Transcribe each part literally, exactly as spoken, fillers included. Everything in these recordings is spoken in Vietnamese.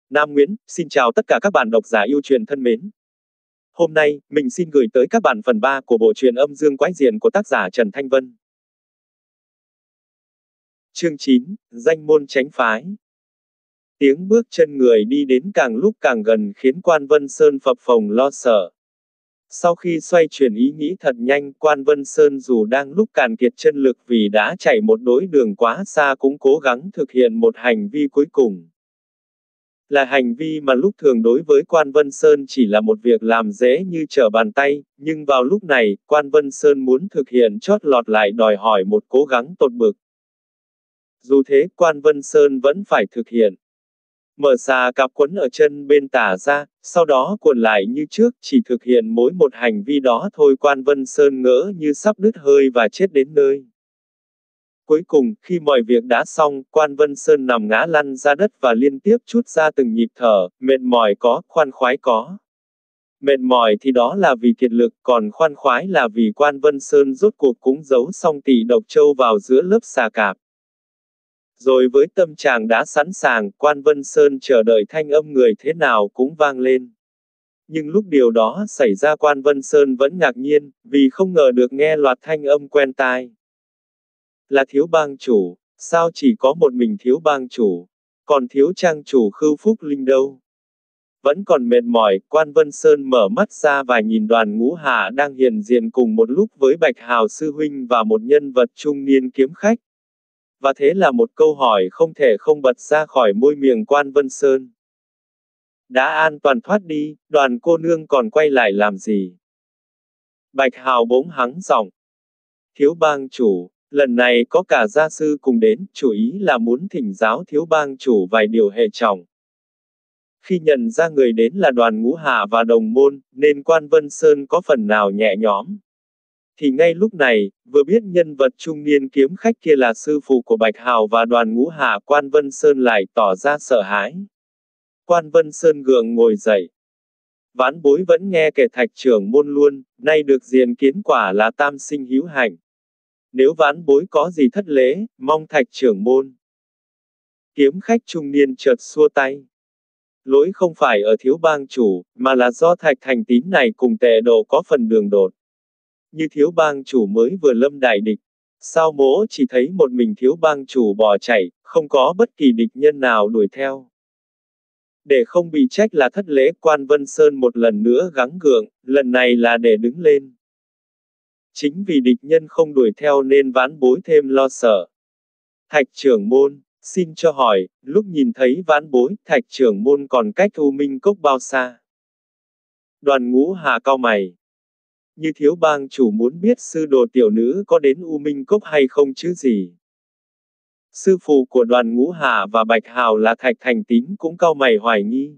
Nam Nguyễn, xin chào tất cả các bạn độc giả yêu truyện thân mến. Hôm nay, mình xin gửi tới các bạn phần ba của bộ truyện Âm Dương Quái Diện của tác giả Trần Thanh Vân. Chương chín, Danh môn tránh phái. Tiếng bước chân người đi đến càng lúc càng gần khiến Quan Vân Sơn phập phồng lo sợ. Sau khi xoay chuyển ý nghĩ thật nhanh, Quan Vân Sơn dù đang lúc cạn kiệt chân lực vì đã chạy một đỗi đường quá xa cũng cố gắng thực hiện một hành vi cuối cùng. Là hành vi mà lúc thường đối với Quan Vân Sơn chỉ là một việc làm dễ như trở bàn tay, nhưng vào lúc này, Quan Vân Sơn muốn thực hiện chót lọt lại đòi hỏi một cố gắng tột bực. Dù thế, Quan Vân Sơn vẫn phải thực hiện. Mở xà cạp quấn ở chân bên tả ra, sau đó cuộn lại như trước, chỉ thực hiện mỗi một hành vi đó thôi. Quan Vân Sơn ngỡ như sắp đứt hơi và chết đến nơi. Cuối cùng, khi mọi việc đã xong, Quan Vân Sơn nằm ngã lăn ra đất và liên tiếp trút ra từng nhịp thở, mệt mỏi có, khoan khoái có. Mệt mỏi thì đó là vì kiệt lực, còn khoan khoái là vì Quan Vân Sơn rốt cuộc cũng giấu xong tỷ độc châu vào giữa lớp xà cạp. Rồi với tâm trạng đã sẵn sàng, Quan Vân Sơn chờ đợi thanh âm người thế nào cũng vang lên. Nhưng lúc điều đó xảy ra, Quan Vân Sơn vẫn ngạc nhiên, vì không ngờ được nghe loạt thanh âm quen tai. Là Thiếu Bang Chủ, sao chỉ có một mình Thiếu Bang Chủ, còn Thiếu Trang Chủ Khưu Phúc Linh đâu? Vẫn còn mệt mỏi, Quan Vân Sơn mở mắt ra và nhìn Đoàn Ngũ Hạ đang hiện diện cùng một lúc với Bạch Hào Sư Huynh và một nhân vật trung niên kiếm khách. Và thế là một câu hỏi không thể không bật ra khỏi môi miệng Quan Vân Sơn. Đã an toàn thoát đi, Đoàn cô nương còn quay lại làm gì? Bạch Hào bỗng hắng giọng. Thiếu Bang Chủ, lần này có cả gia sư cùng đến, chủ ý là muốn thỉnh giáo Thiếu Bang Chủ vài điều hệ trọng. Khi nhận ra người đến là Đoàn Ngũ Hạ và đồng môn, nên Quan Vân Sơn có phần nào nhẹ nhõm. Thì ngay lúc này, vừa biết nhân vật trung niên kiếm khách kia là sư phụ của Bạch Hào và Đoàn Ngũ Hạ, Quan Vân Sơn lại tỏ ra sợ hãi. Quan Vân Sơn gượng ngồi dậy. Vãn bối vẫn nghe kể Thạch trưởng môn luôn, nay được diện kiến quả là tam sinh hữu hạnh. Nếu vãn bối có gì thất lễ, mong Thạch trưởng môn. Kiếm khách trung niên chợt xua tay. Lỗi không phải ở Thiếu Bang Chủ, mà là do Thạch Thành Tín này cùng tệ độ có phần đường đột. Như Thiếu Bang Chủ mới vừa lâm đại địch, sao mỗ chỉ thấy một mình Thiếu Bang Chủ bỏ chạy, không có bất kỳ địch nhân nào đuổi theo. Để không bị trách là thất lễ, Quan Vân Sơn một lần nữa gắng gượng, lần này là để đứng lên. Chính vì địch nhân không đuổi theo nên vãn bối thêm lo sợ. Thạch trưởng môn, xin cho hỏi, lúc nhìn thấy vãn bối, Thạch trưởng môn còn cách U Minh Cốc bao xa? Đoàn Ngũ Hạ cau mày. Như Thiếu Bang Chủ muốn biết sư đồ tiểu nữ có đến U Minh Cốc hay không chứ gì? Sư phụ của Đoàn Ngũ Hạ và Bạch Hào là Thạch Thành Tín cũng cau mày hoài nghi.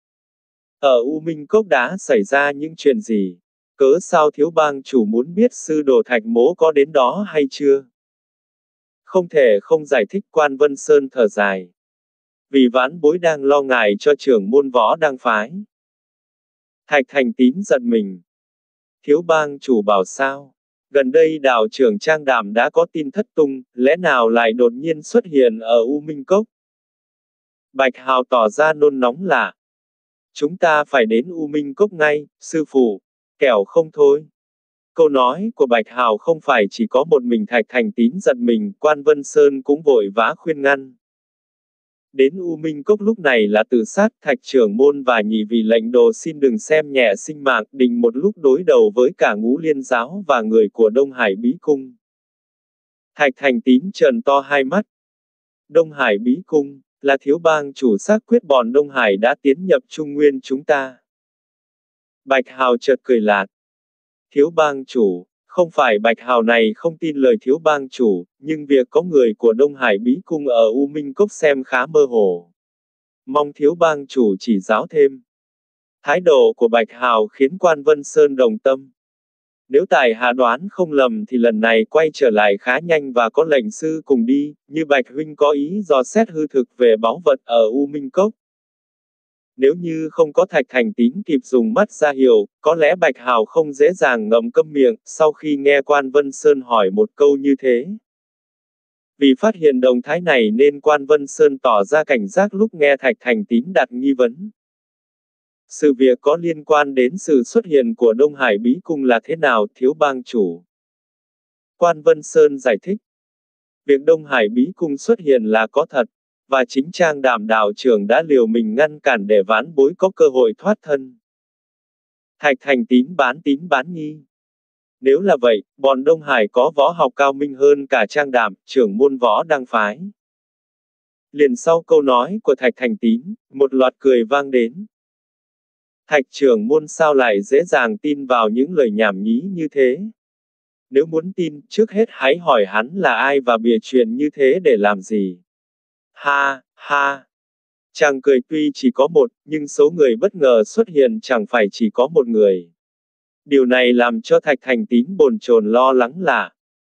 Ở U Minh Cốc đã xảy ra những chuyện gì? Cớ sao Thiếu Bang Chủ muốn biết sư đồ Thạch mỗ có đến đó hay chưa? Không thể không giải thích. Quan Vân Sơn thở dài. Vì vãn bối đang lo ngại cho trưởng môn Võ Đăng phái. Thạch Thành Tín giận mình. Thiếu Bang Chủ bảo sao? Gần đây đạo trưởng Trang Đàm đã có tin thất tung, lẽ nào lại đột nhiên xuất hiện ở U Minh Cốc? Bạch Hào tỏ ra nôn nóng lạ. Chúng ta phải đến U Minh Cốc ngay, sư phụ, kẻo không thôi. Câu nói của Bạch Hào không phải chỉ có một mình Thạch Thành Tín giận mình, Quan Vân Sơn cũng vội vã khuyên ngăn. Đến U Minh Cốc lúc này là tự sát, Thạch trưởng môn và nhị vị lệnh đồ xin đừng xem nhẹ sinh mạng, định một lúc đối đầu với cả Ngũ Liên giáo và người của Đông Hải Bí Cung. Thạch Thành Tín trợn to hai mắt. Đông Hải Bí Cung, là Thiếu Bang Chủ xác quyết bọn Đông Hải đã tiến nhập Trung Nguyên chúng ta. Bạch Hào chợt cười lạt. Thiếu Bang Chủ, không phải Bạch Hào này không tin lời Thiếu Bang Chủ, nhưng việc có người của Đông Hải Bí Cung ở U Minh Cốc xem khá mơ hồ. Mong Thiếu Bang Chủ chỉ giáo thêm. Thái độ của Bạch Hào khiến Quan Vân Sơn đồng tâm. Nếu tài hạ đoán không lầm thì lần này quay trở lại khá nhanh và có lệnh sư cùng đi, như Bạch Huynh có ý dò xét hư thực về báu vật ở U Minh Cốc. Nếu như không có Thạch Thành Tín kịp dùng mắt ra hiệu, có lẽ Bạch Hào không dễ dàng ngậm câm miệng, sau khi nghe Quan Vân Sơn hỏi một câu như thế. Vì phát hiện động thái này nên Quan Vân Sơn tỏ ra cảnh giác lúc nghe Thạch Thành Tín đặt nghi vấn. Sự việc có liên quan đến sự xuất hiện của Đông Hải Bí Cung là thế nào, thiếu bang chủ? Quan Vân Sơn giải thích. Việc Đông Hải Bí Cung xuất hiện là có thật, và chính Trang Đàm đạo trưởng đã liều mình ngăn cản để vãn bối có cơ hội thoát thân. Thạch Thành Tín bán tín bán nghi. Nếu là vậy, bọn Đông Hải có võ học cao minh hơn cả Trang Đàm, trưởng môn võ đăng phái. Liền sau câu nói của Thạch Thành Tín, một loạt cười vang đến. Thạch trưởng môn sao lại dễ dàng tin vào những lời nhảm nhí như thế? Nếu muốn tin, trước hết hãy hỏi hắn là ai và bịa chuyện như thế để làm gì? Ha, ha! Chàng cười tuy chỉ có một, nhưng số người bất ngờ xuất hiện chẳng phải chỉ có một người. Điều này làm cho Thạch Thành Tín bồn chồn lo lắng lạ.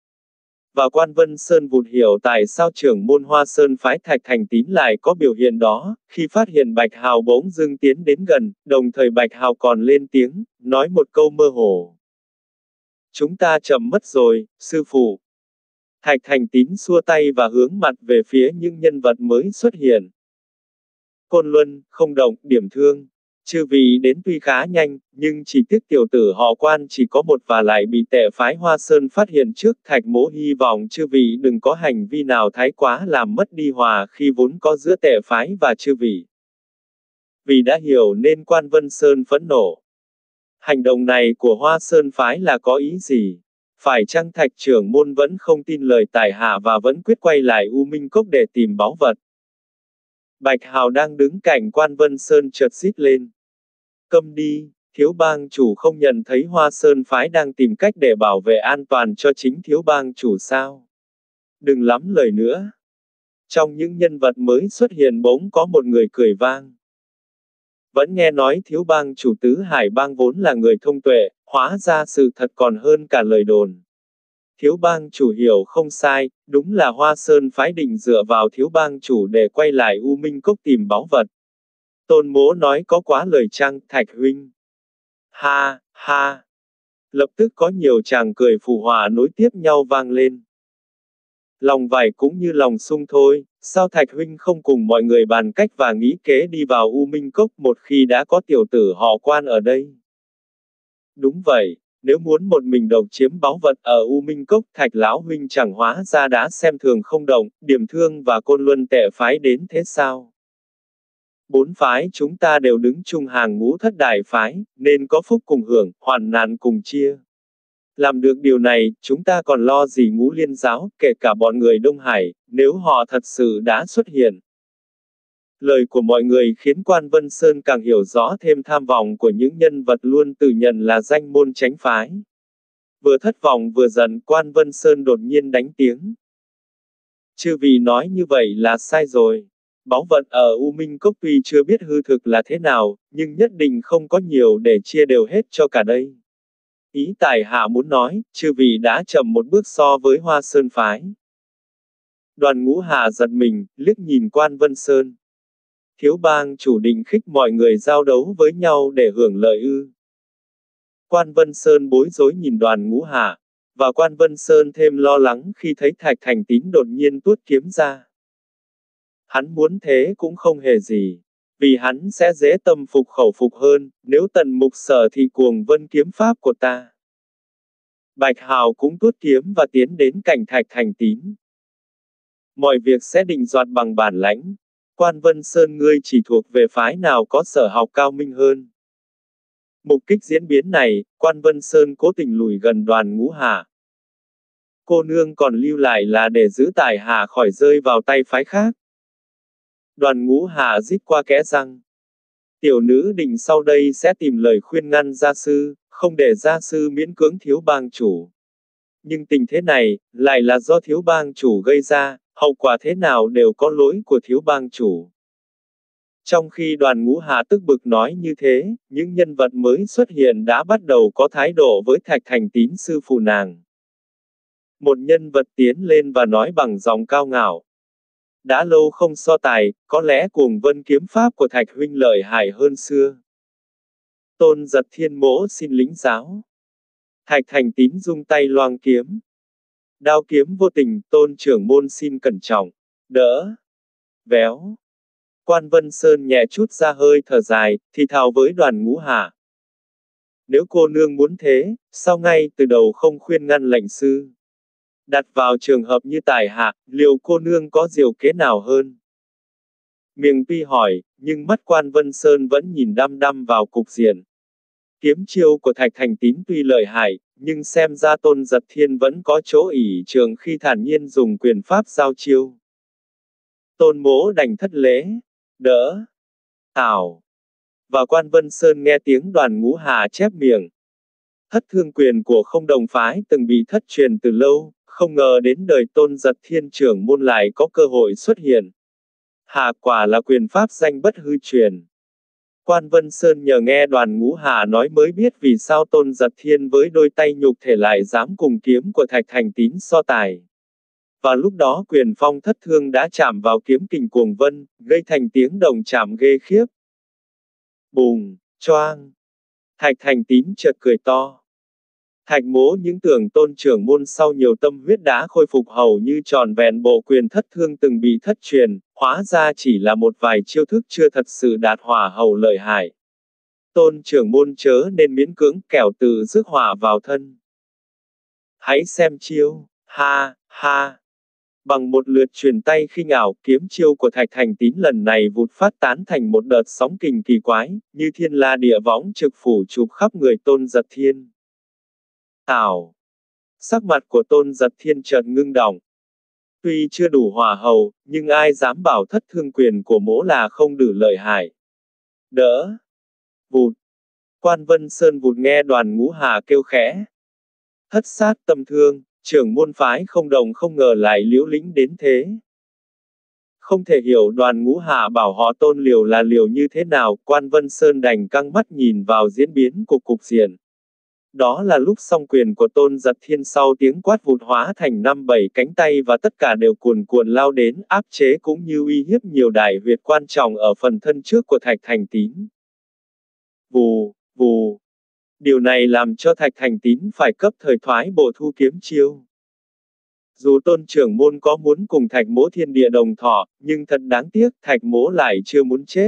Và Quan Vân Sơn vụt hiểu tại sao trưởng môn Hoa Sơn phái Thạch Thành Tín lại có biểu hiện đó, khi phát hiện Bạch Hào bỗng dưng tiến đến gần, đồng thời Bạch Hào còn lên tiếng, nói một câu mơ hồ. Chúng ta chậm mất rồi, sư phụ. Thạch Thành Tín xua tay và hướng mặt về phía những nhân vật mới xuất hiện. Côn Luân, Không Động, Điểm Thương. Chư vị đến tuy khá nhanh, nhưng chỉ tiếc tiểu tử họ Quan chỉ có một và lại bị tệ phái Hoa Sơn phát hiện trước. Thạch Mỗ hy vọng chư vị đừng có hành vi nào thái quá làm mất đi hòa khi vốn có giữa tệ phái và chư vị. Vì đã hiểu nên Quan Vân Sơn phẫn nộ. Hành động này của Hoa Sơn phái là có ý gì? Phải chăng Thạch trưởng môn vẫn không tin lời tại hạ và vẫn quyết quay lại U Minh Cốc để tìm báu vật? Bạch Hào đang đứng cạnh Quan Vân Sơn chợt rít lên. Câm đi, thiếu bang chủ không nhận thấy Hoa Sơn phái đang tìm cách để bảo vệ an toàn cho chính thiếu bang chủ sao? Đừng lắm lời nữa. Trong những nhân vật mới xuất hiện bỗng có một người cười vang. Vẫn nghe nói thiếu bang chủ Tứ Hải bang vốn là người thông tuệ, hóa ra sự thật còn hơn cả lời đồn. Thiếu bang chủ hiểu không sai, đúng là Hoa Sơn phái định dựa vào thiếu bang chủ để quay lại U Minh Cốc tìm báu vật. Tôn Mỗ nói có quá lời chăng, Thạch huynh? Ha, ha! Lập tức có nhiều chàng cười phù họa nối tiếp nhau vang lên. Lòng vải cũng như lòng sung thôi, sao Thạch huynh không cùng mọi người bàn cách và nghĩ kế đi vào U Minh Cốc một khi đã có tiểu tử họ Quan ở đây? Đúng vậy, nếu muốn một mình độc chiếm báu vật ở U Minh Cốc, Thạch lão huynh chẳng hóa ra đã xem thường Không Động, Điểm Thương và Côn Luân tệ phái đến thế sao? Bốn phái chúng ta đều đứng chung hàng ngũ thất đại phái, nên có phúc cùng hưởng, hoạn nạn cùng chia. Làm được điều này, chúng ta còn lo gì ngũ liên giáo, kể cả bọn người Đông Hải, nếu họ thật sự đã xuất hiện. Lời của mọi người khiến Quan Vân Sơn càng hiểu rõ thêm tham vọng của những nhân vật luôn tự nhận là danh môn chánh phái. Vừa thất vọng vừa giận, Quan Vân Sơn đột nhiên đánh tiếng. Chư vị nói như vậy là sai rồi. Báu vật ở U Minh Cốc tuy chưa biết hư thực là thế nào, nhưng nhất định không có nhiều để chia đều hết cho cả đây. Ý tại hạ muốn nói, chư vị đã chậm một bước so với Hoa Sơn phái. Đoàn Ngũ Hạ giật mình, liếc nhìn Quan Vân Sơn. Thiếu bang chủ định khích mọi người giao đấu với nhau để hưởng lợi ư? Quan Vân Sơn bối rối nhìn Đoàn Ngũ Hạ, và Quan Vân Sơn thêm lo lắng khi thấy Thạch Thành Tín đột nhiên tuốt kiếm ra. Hắn muốn thế cũng không hề gì, vì hắn sẽ dễ tâm phục khẩu phục hơn, nếu tần mục sở thị cuồng vân kiếm pháp của ta. Bạch Hào cũng tuốt kiếm và tiến đến cạnh Thạch Thành Tín. Mọi việc sẽ định đoạt bằng bản lãnh. Quan Vân Sơn ngươi chỉ thuộc về phái nào có sở học cao minh hơn? Mục kích diễn biến này, Quan Vân Sơn cố tình lùi gần Đoàn Ngũ Hạ. Cô nương còn lưu lại là để giữ tại hạ khỏi rơi vào tay phái khác. Đoàn Ngũ Hạ rít qua kẽ răng. Tiểu nữ định sau đây sẽ tìm lời khuyên ngăn gia sư, không để gia sư miễn cưỡng thiếu bang chủ. Nhưng tình thế này, lại là do thiếu bang chủ gây ra, hậu quả thế nào đều có lỗi của thiếu bang chủ. Trong khi Đoàn Ngũ Hạ tức bực nói như thế, những nhân vật mới xuất hiện đã bắt đầu có thái độ với Thạch Thành Tín sư phụ nàng. Một nhân vật tiến lên và nói bằng giọng cao ngạo. Đã lâu không so tài, có lẽ cuồng vân kiếm pháp của Thạch huynh lợi hại hơn xưa. Tôn Giật Thiên Mỗ xin lĩnh giáo. Thạch Thành Tín rung tay loang kiếm. Đao kiếm vô tình, Tôn trưởng môn xin cẩn trọng. Đỡ. Véo. Quan Vân Sơn nhẹ chút ra hơi thở dài, thì thào với Đoàn Ngũ Hạ. Nếu cô nương muốn thế, sao ngay từ đầu không khuyên ngăn lệnh sư? Đặt vào trường hợp như tại hạ, liệu cô nương có diệu kế nào hơn? Miệng tuy hỏi, nhưng mắt Quan Vân Sơn vẫn nhìn đăm đăm vào cục diện. Kiếm chiêu của Thạch Thành Tín tuy lợi hại, nhưng xem ra Tôn Giật Thiên vẫn có chỗ ỷ trường khi thản nhiên dùng quyền pháp giao chiêu. Tôn Mỗ đành thất lễ. Đỡ. Tào. Và Quan Vân Sơn nghe tiếng Đoàn Ngũ Hạ chép miệng. Thất thương quyền của không đồng phái từng bị thất truyền từ lâu, không ngờ đến đời Tôn Giật Thiên trưởng môn lại có cơ hội xuất hiện. Hạ quả là quyền pháp danh bất hư truyền. Quan Vân Sơn nhờ nghe Đoàn Ngũ Hạ nói mới biết vì sao Tôn Giật Thiên với đôi tay nhục thể lại dám cùng kiếm của Thạch Thành Tín so tài. Và lúc đó quyền phong thất thương đã chạm vào kiếm kình cuồng vân, gây thành tiếng đồng chạm ghê khiếp. Bùng, choang. Thạch Thành Tín chợt cười to. Thạch Mỗ những tưởng Tôn trưởng môn sau nhiều tâm huyết đã khôi phục hầu như tròn vẹn bộ quyền thất thương từng bị thất truyền, hóa ra chỉ là một vài chiêu thức chưa thật sự đạt hỏa hầu lợi hại. Tôn trưởng môn chớ nên miễn cưỡng, kẻo tự rước họa vào thân. Hãy xem chiêu, ha, ha. Bằng một lượt truyền tay khinh ảo, kiếm chiêu của Thạch Thành Tín lần này vụt phát tán thành một đợt sóng kình kỳ quái, như thiên la địa võng trực phủ chụp khắp người Tôn Giật Thiên. Tào. Sắc mặt của Tôn Giật Thiên chợt ngưng đọng. Tuy chưa đủ hỏa hầu, nhưng ai dám bảo thất thương quyền của mỗ là không đủ lợi hại. Đỡ. Vụt. Quan Vân Sơn vụt nghe Đoàn Ngũ Hạ kêu khẽ. Thất sát tâm thương, trưởng môn phái không đồng không ngờ lại liễu lĩnh đến thế. Không thể hiểu Đoàn Ngũ Hạ bảo họ Tôn liều là liều như thế nào, Quan Vân Sơn đành căng mắt nhìn vào diễn biến của cục diện. Đó là lúc song quyền của Tôn Giật Thiên sau tiếng quát vụt hóa thành năm bảy cánh tay và tất cả đều cuồn cuộn lao đến, áp chế cũng như uy hiếp nhiều đại huyệt quan trọng ở phần thân trước của Thạch Thành Tín. Vù, vù. Điều này làm cho Thạch Thành Tín phải cấp thời thoái bộ thu kiếm chiêu. Dù Tôn trưởng môn có muốn cùng Thạch Mỗ thiên địa đồng thọ, nhưng thật đáng tiếc, Thạch Mỗ lại chưa muốn chết.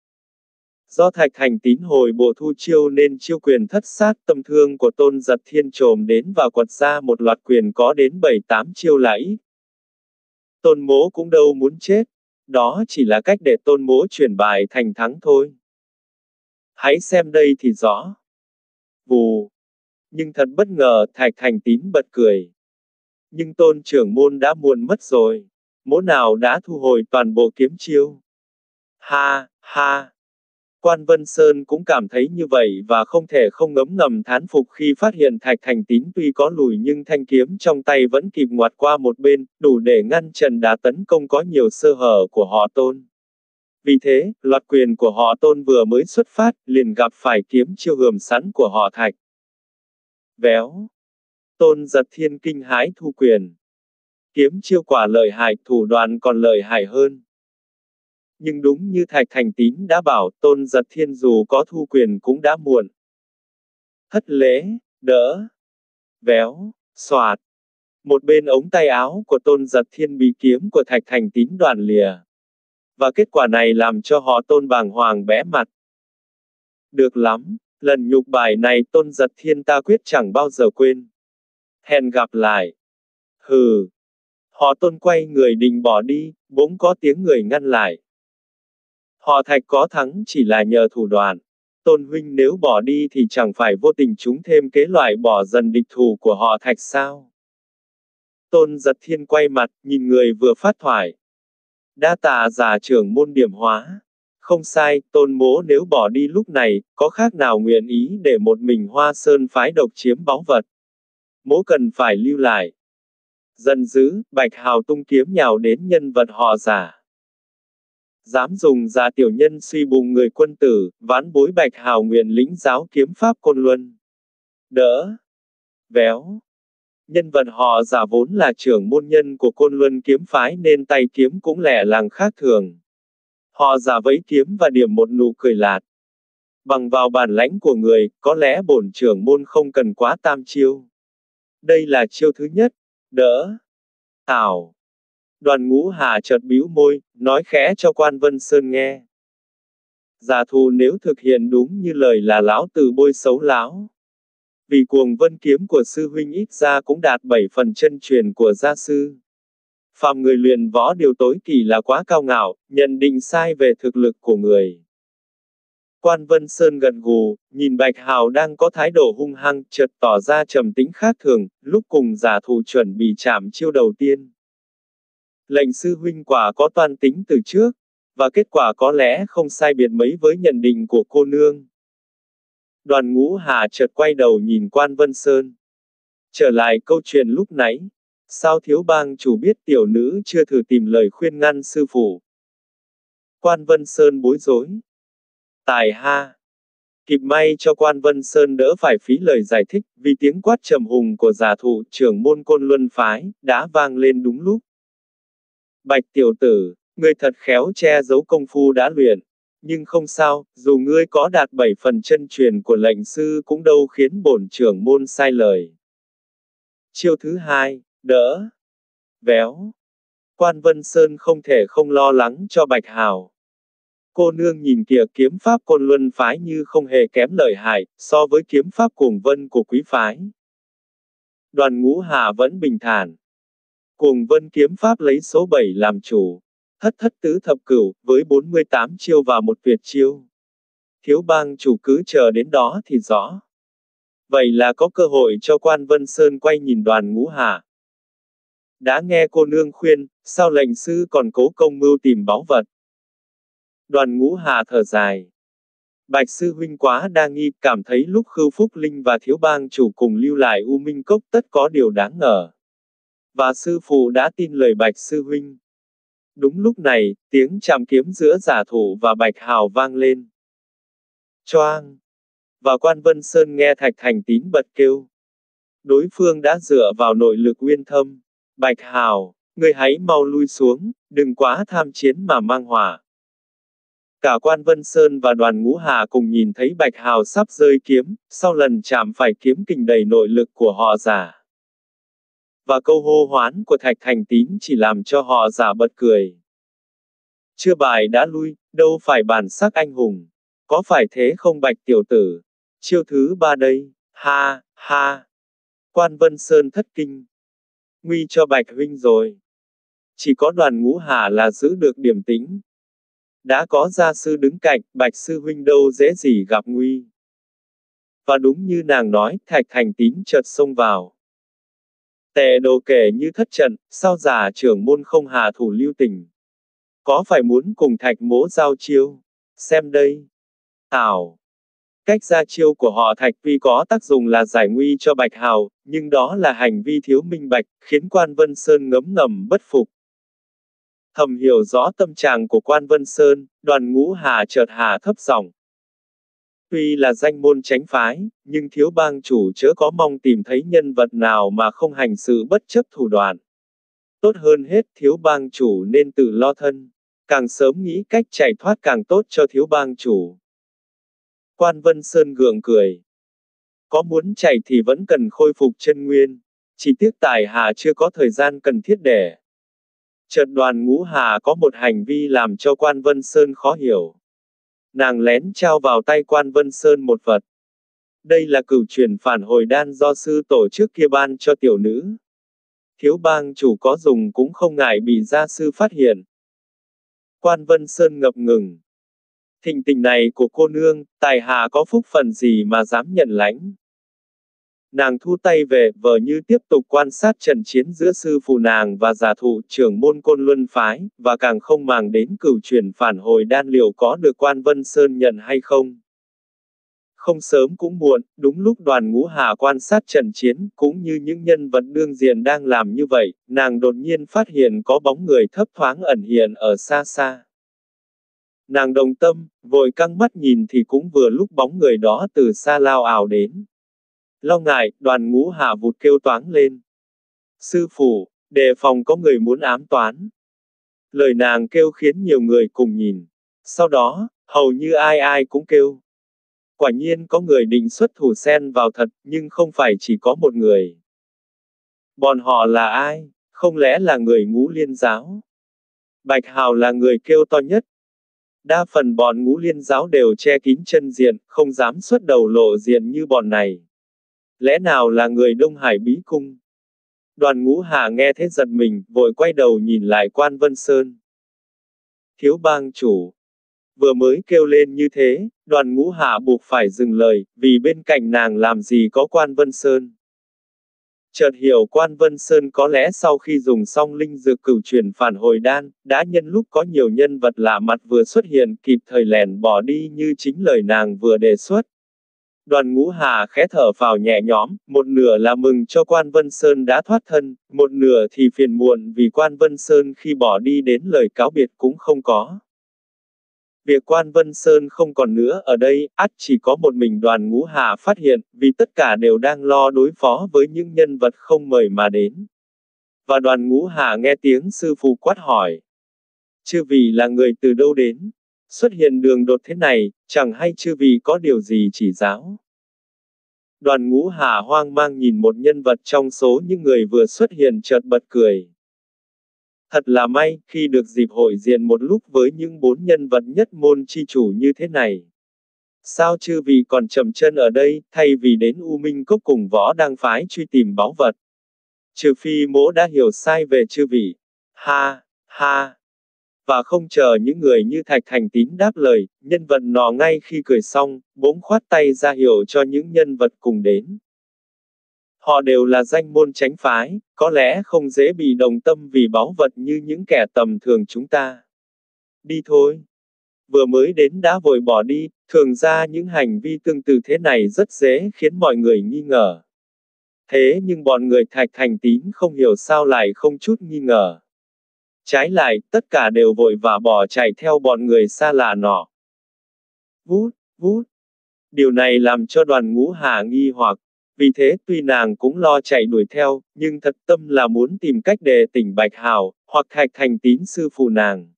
Do Thạch Thành Tín hồi bộ thu chiêu nên chiêu quyền thất sát tâm thương của Tôn Giật Thiên trồm đến và quật ra một loạt quyền có đến bảy tám chiêu là ít. Tôn Mỗ cũng đâu muốn chết, đó chỉ là cách để Tôn Mỗ chuyển bại thành thắng thôi. Hãy xem đây thì rõ. Vù. Nhưng thật bất ngờ, Thạch Thành Tín bật cười. Nhưng Tôn trưởng môn đã muộn mất rồi. Mỗ nào đã thu hồi toàn bộ kiếm chiêu. Ha, ha. Quan Vân Sơn cũng cảm thấy như vậy và không thể không ngấm ngầm thán phục khi phát hiện Thạch Thành Tín tuy có lùi nhưng thanh kiếm trong tay vẫn kịp ngoặt qua một bên, đủ để ngăn trận đá tấn công có nhiều sơ hở của họ Tôn. Vì thế, loạt quyền của họ Tôn vừa mới xuất phát, liền gặp phải kiếm chiêu hườm sẵn của họ Thạch. Véo. Tôn Giật Thiên kinh hãi thu quyền. Kiếm chiêu quả lợi hại, thủ đoạn còn lợi hại hơn. Nhưng đúng như Thạch Thành Tín đã bảo, Tôn Giật Thiên dù có thu quyền cũng đã muộn. Thất lễ, đỡ. Véo, xoạt. Một bên ống tay áo của Tôn Giật Thiên bị kiếm của Thạch Thành Tín đoạn lìa. Và kết quả này làm cho họ Tôn bàng hoàng bẽ mặt. Được lắm, lần nhục bài này Tôn Giật Thiên ta quyết chẳng bao giờ quên. Hẹn gặp lại. Hừ. Họ Tôn quay người định bỏ đi, bỗng có tiếng người ngăn lại. Họ Thạch có thắng chỉ là nhờ thủ đoạn. Tôn huynh nếu bỏ đi thì chẳng phải vô tình chúng thêm kế loại bỏ dần địch thủ của họ Thạch sao? Tôn Giật Thiên quay mặt, nhìn người vừa phát thoại. Đa tạ giả trưởng môn điểm hóa. Không sai, Tôn Mỗ nếu bỏ đi lúc này, có khác nào nguyện ý để một mình Hoa Sơn phái độc chiếm báu vật. Mỗ cần phải lưu lại. Giận dữ, Bạch Hào tung kiếm nhào đến nhân vật họ Giả. Dám dùng Giả tiểu nhân suy bùng người quân tử, ván bối Bạch Hào nguyện lĩnh giáo kiếm pháp Côn Luân. Đỡ. Véo. Nhân vật họ Giả vốn là trưởng môn nhân của Côn Luân kiếm phái nên tay kiếm cũng lẻ làng khác thường. Họ Giả vẫy kiếm và điểm một nụ cười lạt. Bằng vào bản lãnh của người, có lẽ bổn trưởng môn không cần quá tam chiêu. Đây là chiêu thứ nhất. đỡ. Tào. Đoàn Ngũ Hà chợt bĩu môi, nói khẽ cho Quan Vân Sơn nghe. Giả thù nếu thực hiện đúng như lời là lão tử bôi xấu lão. Vì cuồng vân kiếm của sư huynh ít ra cũng đạt bảy phần chân truyền của gia sư. Phàm người luyện võ điều tối kỵ là quá cao ngạo, nhận định sai về thực lực của người. Quan Vân Sơn gật gù, nhìn Bạch Hào đang có thái độ hung hăng, chợt tỏ ra trầm tĩnh khác thường, lúc cùng giả thù chuẩn bị chạm chiêu đầu tiên. Lệnh sư huynh quả có toan tính từ trước, và kết quả có lẽ không sai biệt mấy với nhận định của cô nương. Đoàn Ngũ Hà chợt quay đầu nhìn Quan Vân Sơn. Trở lại câu chuyện lúc nãy, sao thiếu bang chủ biết tiểu nữ chưa thử tìm lời khuyên ngăn sư phụ? Quan Vân Sơn bối rối. Tài ha! Kịp may cho Quan Vân Sơn đỡ phải phí lời giải thích, vì tiếng quát trầm hùng của giả thụ trưởng môn Côn Luân phái, đã vang lên đúng lúc. Bạch tiểu tử, ngươi thật khéo che giấu công phu đã luyện. Nhưng không sao, dù ngươi có đạt bảy phần chân truyền của lệnh sư cũng đâu khiến bổn trưởng môn sai lời. Chiêu thứ hai, đỡ. Véo. Quan Vân Sơn không thể không lo lắng cho Bạch Hào. Cô nương nhìn kìa, kiếm pháp Côn Luân phái như không hề kém lợi hại, so với kiếm pháp Cuồng Vân của quý phái. Đoàn Ngũ Hà vẫn bình thản. Cuồng Vân kiếm pháp lấy số bảy làm chủ. Thất thất tứ thập cửu, với bốn mươi tám chiêu và một tuyệt chiêu. Thiếu bang chủ cứ chờ đến đó thì rõ. Vậy là có cơ hội cho Quan Vân Sơn quay nhìn Đoàn Ngũ Hà. Đã nghe cô nương khuyên, sao lệnh sư còn cố công mưu tìm báu vật? Đoàn Ngũ Hà thở dài. Bạch sư huynh quá đa nghi, cảm thấy lúc Khưu Phúc Linh và thiếu bang chủ cùng lưu lại U Minh Cốc tất có điều đáng ngờ. Và sư phụ đã tin lời Bạch sư huynh. Đúng lúc này, tiếng chạm kiếm giữa giả thụ và Bạch Hào vang lên. Choang! Và Quan Vân Sơn nghe Thạch Thành Tín bật kêu. Đối phương đã dựa vào nội lực uyên thâm. Bạch Hào, ngươi hãy mau lui xuống, đừng quá tham chiến mà mang họa. Cả Quan Vân Sơn và Đoàn Ngũ Hà cùng nhìn thấy Bạch Hào sắp rơi kiếm, sau lần chạm phải kiếm kình đầy nội lực của họ giả. Và câu hô hoán của Thạch Thành Tín chỉ làm cho họ giả bật cười. Chưa bài đã lui, đâu phải bản sắc anh hùng. Có phải thế không Bạch tiểu tử? Chiêu thứ ba đây, ha, ha. Quan Vân Sơn thất kinh. Nguy cho Bạch huynh rồi. Chỉ có Đoàn Ngũ Hà là giữ được điềm tĩnh. Đã có gia sư đứng cạnh, Bạch sư huynh đâu dễ gì gặp nguy. Và đúng như nàng nói, Thạch Thành Tín chợt xông vào. Tệ đồ kể như thất trận, sao giả trưởng môn không hạ thủ lưu tình? Có phải muốn cùng Thạch mỗ giao chiêu? Xem đây. Tào. Cách ra chiêu của họ Thạch tuy có tác dụng là giải nguy cho Bạch Hào, nhưng đó là hành vi thiếu minh bạch, khiến Quan Vân Sơn ngấm ngầm bất phục. Thầm hiểu rõ tâm trạng của Quan Vân Sơn, Đoàn Ngũ Hà chợt hạ thấp giọng. Tuy là danh môn chánh phái, nhưng thiếu bang chủ chớ có mong tìm thấy nhân vật nào mà không hành sự bất chấp thủ đoạn. Tốt hơn hết thiếu bang chủ nên tự lo thân. Càng sớm nghĩ cách chạy thoát càng tốt cho thiếu bang chủ. Quan Vân Sơn gượng cười. Có muốn chạy thì vẫn cần khôi phục chân nguyên. Chỉ tiếc Tài Hà chưa có thời gian cần thiết để. Chợt Đoàn Ngũ Hà có một hành vi làm cho Quan Vân Sơn khó hiểu. Nàng lén trao vào tay Quan Vân Sơn một vật. Đây là cửu truyền phản hồi đan do sư tổ trước kia ban cho tiểu nữ. Thiếu bang chủ có dùng cũng không ngại bị gia sư phát hiện. Quan Vân Sơn ngập ngừng. Thịnh tình này của cô nương, Tài Hà có phúc phần gì mà dám nhận lãnh. Nàng thu tay về, vờ như tiếp tục quan sát trận chiến giữa sư phụ nàng và giả thụ trưởng môn Côn Luân phái, và càng không màng đến cửu truyền phản hồi đan liệu có được Quan Vân Sơn nhận hay không. Không sớm cũng muộn, đúng lúc Đoàn Ngũ Hà quan sát trận chiến, cũng như những nhân vật đương diện đang làm như vậy, nàng đột nhiên phát hiện có bóng người thấp thoáng ẩn hiện ở xa xa. Nàng đồng tâm, vội căng mắt nhìn thì cũng vừa lúc bóng người đó từ xa lao ảo đến. Lo ngại, Đoàn Ngũ Hà vụt kêu toáng lên. Sư phụ, đề phòng có người muốn ám toán. Lời nàng kêu khiến nhiều người cùng nhìn. Sau đó, hầu như ai ai cũng kêu. Quả nhiên có người định xuất thủ xen vào thật, nhưng không phải chỉ có một người. Bọn họ là ai? Không lẽ là người Ngũ Liên giáo? Bạch Hào là người kêu to nhất. Đa phần bọn Ngũ Liên giáo đều che kín chân diện, không dám xuất đầu lộ diện như bọn này. Lẽ nào là người Đông Hải Bí Cung? Đoàn Ngũ Hà nghe thế giật mình, vội quay đầu nhìn lại Quan Vân Sơn. Thiếu bang chủ. Vừa mới kêu lên như thế, Đoàn Ngũ Hà buộc phải dừng lời, vì bên cạnh nàng làm gì có Quan Vân Sơn. Chợt hiểu Quan Vân Sơn có lẽ sau khi dùng xong linh dược cửu chuyển phản hồi đan, đã nhân lúc có nhiều nhân vật lạ mặt vừa xuất hiện kịp thời lẻn bỏ đi như chính lời nàng vừa đề xuất. Đoàn Ngũ Hà khẽ thở phào nhẹ nhõm, một nửa là mừng cho Quan Vân Sơn đã thoát thân, một nửa thì phiền muộn vì Quan Vân Sơn khi bỏ đi đến lời cáo biệt cũng không có. Việc Quan Vân Sơn không còn nữa ở đây, ắt chỉ có một mình Đoàn Ngũ Hà phát hiện, vì tất cả đều đang lo đối phó với những nhân vật không mời mà đến. Và Đoàn Ngũ Hà nghe tiếng sư phụ quát hỏi. Chư vị là người từ đâu đến? Xuất hiện đường đột thế này, chẳng hay chư vị có điều gì chỉ giáo? Đoàn Ngũ Hà hoang mang nhìn một nhân vật trong số những người vừa xuất hiện chợt bật cười. Thật là may, khi được dịp hội diện một lúc với những bốn nhân vật nhất môn chi chủ như thế này. Sao chư vị còn chậm chân ở đây, thay vì đến U Minh Cốc cùng Võ Đang phái truy tìm báu vật? Trừ phi mỗ đã hiểu sai về chư vị. Ha, ha. Và không chờ những người như Thạch Thành Tín đáp lời, nhân vật nọ ngay khi cười xong, bỗng khoát tay ra hiệu cho những nhân vật cùng đến. Họ đều là danh môn chánh phái, có lẽ không dễ bị đồng tâm vì báu vật như những kẻ tầm thường chúng ta. Đi thôi. Vừa mới đến đã vội bỏ đi, thường ra những hành vi tương tự thế này rất dễ khiến mọi người nghi ngờ. Thế nhưng bọn người Thạch Thành Tín không hiểu sao lại không chút nghi ngờ. Trái lại, tất cả đều vội vã bỏ chạy theo bọn người xa lạ nọ. Vút, vút. Điều này làm cho Đoàn Ngũ Hà nghi hoặc. Vì thế, tuy nàng cũng lo chạy đuổi theo, nhưng thật tâm là muốn tìm cách đề tỉnh Bạch Hào, hoặc Thạch Thành Tín sư phụ nàng.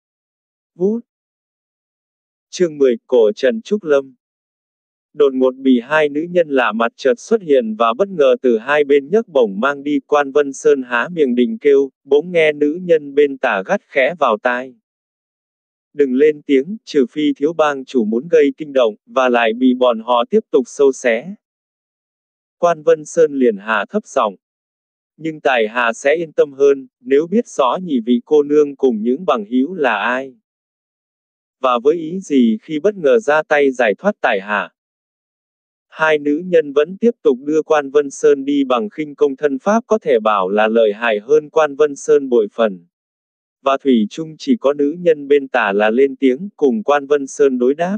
Vút. Chương mười, Cổ Trần Trúc Lâm. Đột ngột bị hai nữ nhân lạ mặt chợt xuất hiện và bất ngờ từ hai bên nhấc bổng mang đi. Quan Vân Sơn há miệng định kêu, bỗng nghe nữ nhân bên tả gắt khẽ vào tai. Đừng lên tiếng, trừ phi thiếu bang chủ muốn gây kinh động, và lại bị bọn họ tiếp tục xâu xé. Quan Vân Sơn liền hạ thấp giọng. Nhưng tại hạ sẽ yên tâm hơn, nếu biết rõ nhị vị cô nương cùng những bằng hữu là ai. Và với ý gì khi bất ngờ ra tay giải thoát tại hạ. Hai nữ nhân vẫn tiếp tục đưa Quan Vân Sơn đi bằng khinh công thân pháp có thể bảo là lợi hại hơn Quan Vân Sơn bội phần. Và thủy chung chỉ có nữ nhân bên tả là lên tiếng cùng Quan Vân Sơn đối đáp.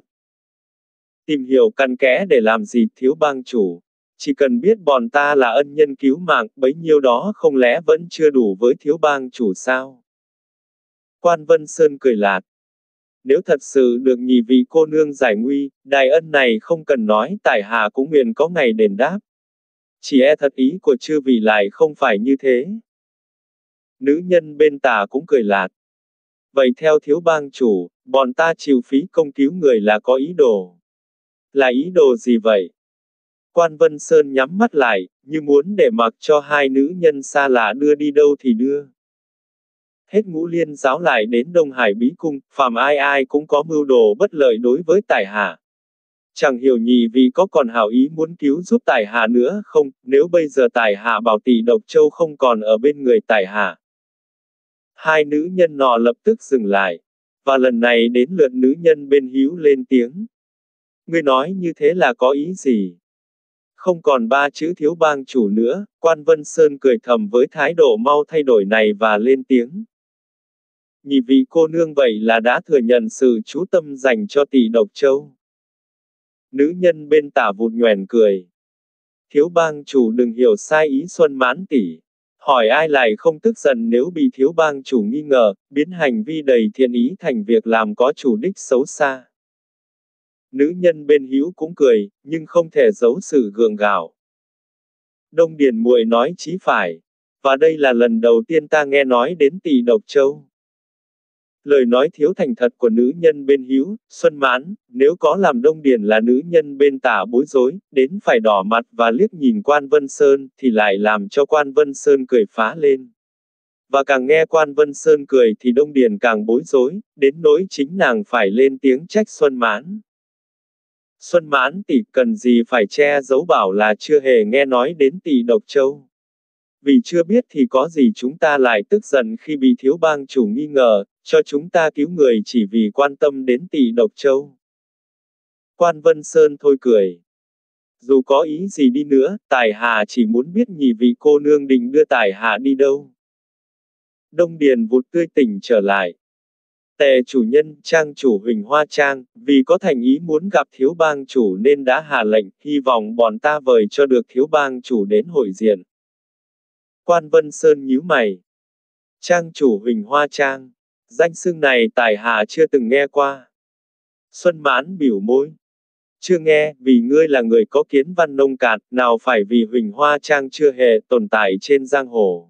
Tìm hiểu cặn kẽ để làm gì thiếu bang chủ. Chỉ cần biết bọn ta là ân nhân cứu mạng, bấy nhiêu đó không lẽ vẫn chưa đủ với thiếu bang chủ sao? Quan Vân Sơn cười lạt. Nếu thật sự được nhị vị cô nương giải nguy, đại ân này không cần nói, tại hạ cũng nguyện có ngày đền đáp. Chỉ e thật ý của chư vị lại không phải như thế. Nữ nhân bên tả cũng cười lạt. Vậy theo thiếu bang chủ, bọn ta chịu phí công cứu người là có ý đồ. Là ý đồ gì vậy? Quan Vân Sơn nhắm mắt lại, như muốn để mặc cho hai nữ nhân xa lạ đưa đi đâu thì đưa. Hết Ngũ Liên giáo lại đến Đông Hải Bí Cung, phàm ai ai cũng có mưu đồ bất lợi đối với tại hạ. Chẳng hiểu nhị vị có còn hảo ý muốn cứu giúp tại hạ nữa không, nếu bây giờ tại hạ bảo tỷ Độc Châu không còn ở bên người tại hạ. Hai nữ nhân nọ lập tức dừng lại, và lần này đến lượt nữ nhân bên hữu lên tiếng. Ngươi nói như thế là có ý gì? Không còn ba chữ thiếu bang chủ nữa, Quan Vân Sơn cười thầm với thái độ mau thay đổi này và lên tiếng. Nhị vị cô nương vậy là đã thừa nhận sự chú tâm dành cho tỷ Độc Châu. Nữ nhân bên tả vụt nhoẻn cười. Thiếu bang chủ đừng hiểu sai ý Xuân Mãn tỷ. Hỏi ai lại không tức giận nếu bị thiếu bang chủ nghi ngờ, biến hành vi đầy thiện ý thành việc làm có chủ đích xấu xa. Nữ nhân bên hữu cũng cười, nhưng không thể giấu sự gượng gạo. Đông Điền muội nói chí phải. Và đây là lần đầu tiên ta nghe nói đến tỷ Độc Châu. Lời nói thiếu thành thật của nữ nhân bên hữu, Xuân Mãn, nếu có làm Đông Điền là nữ nhân bên tả bối rối, đến phải đỏ mặt và liếc nhìn Quan Vân Sơn, thì lại làm cho Quan Vân Sơn cười phá lên. Và càng nghe Quan Vân Sơn cười thì Đông Điền càng bối rối, đến nỗi chính nàng phải lên tiếng trách Xuân Mãn. Xuân Mãn tỷ cần gì phải che giấu, bảo là chưa hề nghe nói đến tỷ Độc Châu. Vì chưa biết thì có gì chúng ta lại tức giận khi bị thiếu bang chủ nghi ngờ, cho chúng ta cứu người chỉ vì quan tâm đến tỷ Độc Châu. Quan Vân Sơn thôi cười. Dù có ý gì đi nữa, Tài Hà chỉ muốn biết nhị vị cô nương định đưa Tài Hà đi đâu. Đông Điền vụt tươi tỉnh trở lại. Tề chủ nhân, trang chủ Huỳnh Hoa Trang, vì có thành ý muốn gặp thiếu bang chủ nên đã hạ lệnh, hy vọng bọn ta vời cho được thiếu bang chủ đến hội diện. Quan Vân Sơn nhíu mày. Trang chủ Huỳnh Hoa Trang. Danh xưng này Tài Hà chưa từng nghe qua. Xuân Mãn biểu môi. Chưa nghe, vì ngươi là người có kiến văn nông cạn, nào phải vì Huỳnh Hoa Trang chưa hề tồn tại trên giang hồ.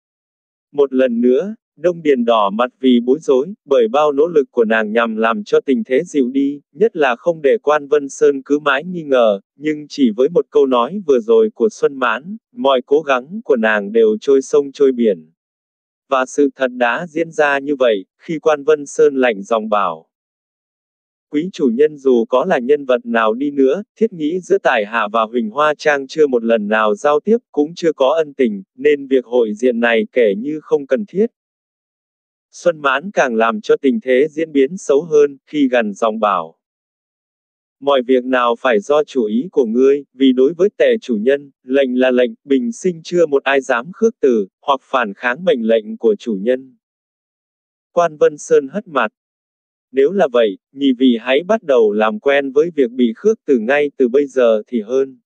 Một lần nữa, Đông Điền đỏ mặt vì bối rối, bởi bao nỗ lực của nàng nhằm làm cho tình thế dịu đi, nhất là không để Quan Vân Sơn cứ mãi nghi ngờ, nhưng chỉ với một câu nói vừa rồi của Xuân Mãn, mọi cố gắng của nàng đều trôi sông trôi biển. Và sự thật đã diễn ra như vậy, khi Quan Vân Sơn lạnh giọng bảo. Quý chủ nhân dù có là nhân vật nào đi nữa, thiết nghĩ giữa Tài Hạ và Huỳnh Hoa Trang chưa một lần nào giao tiếp, cũng chưa có ân tình, nên việc hội diện này kể như không cần thiết. Xuân Mãn càng làm cho tình thế diễn biến xấu hơn, khi gằn giọng bảo. Mọi việc nào phải do chủ ý của ngươi, vì đối với Tề chủ nhân, lệnh là lệnh, bình sinh chưa một ai dám khước từ, hoặc phản kháng mệnh lệnh của chủ nhân. Quan Vân Sơn hất mặt. Nếu là vậy, nhị vị hãy bắt đầu làm quen với việc bị khước từ ngay từ bây giờ thì hơn.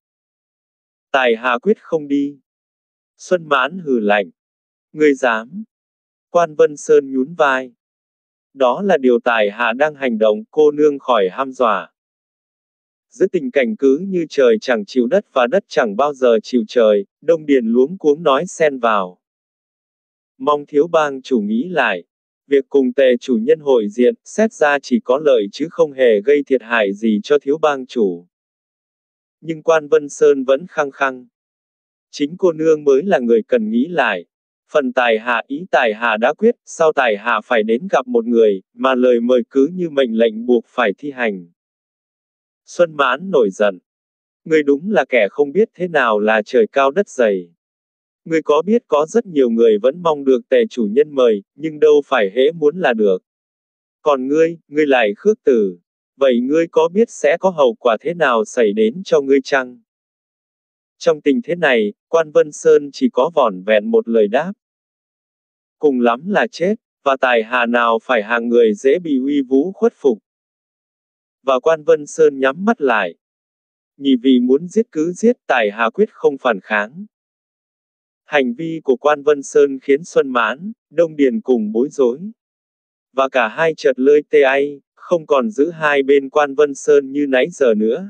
Tài Hà quyết không đi. Xuân Mãn hừ lạnh. Ngươi dám. Quan Vân Sơn nhún vai. Đó là điều Tài Hà đang hành động, cô nương khỏi ham dọa. Giữa tình cảnh cứ như trời chẳng chịu đất và đất chẳng bao giờ chịu trời, Đông Điền luống cuống nói xen vào. Mong thiếu bang chủ nghĩ lại. Việc cùng Tề chủ nhân hội diện, xét ra chỉ có lợi chứ không hề gây thiệt hại gì cho thiếu bang chủ. Nhưng Quan Vân Sơn vẫn khăng khăng. Chính cô nương mới là người cần nghĩ lại. Phần Tài Hạ ý Tài Hạ đã quyết, sao Tài Hạ phải đến gặp một người, mà lời mời cứ như mệnh lệnh buộc phải thi hành. Xuân Mãn nổi giận. Ngươi đúng là kẻ không biết thế nào là trời cao đất dày. Ngươi có biết có rất nhiều người vẫn mong được Tề chủ nhân mời, nhưng đâu phải hễ muốn là được. Còn ngươi, ngươi lại khước từ. Vậy ngươi có biết sẽ có hậu quả thế nào xảy đến cho ngươi chăng? Trong tình thế này, Quan Vân Sơn chỉ có vỏn vẹn một lời đáp. Cùng lắm là chết, và Tài Hà nào phải hàng người dễ bị uy vũ khuất phục. Và Quan Vân Sơn nhắm mắt lại. Nhị vị muốn giết cứ giết, Tài Hà quyết không phản kháng. Hành vi của Quan Vân Sơn khiến Xuân Mãn, Đông Điền cùng bối rối. Và cả hai chợt lơi tê ai, không còn giữ hai bên Quan Vân Sơn như nãy giờ nữa.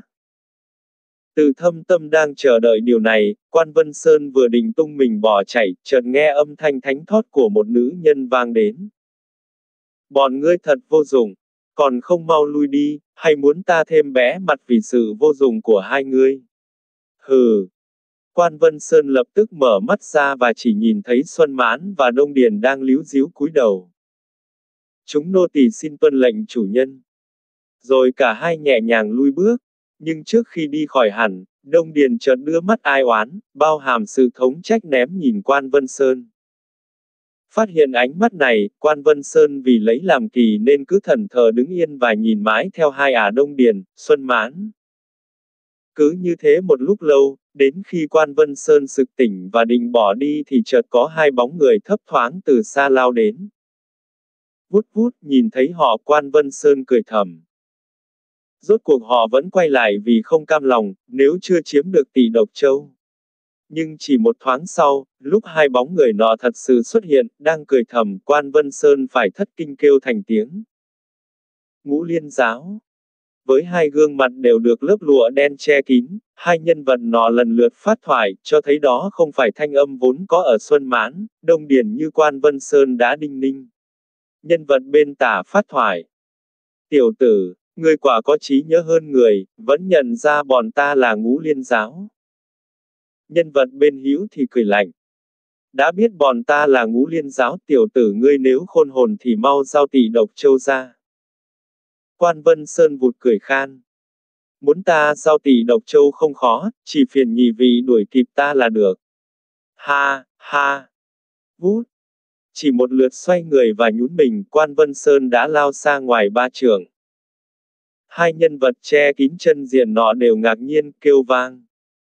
Từ thâm tâm đang chờ đợi điều này, Quan Vân Sơn vừa định tung mình bỏ chạy, chợt nghe âm thanh thánh thót của một nữ nhân vang đến. Bọn ngươi thật vô dụng, còn không mau lui đi, hay muốn ta thêm bé mặt vì sự vô dụng của hai ngươi? Hừ. Quan Vân Sơn lập tức mở mắt ra và chỉ nhìn thấy Xuân Mãn và Đông Điền đang líu díu cúi đầu. Chúng nô tỳ xin tuân lệnh chủ nhân. Rồi cả hai nhẹ nhàng lui bước, nhưng trước khi đi khỏi hẳn, Đông Điền chợt đưa mắt ai oán, bao hàm sự thống trách ném nhìn Quan Vân Sơn. Phát hiện ánh mắt này, Quan Vân Sơn vì lấy làm kỳ nên cứ thẫn thờ đứng yên và nhìn mãi theo hai ả Đông Điền, Xuân Mãn. Cứ như thế một lúc lâu, đến khi Quan Vân Sơn sực tỉnh và định bỏ đi thì chợt có hai bóng người thấp thoáng từ xa lao đến. Vút vút, nhìn thấy họ Quan Vân Sơn cười thầm. Rốt cuộc họ vẫn quay lại vì không cam lòng, nếu chưa chiếm được tỷ Độc Châu. Nhưng chỉ một thoáng sau, lúc hai bóng người nọ thật sự xuất hiện, đang cười thầm, Quan Vân Sơn phải thất kinh kêu thành tiếng. Ngũ Liên Giáo. Với hai gương mặt đều được lớp lụa đen che kín, hai nhân vật nọ lần lượt phát thoại, cho thấy đó không phải thanh âm vốn có ở Xuân Mãn, Đông Điền như Quan Vân Sơn đã đinh ninh. Nhân vật bên tả phát thoại. Tiểu tử, ngươi quả có trí nhớ hơn người, vẫn nhận ra bọn ta là Ngũ Liên giáo. Nhân vật bên hữu thì cười lạnh. Đã biết bọn ta là Ngũ Liên giáo, tiểu tử ngươi nếu khôn hồn thì mau giao Tỷ Độc Châu ra. Quan Vân Sơn vụt cười khan. Muốn ta giao Tỷ Độc Châu không khó, chỉ phiền nhị vị đuổi kịp ta là được. Ha, ha. Vút. Chỉ một lượt xoay người và nhún mình, Quan Vân Sơn đã lao xa ngoài ba trượng. Hai nhân vật che kín chân diện nọ đều ngạc nhiên, kêu vang.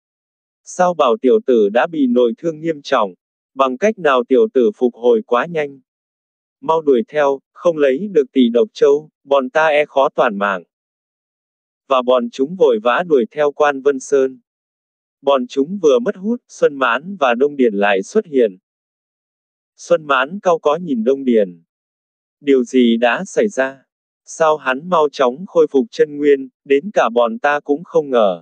Sao bảo tiểu tử đã bị nội thương nghiêm trọng, bằng cách nào tiểu tử phục hồi quá nhanh. Mau đuổi theo, không lấy được Tỷ Độc Châu, bọn ta e khó toàn mạng. Và bọn chúng vội vã đuổi theo Quan Vân Sơn. Bọn chúng vừa mất hút, Xuân Mãn và Đông Điền lại xuất hiện. Xuân Mãn cau có nhìn Đông Điền. Điều gì đã xảy ra? Sao hắn mau chóng khôi phục chân nguyên, đến cả bọn ta cũng không ngờ.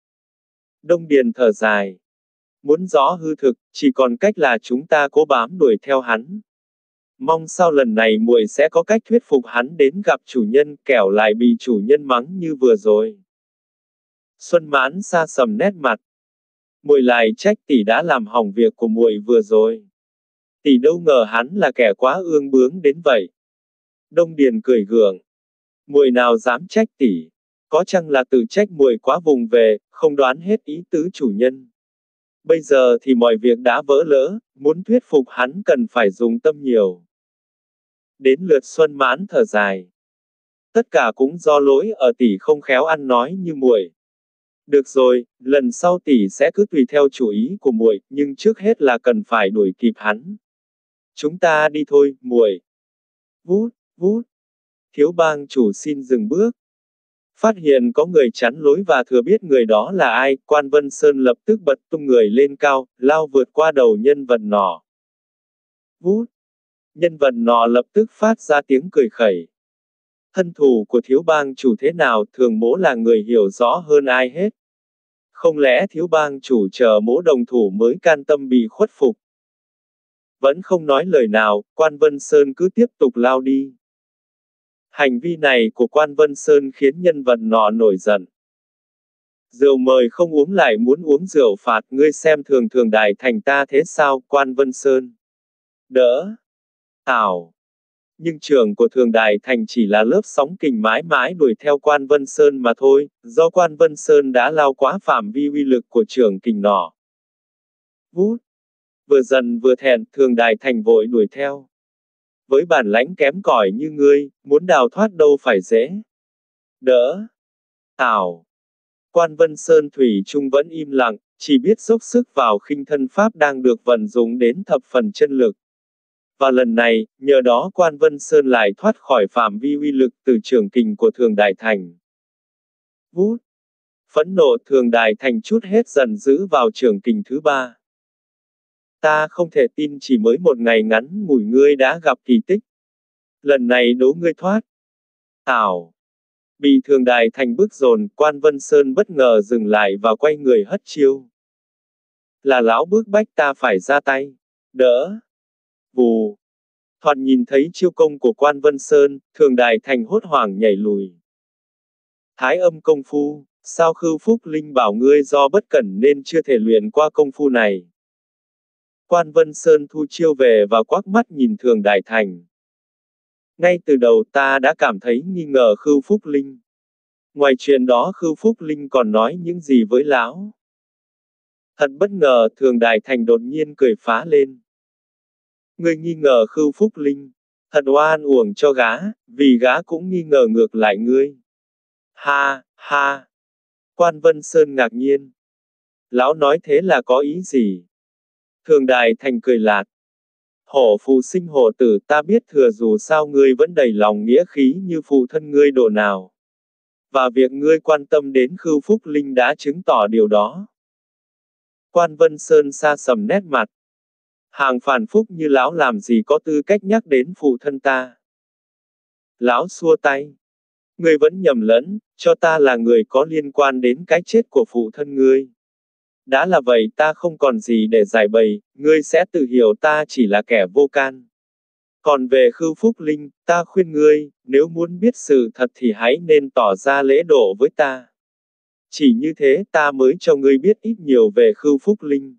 Đông Điền thở dài. Muốn rõ hư thực, chỉ còn cách là chúng ta cố bám đuổi theo hắn. Mong sau lần này muội sẽ có cách thuyết phục hắn đến gặp chủ nhân, kẻo lại bị chủ nhân mắng như vừa rồi. Xuân Mãn xa sầm nét mặt. Muội lại trách tỷ đã làm hỏng việc của muội vừa rồi. Tỷ đâu ngờ hắn là kẻ quá ương bướng đến vậy. Đông Điền cười gượng. Muội nào dám trách tỷ, có chăng là tự trách muội quá vùng về, không đoán hết ý tứ chủ nhân. Bây giờ thì mọi việc đã vỡ lỡ, muốn thuyết phục hắn cần phải dùng tâm nhiều. Đến lượt Xuân Mãn thở dài. Tất cả cũng do lỗi ở tỷ không khéo ăn nói như muội. Được rồi, lần sau tỷ sẽ cứ tùy theo chủ ý của muội, nhưng trước hết là cần phải đuổi kịp hắn. Chúng ta đi thôi, muội. Vút, vút. Thiếu bang chủ xin dừng bước. Phát hiện có người chắn lối và thừa biết người đó là ai, Quan Vân Sơn lập tức bật tung người lên cao, lao vượt qua đầu nhân vật nọ. Vút. Nhân vật nọ lập tức phát ra tiếng cười khẩy. Thân thủ của thiếu bang chủ thế nào, thường mỗ là người hiểu rõ hơn ai hết. Không lẽ thiếu bang chủ chờ mỗ đồng thủ mới can tâm bị khuất phục. Vẫn không nói lời nào, Quan Vân Sơn cứ tiếp tục lao đi. Hành vi này của Quan Vân Sơn khiến nhân vật nọ nổi giận. Rượu mời không uống lại muốn uống rượu phạt, ngươi xem thường thường đại thành ta thế sao, Quan Vân Sơn. Đỡ. Tào. Nhưng trưởng của thường đại thành chỉ là lớp sóng kình mãi mãi đuổi theo Quan Vân Sơn mà thôi, do Quan Vân Sơn đã lao quá phạm vi uy lực của trưởng kình nọ. Vút. Vừa giận vừa thẹn, thường đại thành vội đuổi theo. Với bản lãnh kém cỏi như ngươi, muốn đào thoát đâu phải dễ. Đỡ. Tào. Quan Vân Sơn thủy chung vẫn im lặng, chỉ biết dốc sức vào khinh thân pháp đang được vận dụng đến thập phần chân lực. Và lần này, nhờ đó Quan Vân Sơn lại thoát khỏi phạm vi uy lực từ trường kình của thường đại thành. Vút. Phẫn nộ, thường đại thành chút hết giận dữ vào trường kình thứ ba. Ta không thể tin chỉ mới một ngày ngắn ngủi ngươi đã gặp kỳ tích. Lần này đố ngươi thoát. Tào. Bị thường đại thành bức dồn, Quan Vân Sơn bất ngờ dừng lại và quay người hất chiêu. Là lão bức bách ta phải ra tay. Đỡ. Vù. Thoạt nhìn thấy chiêu công của Quan Vân Sơn, thường đại thành hốt hoảng nhảy lùi. Thái âm công phu, sao Khưu Phúc Linh bảo ngươi do bất cẩn nên chưa thể luyện qua công phu này. Quan Vân Sơn thu chiêu về và quắc mắt nhìn thường đại thành. Ngay từ đầu ta đã cảm thấy nghi ngờ Khưu Phúc Linh. Ngoài chuyện đó Khưu Phúc Linh còn nói những gì với lão? Thật bất ngờ, thường đại thành đột nhiên cười phá lên. Ngươi nghi ngờ Khưu Phúc Linh, thật oan uổng cho gã, vì gã cũng nghi ngờ ngược lại ngươi. Ha, ha. Quan Vân Sơn ngạc nhiên. Lão nói thế là có ý gì? Thường đại thành cười lạt. Hổ phụ sinh hổ tử, ta biết thừa dù sao ngươi vẫn đầy lòng nghĩa khí như phụ thân ngươi độ nào. Và việc ngươi quan tâm đến Khưu Phúc Linh đã chứng tỏ điều đó. Quan Vân Sơn xa sầm nét mặt. Hàng phản phúc như lão làm gì có tư cách nhắc đến phụ thân ta. Lão xua tay. Ngươi vẫn nhầm lẫn, cho ta là người có liên quan đến cái chết của phụ thân ngươi. Đã là vậy ta không còn gì để giải bày, ngươi sẽ tự hiểu ta chỉ là kẻ vô can. Còn về Khư Phúc Linh, ta khuyên ngươi, nếu muốn biết sự thật thì hãy nên tỏ ra lễ độ với ta. Chỉ như thế ta mới cho ngươi biết ít nhiều về Khư Phúc Linh.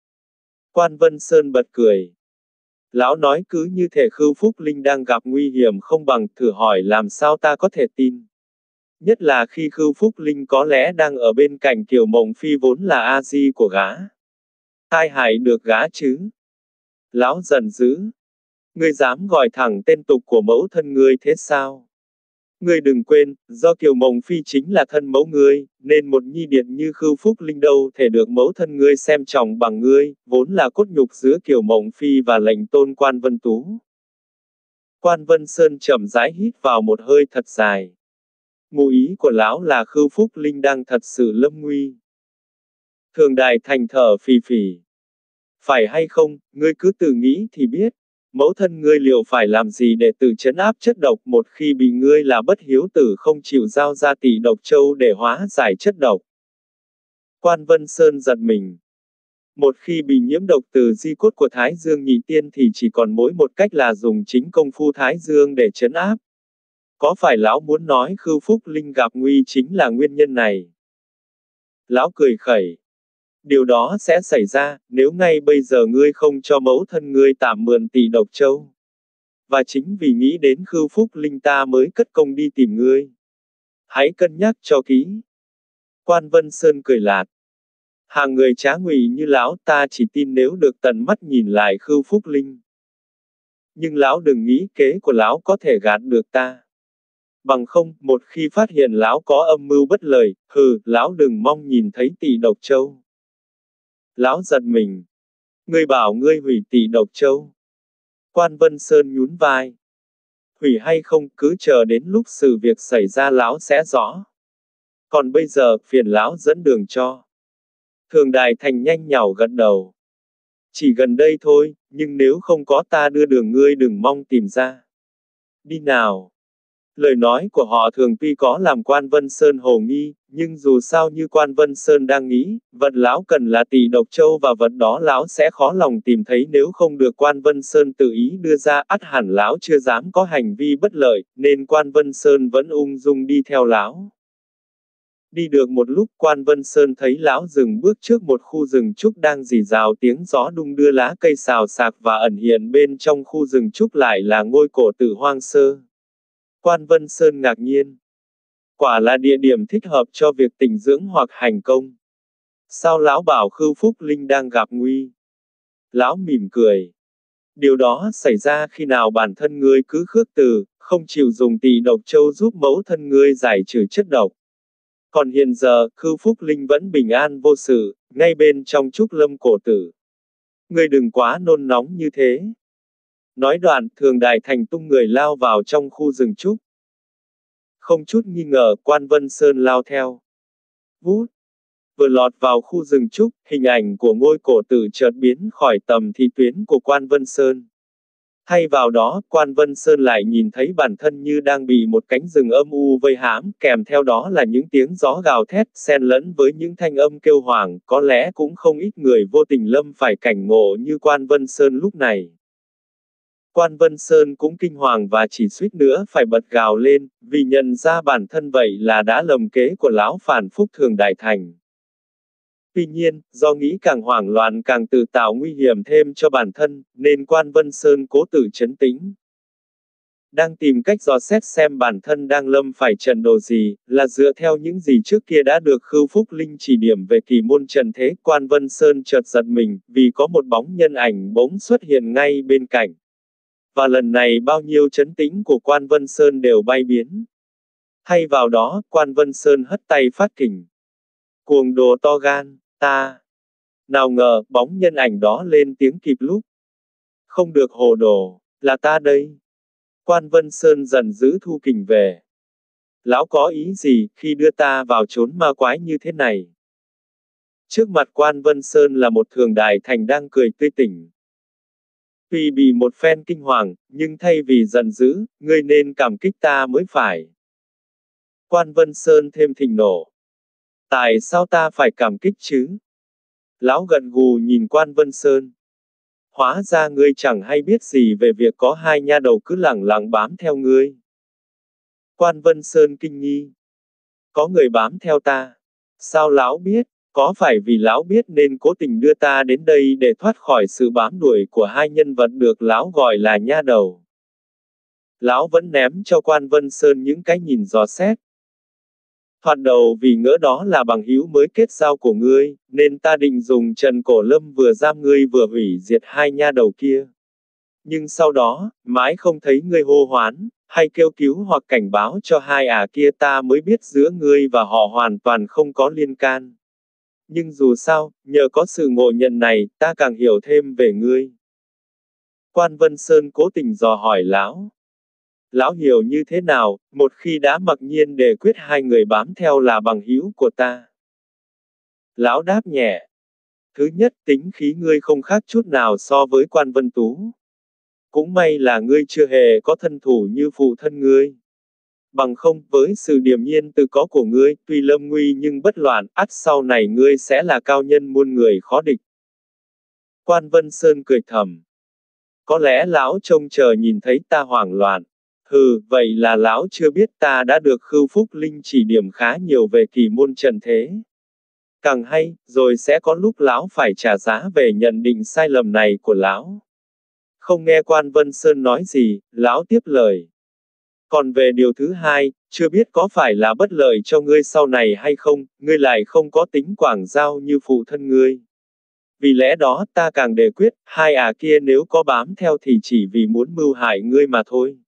Quan Vân Sơn bật cười. Lão nói cứ như thể Khư Phúc Linh đang gặp nguy hiểm không bằng thử hỏi làm sao ta có thể tin. Nhất là khi Khư Phúc Linh có lẽ đang ở bên cạnh Kiều Mộng Phi vốn là A-di của gã. Tai hại được gã chứ? Lão giận dữ. Ngươi dám gọi thẳng tên tục của mẫu thân ngươi thế sao? Ngươi đừng quên, do Kiều Mộng Phi chính là thân mẫu ngươi, nên một nhi điệt như Khư Phúc Linh đâu thể được mẫu thân ngươi xem trọng bằng ngươi, vốn là cốt nhục giữa Kiều Mộng Phi và lệnh tôn Quan Vân Tú. Quan Vân Sơn chậm rãi hít vào một hơi thật dài. Ngụ ý của lão là Khư Phúc Linh đang thật sự lâm nguy. Thường Đại Thành thở phì phì. Phải hay không, ngươi cứ tự nghĩ thì biết. Mẫu thân ngươi liệu phải làm gì để tự trấn áp chất độc một khi bị ngươi là bất hiếu tử không chịu giao ra tỷ độc châu để hóa giải chất độc. Quan Vân Sơn giật mình. Một khi bị nhiễm độc từ di cốt của Thái Dương Nhị Tiên thì chỉ còn mỗi một cách là dùng chính công phu Thái Dương để trấn áp. Có phải lão muốn nói Khư Phúc Linh gặp nguy chính là nguyên nhân này? Lão cười khẩy. Điều đó sẽ xảy ra, nếu ngay bây giờ ngươi không cho mẫu thân ngươi tạm mượn tỷ độc châu. Và chính vì nghĩ đến Khư Phúc Linh ta mới cất công đi tìm ngươi. Hãy cân nhắc cho kỹ. Quan Vân Sơn cười lạt. Hàng người trá ngụy như lão ta chỉ tin nếu được tận mắt nhìn lại Khư Phúc Linh. Nhưng lão đừng nghĩ kế của lão có thể gạt được ta. Bằng không, một khi phát hiện lão có âm mưu bất lời, hừ, lão đừng mong nhìn thấy tỷ độc châu. Lão giật mình. Ngươi bảo ngươi hủy tỷ độc châu. Quan Vân Sơn nhún vai. Hủy hay không, cứ chờ đến lúc sự việc xảy ra lão sẽ rõ. Còn bây giờ, phiền lão dẫn đường cho. Thường Đại Thành nhanh nhảu gật đầu. Chỉ gần đây thôi, nhưng nếu không có ta đưa đường ngươi đừng mong tìm ra. Đi nào. Lời nói của họ thường tuy có làm Quan Vân Sơn hồ nghi, nhưng dù sao như Quan Vân Sơn đang nghĩ, vật lão cần là tỷ độc châu và vật đó lão sẽ khó lòng tìm thấy nếu không được Quan Vân Sơn tự ý đưa ra, ắt hẳn lão chưa dám có hành vi bất lợi, nên Quan Vân Sơn vẫn ung dung đi theo lão. Đi được một lúc Quan Vân Sơn thấy lão dừng bước trước một khu rừng trúc đang rì rào tiếng gió đung đưa lá cây xào xạc và ẩn hiện bên trong khu rừng trúc lại là ngôi cổ tự hoang sơ. Quan Vân Sơn ngạc nhiên. Quả là địa điểm thích hợp cho việc tịnh dưỡng hoặc hành công. Sao lão bảo Khư Phúc Linh đang gặp nguy? Lão mỉm cười. Điều đó xảy ra khi nào bản thân ngươi cứ khước từ, không chịu dùng tỷ độc châu giúp mẫu thân ngươi giải trừ chất độc. Còn hiện giờ, Khư Phúc Linh vẫn bình an vô sự, ngay bên trong trúc lâm cổ tử. Ngươi đừng quá nôn nóng như thế. Nói đoạn, Thường Đại Thành tung người lao vào trong khu rừng trúc. Không chút nghi ngờ, Quan Vân Sơn lao theo. Vút. Vừa lọt vào khu rừng trúc, hình ảnh của ngôi cổ tử chợt biến khỏi tầm thị tuyến của Quan Vân Sơn. Thay vào đó, Quan Vân Sơn lại nhìn thấy bản thân như đang bị một cánh rừng âm u vây hãm, kèm theo đó là những tiếng gió gào thét, xen lẫn với những thanh âm kêu hoảng, có lẽ cũng không ít người vô tình lâm phải cảnh ngộ như Quan Vân Sơn lúc này. Quan Vân Sơn cũng kinh hoàng và chỉ suýt nữa phải bật gào lên, vì nhận ra bản thân vậy là đã lầm kế của lão phản phúc Thường Đại Thành. Tuy nhiên, do nghĩ càng hoảng loạn càng tự tạo nguy hiểm thêm cho bản thân, nên Quan Vân Sơn cố tự trấn tĩnh. Đang tìm cách dò xét xem bản thân đang lâm phải trận đồ gì, là dựa theo những gì trước kia đã được Khư Phúc Linh chỉ điểm về kỳ môn trận thế, Quan Vân Sơn chợt giật mình, vì có một bóng nhân ảnh bỗng xuất hiện ngay bên cạnh. Và lần này bao nhiêu trấn tĩnh của Quan Vân Sơn đều bay biến. Thay vào đó, Quan Vân Sơn hất tay phát kình. Cuồng đồ to gan, ta. Nào ngờ, bóng nhân ảnh đó lên tiếng kịp lúc. Không được hồ đồ, là ta đây. Quan Vân Sơn giận dữ thu kình về. Lão có ý gì, khi đưa ta vào chốn ma quái như thế này? Trước mặt Quan Vân Sơn là một Thường Đại Thành đang cười tươi tỉnh. Tuy bị một phen kinh hoàng, nhưng thay vì giận dữ, ngươi nên cảm kích ta mới phải. Quan Vân Sơn thêm thịnh nộ. Tại sao ta phải cảm kích chứ? Lão gật gù nhìn Quan Vân Sơn. Hóa ra ngươi chẳng hay biết gì về việc có hai nha đầu cứ lẳng lặng bám theo ngươi. Quan Vân Sơn kinh nghi. Có người bám theo ta. Sao lão biết? Có phải vì lão biết nên cố tình đưa ta đến đây để thoát khỏi sự bám đuổi của hai nhân vật được lão gọi là nha đầu? Lão vẫn ném cho Quan Vân Sơn những cái nhìn dò xét. Thoạt đầu vì ngỡ đó là bằng hữu mới kết giao của ngươi, nên ta định dùng Trần Cổ Lâm vừa giam ngươi vừa hủy diệt hai nha đầu kia. Nhưng sau đó, mãi không thấy ngươi hô hoán, hay kêu cứu hoặc cảnh báo cho hai ả kia, ta mới biết giữa ngươi và họ hoàn toàn không có liên can. Nhưng dù sao, nhờ có sự ngộ nhận này, ta càng hiểu thêm về ngươi. Quan Vân Sơn cố tình dò hỏi lão. Lão hiểu như thế nào, một khi đã mặc nhiên để quyết hai người bám theo là bằng hữu của ta? Lão đáp nhẹ. Thứ nhất, tính khí ngươi không khác chút nào so với Quan Vân Tú. Cũng may là ngươi chưa hề có thân thủ như phụ thân ngươi. Bằng không, với sự điềm nhiên tự có của ngươi, tuy lâm nguy nhưng bất loạn, ắt sau này ngươi sẽ là cao nhân muôn người khó địch. Quan Vân Sơn cười thầm. Có lẽ lão trông chờ nhìn thấy ta hoảng loạn. Hừ, vậy là lão chưa biết ta đã được Khưu Phúc Linh chỉ điểm khá nhiều về kỳ môn trận thế. Càng hay, rồi sẽ có lúc lão phải trả giá về nhận định sai lầm này của lão. Không nghe Quan Vân Sơn nói gì, lão tiếp lời. Còn về điều thứ hai, chưa biết có phải là bất lợi cho ngươi sau này hay không, ngươi lại không có tính quảng giao như phụ thân ngươi. Vì lẽ đó ta càng đề quyết, hai ả kia nếu có bám theo thì chỉ vì muốn mưu hại ngươi mà thôi.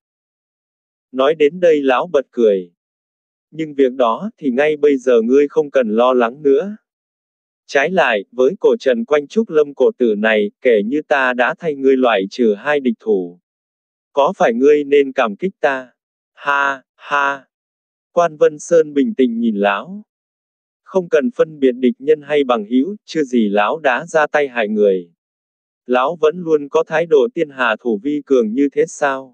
Nói đến đây lão bật cười. Nhưng việc đó thì ngay bây giờ ngươi không cần lo lắng nữa. Trái lại, với cổ trần quanh Trúc Lâm cổ tử này, kể như ta đã thay ngươi loại trừ hai địch thủ. Có phải ngươi nên cảm kích ta? Ha, ha. Quan Vân Sơn bình tĩnh nhìn lão. Không cần phân biệt địch nhân hay bằng hữu, chưa gì lão đã ra tay hại người. Lão vẫn luôn có thái độ tiên hạ thủ vi cường như thế sao?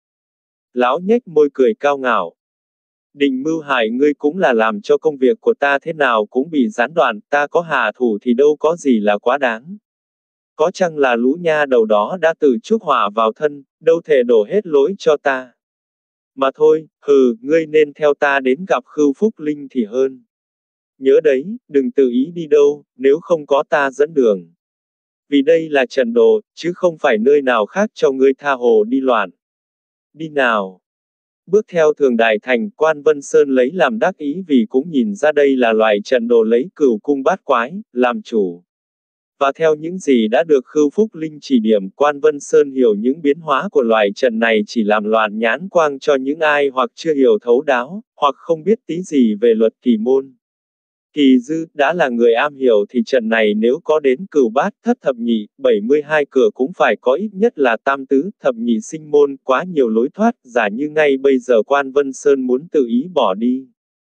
Lão nhếch môi cười cao ngạo. Định mưu hại ngươi cũng là làm cho công việc của ta thế nào cũng bị gián đoạn, ta có hạ thủ thì đâu có gì là quá đáng. Có chăng là lũ nha đầu đó đã tự chuốc họa vào thân, đâu thể đổ hết lỗi cho ta. Mà thôi, hừ, ngươi nên theo ta đến gặp Khưu Phúc Linh thì hơn. Nhớ đấy, đừng tự ý đi đâu, nếu không có ta dẫn đường. Vì đây là trận đồ, chứ không phải nơi nào khác cho ngươi tha hồ đi loạn. Đi nào. Bước theo Thường Đại Thành, Quan Vân Sơn lấy làm đắc ý vì cũng nhìn ra đây là loại trận đồ lấy cửu cung bát quái, làm chủ. Và theo những gì đã được Khưu Phúc Linh chỉ điểm, Quan Vân Sơn hiểu những biến hóa của loại trận này chỉ làm loạn nhãn quang cho những ai hoặc chưa hiểu thấu đáo, hoặc không biết tí gì về luật kỳ môn. Kỳ Dư, đã là người am hiểu thì trận này nếu có đến cửu bát, thất thập nhị, bảy mươi hai cửa cũng phải có ít nhất là tam tứ, thập nhị sinh môn, quá nhiều lối thoát, giả như ngay bây giờ Quan Vân Sơn muốn tự ý bỏ đi.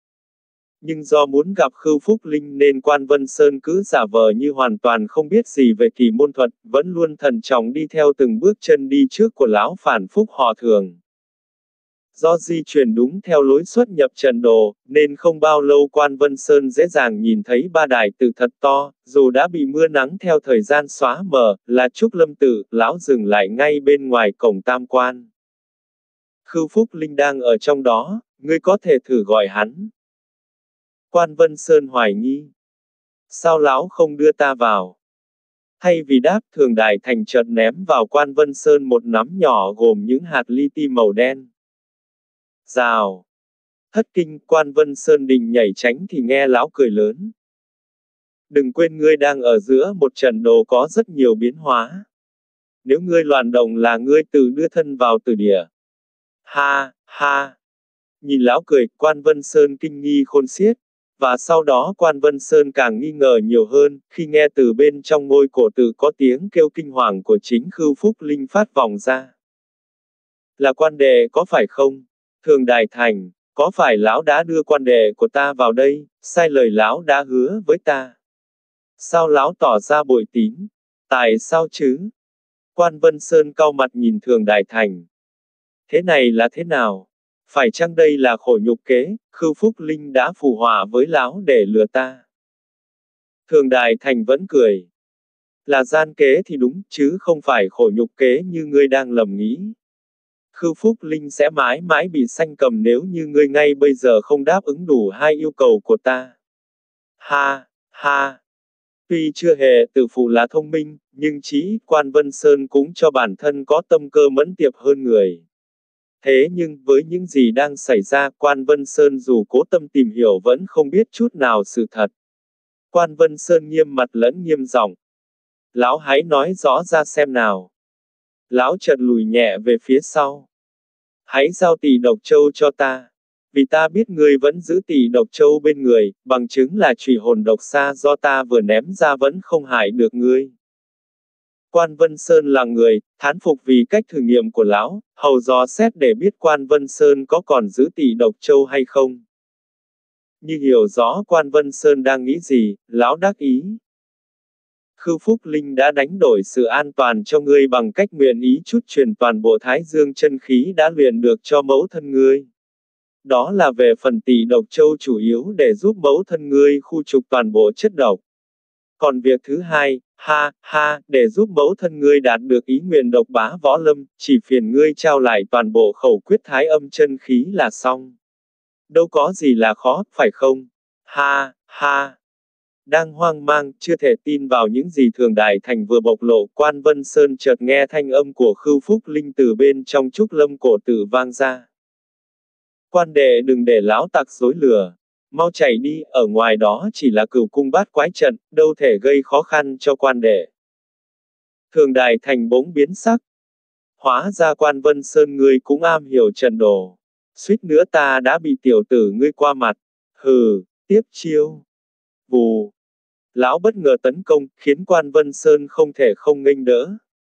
Nhưng do muốn gặp Khưu Phúc Linh nên Quan Vân Sơn cứ giả vờ như hoàn toàn không biết gì về kỳ môn thuật, vẫn luôn thận trọng đi theo từng bước chân đi trước của lão phản phúc họ Thường. Do di chuyển đúng theo lối xuất nhập trận đồ, nên không bao lâu Quan Vân Sơn dễ dàng nhìn thấy ba đài tự thật to, dù đã bị mưa nắng theo thời gian xóa mờ, là Trúc Lâm tự, lão dừng lại ngay bên ngoài cổng tam quan. Khưu Phúc Linh đang ở trong đó, ngươi có thể thử gọi hắn. Quan Vân Sơn hoài nghi. Sao lão không đưa ta vào? Thay vì đáp, Thường Đại Thành chợt ném vào Quan Vân Sơn một nắm nhỏ gồm những hạt li ti màu đen. Rào. Thất kinh, Quan Vân Sơn định nhảy tránh thì nghe lão cười lớn. Đừng quên ngươi đang ở giữa một trận đồ có rất nhiều biến hóa. Nếu ngươi loạn động là ngươi tự đưa thân vào tử địa. Ha, ha. Nhìn lão cười, Quan Vân Sơn kinh nghi khôn xiết. Và sau đó Quan Vân Sơn càng nghi ngờ nhiều hơn, khi nghe từ bên trong ngôi cổ tự có tiếng kêu kinh hoàng của chính Khưu Phúc Linh phát vọng ra. Là quan đệ có phải không? Thường Đại Thành, có phải lão đã đưa quan đệ của ta vào đây, sai lời lão đã hứa với ta? Sao lão tỏ ra bội tín? Tại sao chứ? Quan Vân Sơn cau mặt nhìn Thường Đại Thành. Thế này là thế nào? Phải chăng đây là khổ nhục kế, Khưu Phúc Linh đã phù họa với lão để lừa ta? Thường Đại Thành vẫn cười. Là gian kế thì đúng, chứ không phải khổ nhục kế như ngươi đang lầm nghĩ. Khư Phúc Linh sẽ mãi mãi bị sanh cầm nếu như ngươi ngay bây giờ không đáp ứng đủ hai yêu cầu của ta. Ha, ha. Tuy chưa hề tự phụ là thông minh, nhưng chí ít Quan Vân Sơn cũng cho bản thân có tâm cơ mẫn tiệp hơn người. Thế nhưng, với những gì đang xảy ra, Quan Vân Sơn dù cố tâm tìm hiểu vẫn không biết chút nào sự thật. Quan Vân Sơn nghiêm mặt lẫn nghiêm giọng. Lão hãy nói rõ ra xem nào. Lão chợt lùi nhẹ về phía sau. Hãy giao tỷ độc châu cho ta. Vì ta biết ngươi vẫn giữ tỷ độc châu bên người, bằng chứng là chủy hồn độc xa do ta vừa ném ra vẫn không hại được ngươi. Quan Vân Sơn là người, thán phục vì cách thử nghiệm của lão, hầu dò xét để biết Quan Vân Sơn có còn giữ tỷ độc châu hay không. Như hiểu rõ Quan Vân Sơn đang nghĩ gì, lão đắc ý. Khư Phúc Linh đã đánh đổi sự an toàn cho ngươi bằng cách nguyện ý chút truyền toàn bộ Thái Dương chân khí đã luyện được cho mẫu thân ngươi. Đó là về phần tỷ độc châu chủ yếu để giúp mẫu thân ngươi khu trục toàn bộ chất độc. Còn việc thứ hai, ha, ha, để giúp mẫu thân ngươi đạt được ý nguyện độc bá võ lâm, chỉ phiền ngươi trao lại toàn bộ khẩu quyết thái âm chân khí là xong. Đâu có gì là khó, phải không? Ha, ha. Đang hoang mang, chưa thể tin vào những gì Thường Đại Thành vừa bộc lộ, Quan Vân Sơn chợt nghe thanh âm của Khư Phúc Linh từ bên trong trúc lâm cổ tử vang ra. Quan đệ đừng để lão tặc dối lừa. Mau chạy đi, ở ngoài đó chỉ là cửu cung bát quái trận, đâu thể gây khó khăn cho quan đệ. Thường Đại Thành bỗng biến sắc. Hóa ra Quan Vân Sơn ngươi cũng am hiểu trận đồ. Suýt nữa ta đã bị tiểu tử ngươi qua mặt. Hừ, tiếp chiêu. Vù. Lão bất ngờ tấn công, khiến Quan Vân Sơn không thể không nghênh đỡ.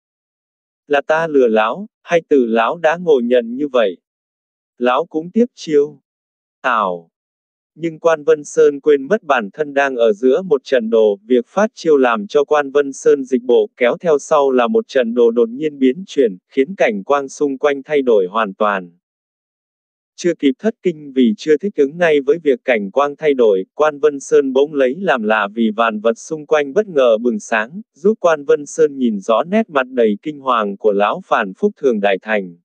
Là ta lừa lão, hay tự lão đã ngộ nhận như vậy? Lão cũng tiếp chiêu. Ảo. Nhưng Quan Vân Sơn quên mất bản thân đang ở giữa một trận đồ, việc phát chiêu làm cho Quan Vân Sơn dịch bộ, kéo theo sau là một trận đồ đột nhiên biến chuyển, khiến cảnh quang xung quanh thay đổi hoàn toàn. Chưa kịp thất kinh vì chưa thích ứng ngay với việc cảnh quang thay đổi, Quan Vân Sơn bỗng lấy làm lạ vì vạn vật xung quanh bất ngờ bừng sáng, giúp Quan Vân Sơn nhìn rõ nét mặt đầy kinh hoàng của lão phản phúc Thường Đại Thành.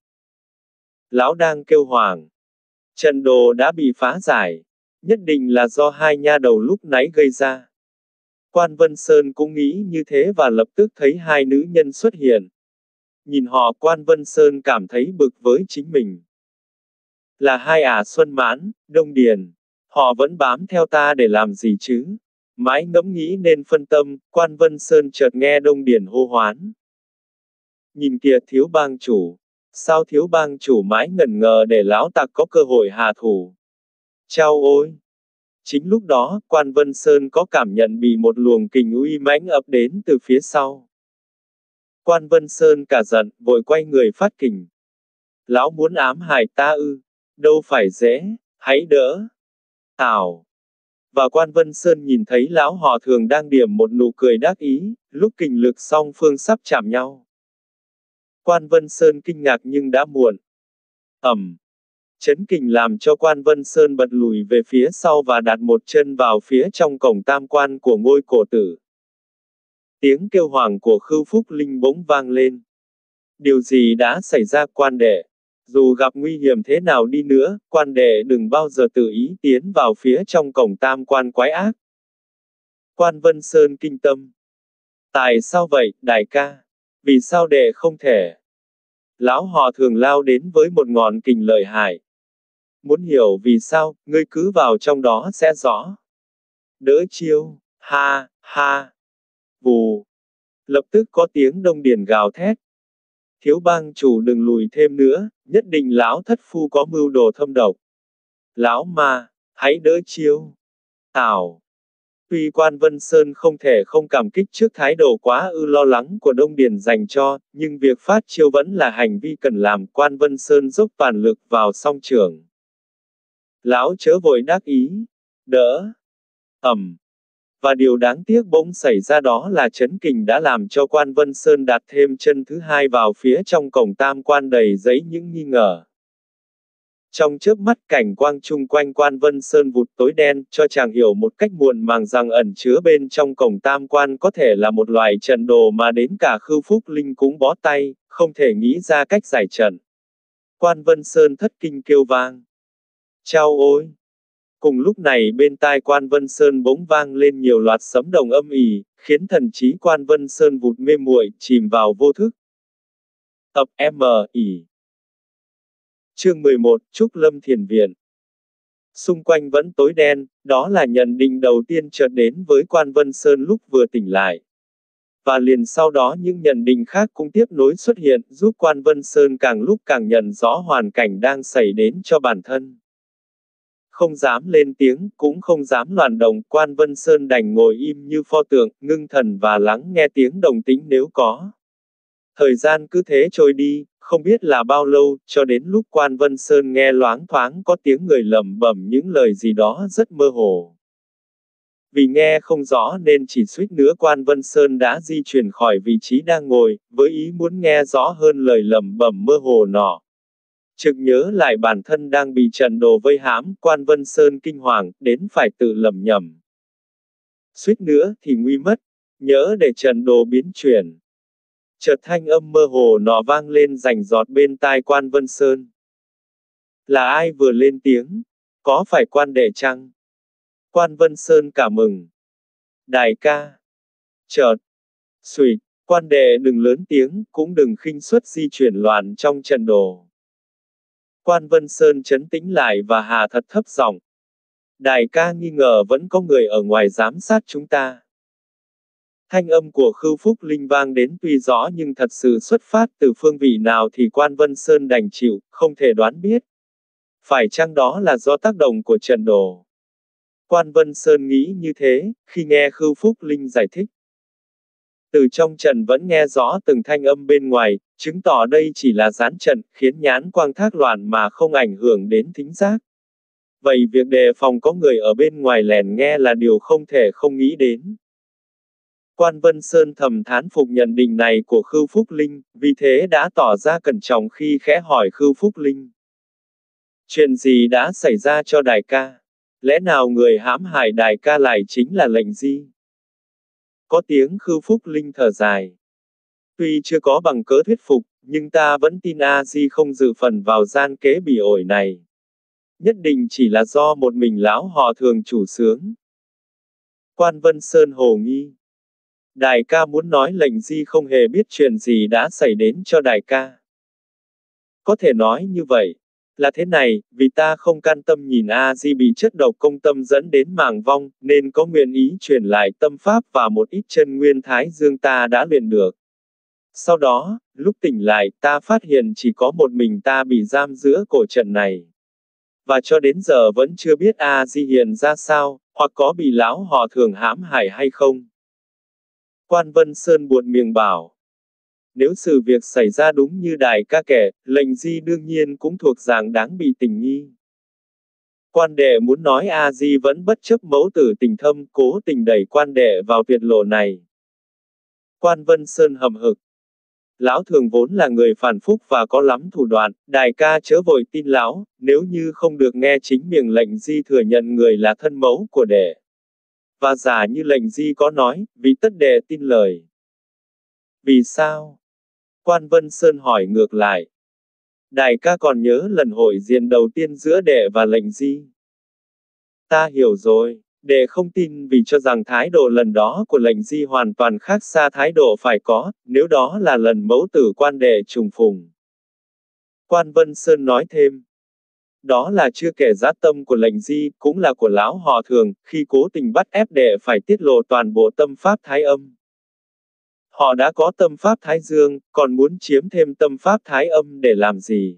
Lão đang kêu hoàng. Trận đồ đã bị phá giải. Nhất định là do hai nha đầu lúc nãy gây ra. Quan Vân Sơn cũng nghĩ như thế và lập tức thấy hai nữ nhân xuất hiện. Nhìn họ Quan Vân Sơn cảm thấy bực với chính mình. Là hai ả Xuân Mãn, Đông Điền. Họ vẫn bám theo ta để làm gì chứ? Mãi ngẫm nghĩ nên phân tâm, Quan Vân Sơn chợt nghe Đông Điền hô hoán. Nhìn kìa thiếu bang chủ. Sao thiếu bang chủ mãi ngẩn ngơ để lão tặc có cơ hội hạ thủ? Chao ôi! Chính lúc đó, Quan Vân Sơn có cảm nhận bị một luồng kình uy mãnh ập đến từ phía sau. Quan Vân Sơn cả giận, vội quay người phát kình. Lão muốn ám hại ta ư? Đâu phải dễ, hãy đỡ. Ảo! Và Quan Vân Sơn nhìn thấy lão họ Thường đang điểm một nụ cười đắc ý, lúc kình lực song phương sắp chạm nhau. Quan Vân Sơn kinh ngạc nhưng đã muộn. Ầm! Chấn kình làm cho Quan Vân Sơn bật lùi về phía sau và đặt một chân vào phía trong cổng tam quan của ngôi cổ tử. Tiếng kêu hoàng của Khư Phúc Linh bỗng vang lên. Điều gì đã xảy ra quan đệ? Dù gặp nguy hiểm thế nào đi nữa, quan đệ đừng bao giờ tự ý tiến vào phía trong cổng tam quan quái ác. Quan Vân Sơn kinh tâm. Tại sao vậy, đại ca? Vì sao đệ không thể? Lão họ Thường lao đến với một ngọn kình lợi hại. Muốn hiểu vì sao, ngươi cứ vào trong đó sẽ rõ. Đỡ chiêu, ha, ha. Vù. Lập tức có tiếng Đông Điền gào thét. Thiếu bang chủ đừng lùi thêm nữa, nhất định lão thất phu có mưu đồ thâm độc. Lão ma, hãy đỡ chiêu. Ảo. Tuy Quan Vân Sơn không thể không cảm kích trước thái độ quá ư lo lắng của Đông Điền dành cho, nhưng việc phát chiêu vẫn là hành vi cần làm. Quan Vân Sơn dốc toàn lực vào song trường. Lão chớ vội đắc ý. Đỡ. Ầm. Và điều đáng tiếc bỗng xảy ra đó là chấn kình đã làm cho Quan Vân Sơn đặt thêm chân thứ hai vào phía trong cổng tam quan đầy giấy những nghi ngờ. Trong chớp mắt cảnh quang chung quanh Quan Vân Sơn vụt tối đen, cho chàng hiểu một cách muộn màng rằng ẩn chứa bên trong cổng tam quan có thể là một loại trận đồ mà đến cả Khư Phúc Linh cũng bó tay, không thể nghĩ ra cách giải trận. Quan Vân Sơn thất kinh kêu vang. Chao ôi! Cùng lúc này bên tai Quan Vân Sơn bỗng vang lên nhiều loạt sấm đồng âm ỉ, khiến thần trí Quan Vân Sơn vụt mê muội, chìm vào vô thức. Tập M ỉ. Chương mười một, Trúc Lâm Thiền Viện. Xung quanh vẫn tối đen, đó là nhận định đầu tiên chợt đến với Quan Vân Sơn lúc vừa tỉnh lại. Và liền sau đó những nhận định khác cũng tiếp nối xuất hiện, giúp Quan Vân Sơn càng lúc càng nhận rõ hoàn cảnh đang xảy đến cho bản thân. Không dám lên tiếng, cũng không dám loạn động, Quan Vân Sơn đành ngồi im như pho tượng, ngưng thần và lắng nghe tiếng đồng tĩnh nếu có. Thời gian cứ thế trôi đi, không biết là bao lâu, cho đến lúc Quan Vân Sơn nghe loáng thoáng có tiếng người lẩm bẩm những lời gì đó rất mơ hồ. Vì nghe không rõ nên chỉ suýt nữa Quan Vân Sơn đã di chuyển khỏi vị trí đang ngồi, với ý muốn nghe rõ hơn lời lẩm bẩm mơ hồ nọ. Trực nhớ lại bản thân đang bị trận đồ vây hãm, Quan Vân Sơn kinh hoàng, đến phải tự lẩm nhẩm. Suýt nữa thì nguy mất, nhỡ để trận đồ biến chuyển. Chợt thanh âm mơ hồ nọ vang lên rành rọt bên tai Quan Vân Sơn. Là ai vừa lên tiếng? Có phải Quan đệ chăng? Quan Vân Sơn cả mừng. Đại ca. Chợt. Xùyt, Quan đệ đừng lớn tiếng, cũng đừng khinh suất di chuyển loạn trong trận đồ. Quan Vân Sơn trấn tĩnh lại và hạ thật thấp giọng. Đại ca nghi ngờ vẫn có người ở ngoài giám sát chúng ta. Thanh âm của Khư Phúc Linh vang đến tuy rõ nhưng thật sự xuất phát từ phương vị nào thì Quan Vân Sơn đành chịu, không thể đoán biết. Phải chăng đó là do tác động của trận đồ? Quan Vân Sơn nghĩ như thế, khi nghe Khư Phúc Linh giải thích. Từ trong trận vẫn nghe rõ từng thanh âm bên ngoài, chứng tỏ đây chỉ là gián trận, khiến nhãn quang thác loạn mà không ảnh hưởng đến thính giác. Vậy việc đề phòng có người ở bên ngoài lèn nghe là điều không thể không nghĩ đến. Quan Vân Sơn thầm thán phục nhận định này của Khư Phúc Linh, vì thế đã tỏ ra cẩn trọng khi khẽ hỏi Khư Phúc Linh. Chuyện gì đã xảy ra cho đại ca? Lẽ nào người hãm hại đại ca lại chính là Lệnh Di? Có tiếng Khư Phúc Linh thở dài. Tuy chưa có bằng cớ thuyết phục, nhưng ta vẫn tin A Di không dự phần vào gian kế bỉ ổi này. Nhất định chỉ là do một mình lão họ Thường chủ sướng. Quan Vân Sơn hồ nghi. Đại ca muốn nói Lệnh Di không hề biết chuyện gì đã xảy đến cho đại ca. Có thể nói như vậy, là thế này, vì ta không can tâm nhìn A Di bị chất độc công tâm dẫn đến màng vong, nên có nguyện ý truyền lại tâm pháp và một ít chân nguyên thái dương ta đã luyện được. Sau đó, lúc tỉnh lại, ta phát hiện chỉ có một mình ta bị giam giữa cổ trận này. Và cho đến giờ vẫn chưa biết A Di hiện ra sao, hoặc có bị lão họ Thường hãm hại hay không. Quan Vân Sơn buột miệng bảo. Nếu sự việc xảy ra đúng như đại ca kể, Lệnh Di đương nhiên cũng thuộc dạng đáng bị tình nghi. Quan đệ muốn nói A Di vẫn bất chấp mẫu tử tình thâm, cố tình đẩy quan đệ vào tuyệt lộ này. Quan Vân Sơn hầm hực. Lão Thường vốn là người phản phúc và có lắm thủ đoạn, đại ca chớ vội tin lão, nếu như không được nghe chính miệng Lệnh Di thừa nhận người là thân mẫu của đệ. Và giả như Lệnh Di có nói, vì tất đệ tin lời. Vì sao? Quan Vân Sơn hỏi ngược lại. Đại ca còn nhớ lần hội diện đầu tiên giữa đệ và Lệnh Di. Ta hiểu rồi, đệ không tin vì cho rằng thái độ lần đó của Lệnh Di hoàn toàn khác xa thái độ phải có, nếu đó là lần mẫu tử quan đệ trùng phùng. Quan Vân Sơn nói thêm. Đó là chưa kể dã tâm của Lệnh Di, cũng là của lão họ Thường, khi cố tình bắt ép đệ phải tiết lộ toàn bộ tâm pháp thái âm. Họ đã có tâm pháp thái dương, còn muốn chiếm thêm tâm pháp thái âm để làm gì?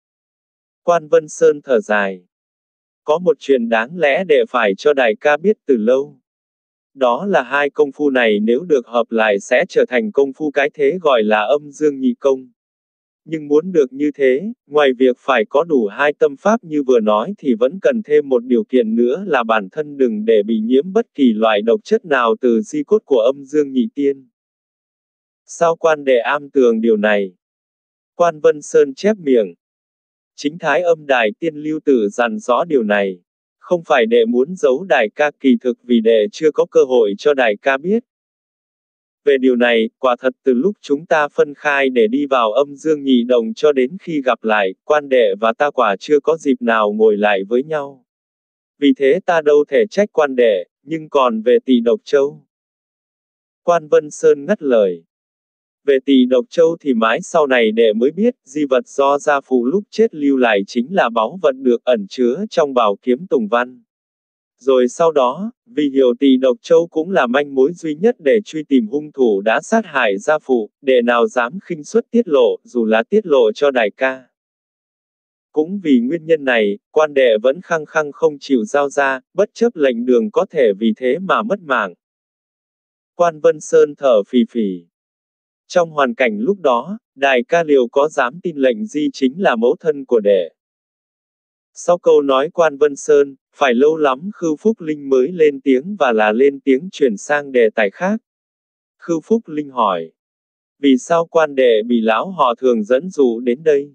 Quan Vân Sơn thở dài. Có một chuyện đáng lẽ đệ phải cho đại ca biết từ lâu. Đó là hai công phu này nếu được hợp lại sẽ trở thành công phu cái thế gọi là âm dương nhị công. Nhưng muốn được như thế, ngoài việc phải có đủ hai tâm pháp như vừa nói thì vẫn cần thêm một điều kiện nữa là bản thân đừng để bị nhiễm bất kỳ loại độc chất nào từ di cốt của âm dương nhị tiên. Sao quan đệ am tường điều này? Quan Vân Sơn chép miệng. Chính Thái Âm Đài Tiên Lưu Tử dặn rõ điều này. Không phải đệ muốn giấu đại ca, kỳ thực vì đệ chưa có cơ hội cho đại ca biết. Về điều này, quả thật từ lúc chúng ta phân khai để đi vào âm dương nhị đồng cho đến khi gặp lại, quan đệ và ta quả chưa có dịp nào ngồi lại với nhau. Vì thế ta đâu thể trách quan đệ, nhưng còn về Tỳ Độc Châu. Quan Vân Sơn ngắt lời. Về Tỳ Độc Châu thì mãi sau này đệ mới biết, di vật do gia phụ lúc chết lưu lại chính là báu vật được ẩn chứa trong bảo kiếm Tùng Văn. Rồi sau đó, vì hiệu Tỳ Độc Châu cũng là manh mối duy nhất để truy tìm hung thủ đã sát hại gia phụ, đệ nào dám khinh suất tiết lộ, dù là tiết lộ cho đại ca. Cũng vì nguyên nhân này, quan đệ vẫn khăng khăng không chịu giao ra, bất chấp lệnh đường có thể vì thế mà mất mạng. Quan Vân Sơn thở phì phì. Trong hoàn cảnh lúc đó, đại ca liệu có dám tin lệnh di chính là mẫu thân của đệ? Sau câu nói Quan Vân Sơn, phải lâu lắm Khưu Phúc Linh mới lên tiếng và là lên tiếng chuyển sang đề tài khác. Khưu Phúc Linh hỏi. Vì sao quan đệ bị lão họ Thường dẫn dụ đến đây?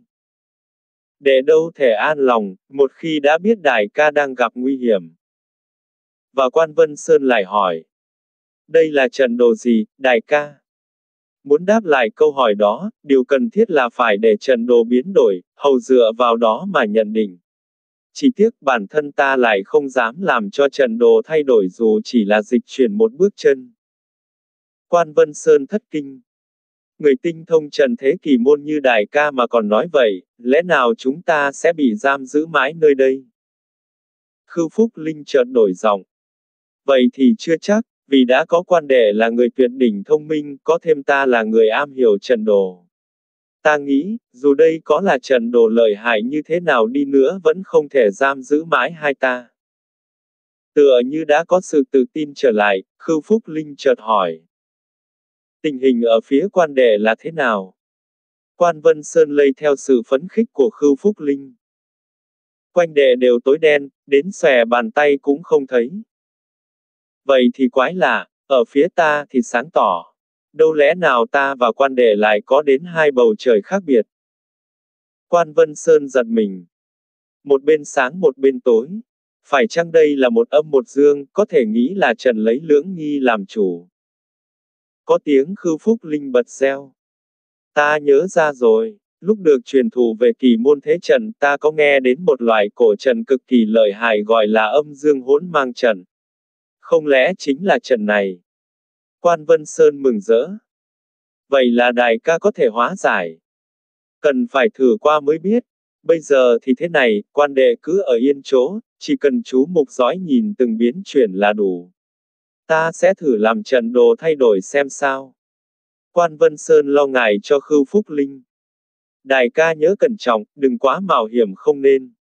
Đệ đâu thể an lòng, một khi đã biết đại ca đang gặp nguy hiểm. Và Quan Vân Sơn lại hỏi. Đây là trận đồ gì, đại ca? Muốn đáp lại câu hỏi đó, điều cần thiết là phải để trận đồ biến đổi, hầu dựa vào đó mà nhận định. Chỉ tiếc bản thân ta lại không dám làm cho trận đồ thay đổi dù chỉ là dịch chuyển một bước chân. Quan Vân Sơn thất kinh. Người tinh thông trận thế kỳ môn như đại ca mà còn nói vậy, lẽ nào chúng ta sẽ bị giam giữ mãi nơi đây? Khưu Phúc Linh chợt đổi giọng. Vậy thì chưa chắc, vì đã có quan đệ là người tuyệt đỉnh thông minh, có thêm ta là người am hiểu trận đồ. Ta nghĩ, dù đây có là trận đồ lợi hại như thế nào đi nữa vẫn không thể giam giữ mãi hai ta. Tựa như đã có sự tự tin trở lại, Khưu Phúc Linh chợt hỏi. Tình hình ở phía quan đệ là thế nào? Quan Vân Sơn lây theo sự phấn khích của Khưu Phúc Linh. Quanh đệ đều tối đen, đến xòe bàn tay cũng không thấy. Vậy thì quái lạ, ở phía ta thì sáng tỏ. Đâu lẽ nào ta và quan đệ lại có đến hai bầu trời khác biệt? Quan Vân Sơn giật mình. Một bên sáng một bên tối. Phải chăng đây là một âm một dương, có thể nghĩ là Trần lấy Lưỡng Nghi làm chủ. Có tiếng Khưu Phúc Linh bật reo. Ta nhớ ra rồi, lúc được truyền thụ về kỳ môn thế trận ta có nghe đến một loại cổ trận cực kỳ lợi hại gọi là âm dương hỗn mang trận. Không lẽ chính là trận này? Quan Vân Sơn mừng rỡ. Vậy là đại ca có thể hóa giải. Cần phải thử qua mới biết. Bây giờ thì thế này, quan đệ cứ ở yên chỗ, chỉ cần chú mục dõi nhìn từng biến chuyển là đủ. Ta sẽ thử làm trận đồ thay đổi xem sao. Quan Vân Sơn lo ngại cho Khưu Phúc Linh. Đại ca nhớ cẩn trọng, đừng quá mạo hiểm không nên.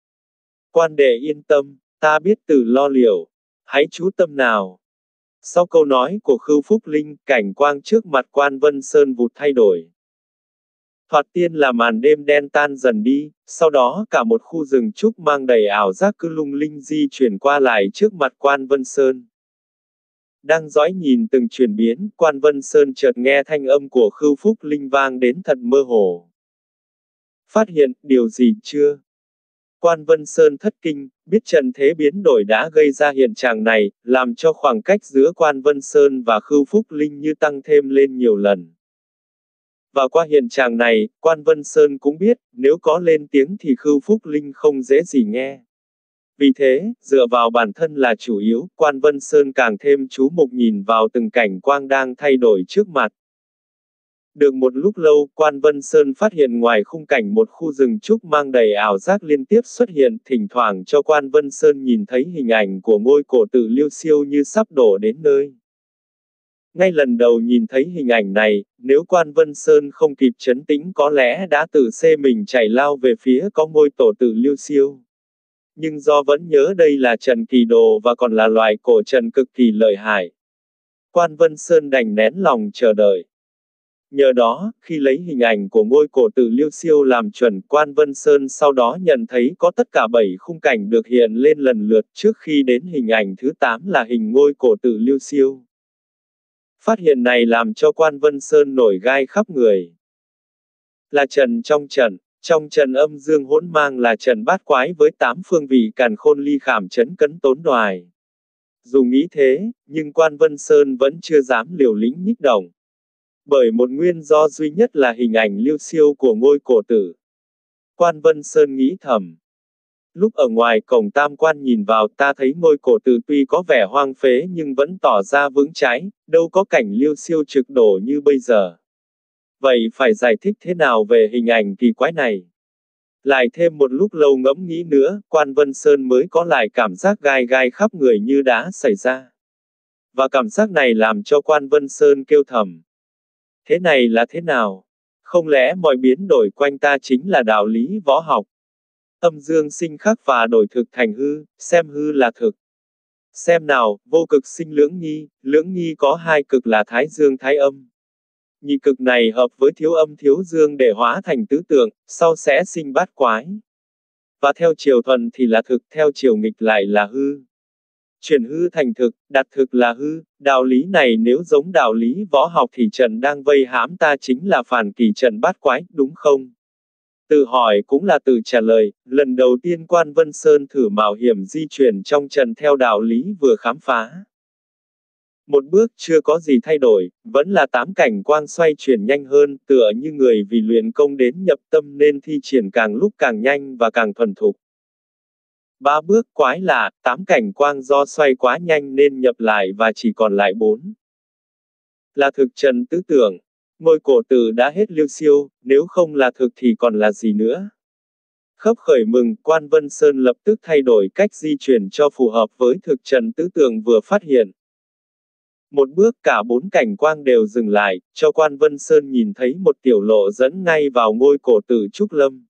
Quan đệ yên tâm, ta biết tự lo liệu. Hãy chú tâm nào. Sau câu nói của Khưu Phúc Linh, cảnh quang trước mặt Quan Vân Sơn vụt thay đổi. Thoạt tiên là màn đêm đen tan dần đi, sau đó cả một khu rừng trúc mang đầy ảo giác cứ lung linh di chuyển qua lại trước mặt Quan Vân Sơn. Đang dõi nhìn từng chuyển biến, Quan Vân Sơn chợt nghe thanh âm của Khưu Phúc Linh vang đến thật mơ hồ. Phát hiện, điều gì chưa? Quan Vân Sơn thất kinh, biết trận thế biến đổi đã gây ra hiện trạng này, làm cho khoảng cách giữa Quan Vân Sơn và Khưu Phúc Linh như tăng thêm lên nhiều lần. Và qua hiện trạng này, Quan Vân Sơn cũng biết, nếu có lên tiếng thì Khưu Phúc Linh không dễ gì nghe. Vì thế, dựa vào bản thân là chủ yếu, Quan Vân Sơn càng thêm chú mục nhìn vào từng cảnh quang đang thay đổi trước mặt. Được một lúc lâu, Quan Vân Sơn phát hiện ngoài khung cảnh một khu rừng trúc mang đầy ảo giác liên tiếp xuất hiện, thỉnh thoảng cho Quan Vân Sơn nhìn thấy hình ảnh của ngôi cổ tự Liêu Siêu như sắp đổ đến nơi. Ngay lần đầu nhìn thấy hình ảnh này, nếu Quan Vân Sơn không kịp trấn tĩnh có lẽ đã tự xê mình chạy lao về phía có ngôi tổ tự Liêu Siêu. Nhưng do vẫn nhớ đây là trận kỳ đồ và còn là loại cổ trận cực kỳ lợi hại. Quan Vân Sơn đành nén lòng chờ đợi. Nhờ đó, khi lấy hình ảnh của ngôi cổ tự Liêu Siêu làm chuẩn, Quan Vân Sơn sau đó nhận thấy có tất cả bảy khung cảnh được hiện lên lần lượt trước khi đến hình ảnh thứ tám là hình ngôi cổ tự Liêu Siêu. Phát hiện này làm cho Quan Vân Sơn nổi gai khắp người. Là trận trong trận, Trong trận âm dương hỗn mang là trận bát quái với tám phương vị càn khôn ly khảm trấn cấn tốn đoài. Dù nghĩ thế, nhưng Quan Vân Sơn vẫn chưa dám liều lĩnh nhích động. Bởi một nguyên do duy nhất là hình ảnh liêu xiêu của ngôi cổ tử. Quan Vân Sơn nghĩ thầm. Lúc ở ngoài cổng tam quan nhìn vào ta thấy ngôi cổ tử tuy có vẻ hoang phế nhưng vẫn tỏ ra vững chãi, đâu có cảnh liêu siêu trực đổ như bây giờ. Vậy phải giải thích thế nào về hình ảnh kỳ quái này? Lại thêm một lúc lâu ngẫm nghĩ nữa, Quan Vân Sơn mới có lại cảm giác gai gai khắp người như đã xảy ra. Và cảm giác này làm cho Quan Vân Sơn kêu thầm. Thế này là thế nào? Không lẽ mọi biến đổi quanh ta chính là đạo lý võ học? Âm dương sinh khắc và đổi thực thành hư, xem hư là thực. Xem nào, vô cực sinh lưỡng nghi, lưỡng nghi có hai cực là thái dương thái âm. Nhị cực này hợp với thiếu âm thiếu dương để hóa thành tứ tượng, sau sẽ sinh bát quái. Và theo chiều thuận thì là thực, theo chiều nghịch lại là hư. Chuyển hư thành thực, đặt thực là hư, đạo lý này nếu giống đạo lý võ học thì trận đang vây hãm ta chính là phản kỳ trận bát quái, đúng không? Tự hỏi cũng là tự trả lời, lần đầu tiên Quan Vân Sơn thử mạo hiểm di chuyển trong trận theo đạo lý vừa khám phá. Một bước chưa có gì thay đổi, vẫn là tám cảnh quang xoay chuyển nhanh hơn, tựa như người vì luyện công đến nhập tâm nên thi triển càng lúc càng nhanh và càng thuần thục. Ba bước quái lạ, tám cảnh quang do xoay quá nhanh nên nhập lại và chỉ còn lại bốn. Là thực trần tứ tưởng. Ngôi cổ tử đã hết liêu siêu, nếu không là thực thì còn là gì nữa. Khấp khởi mừng, Quan Vân Sơn lập tức thay đổi cách di chuyển cho phù hợp với thực trần tứ tưởng vừa phát hiện. Một bước cả bốn cảnh quang đều dừng lại, cho Quan Vân Sơn nhìn thấy một tiểu lộ dẫn ngay vào ngôi cổ tử Trúc Lâm.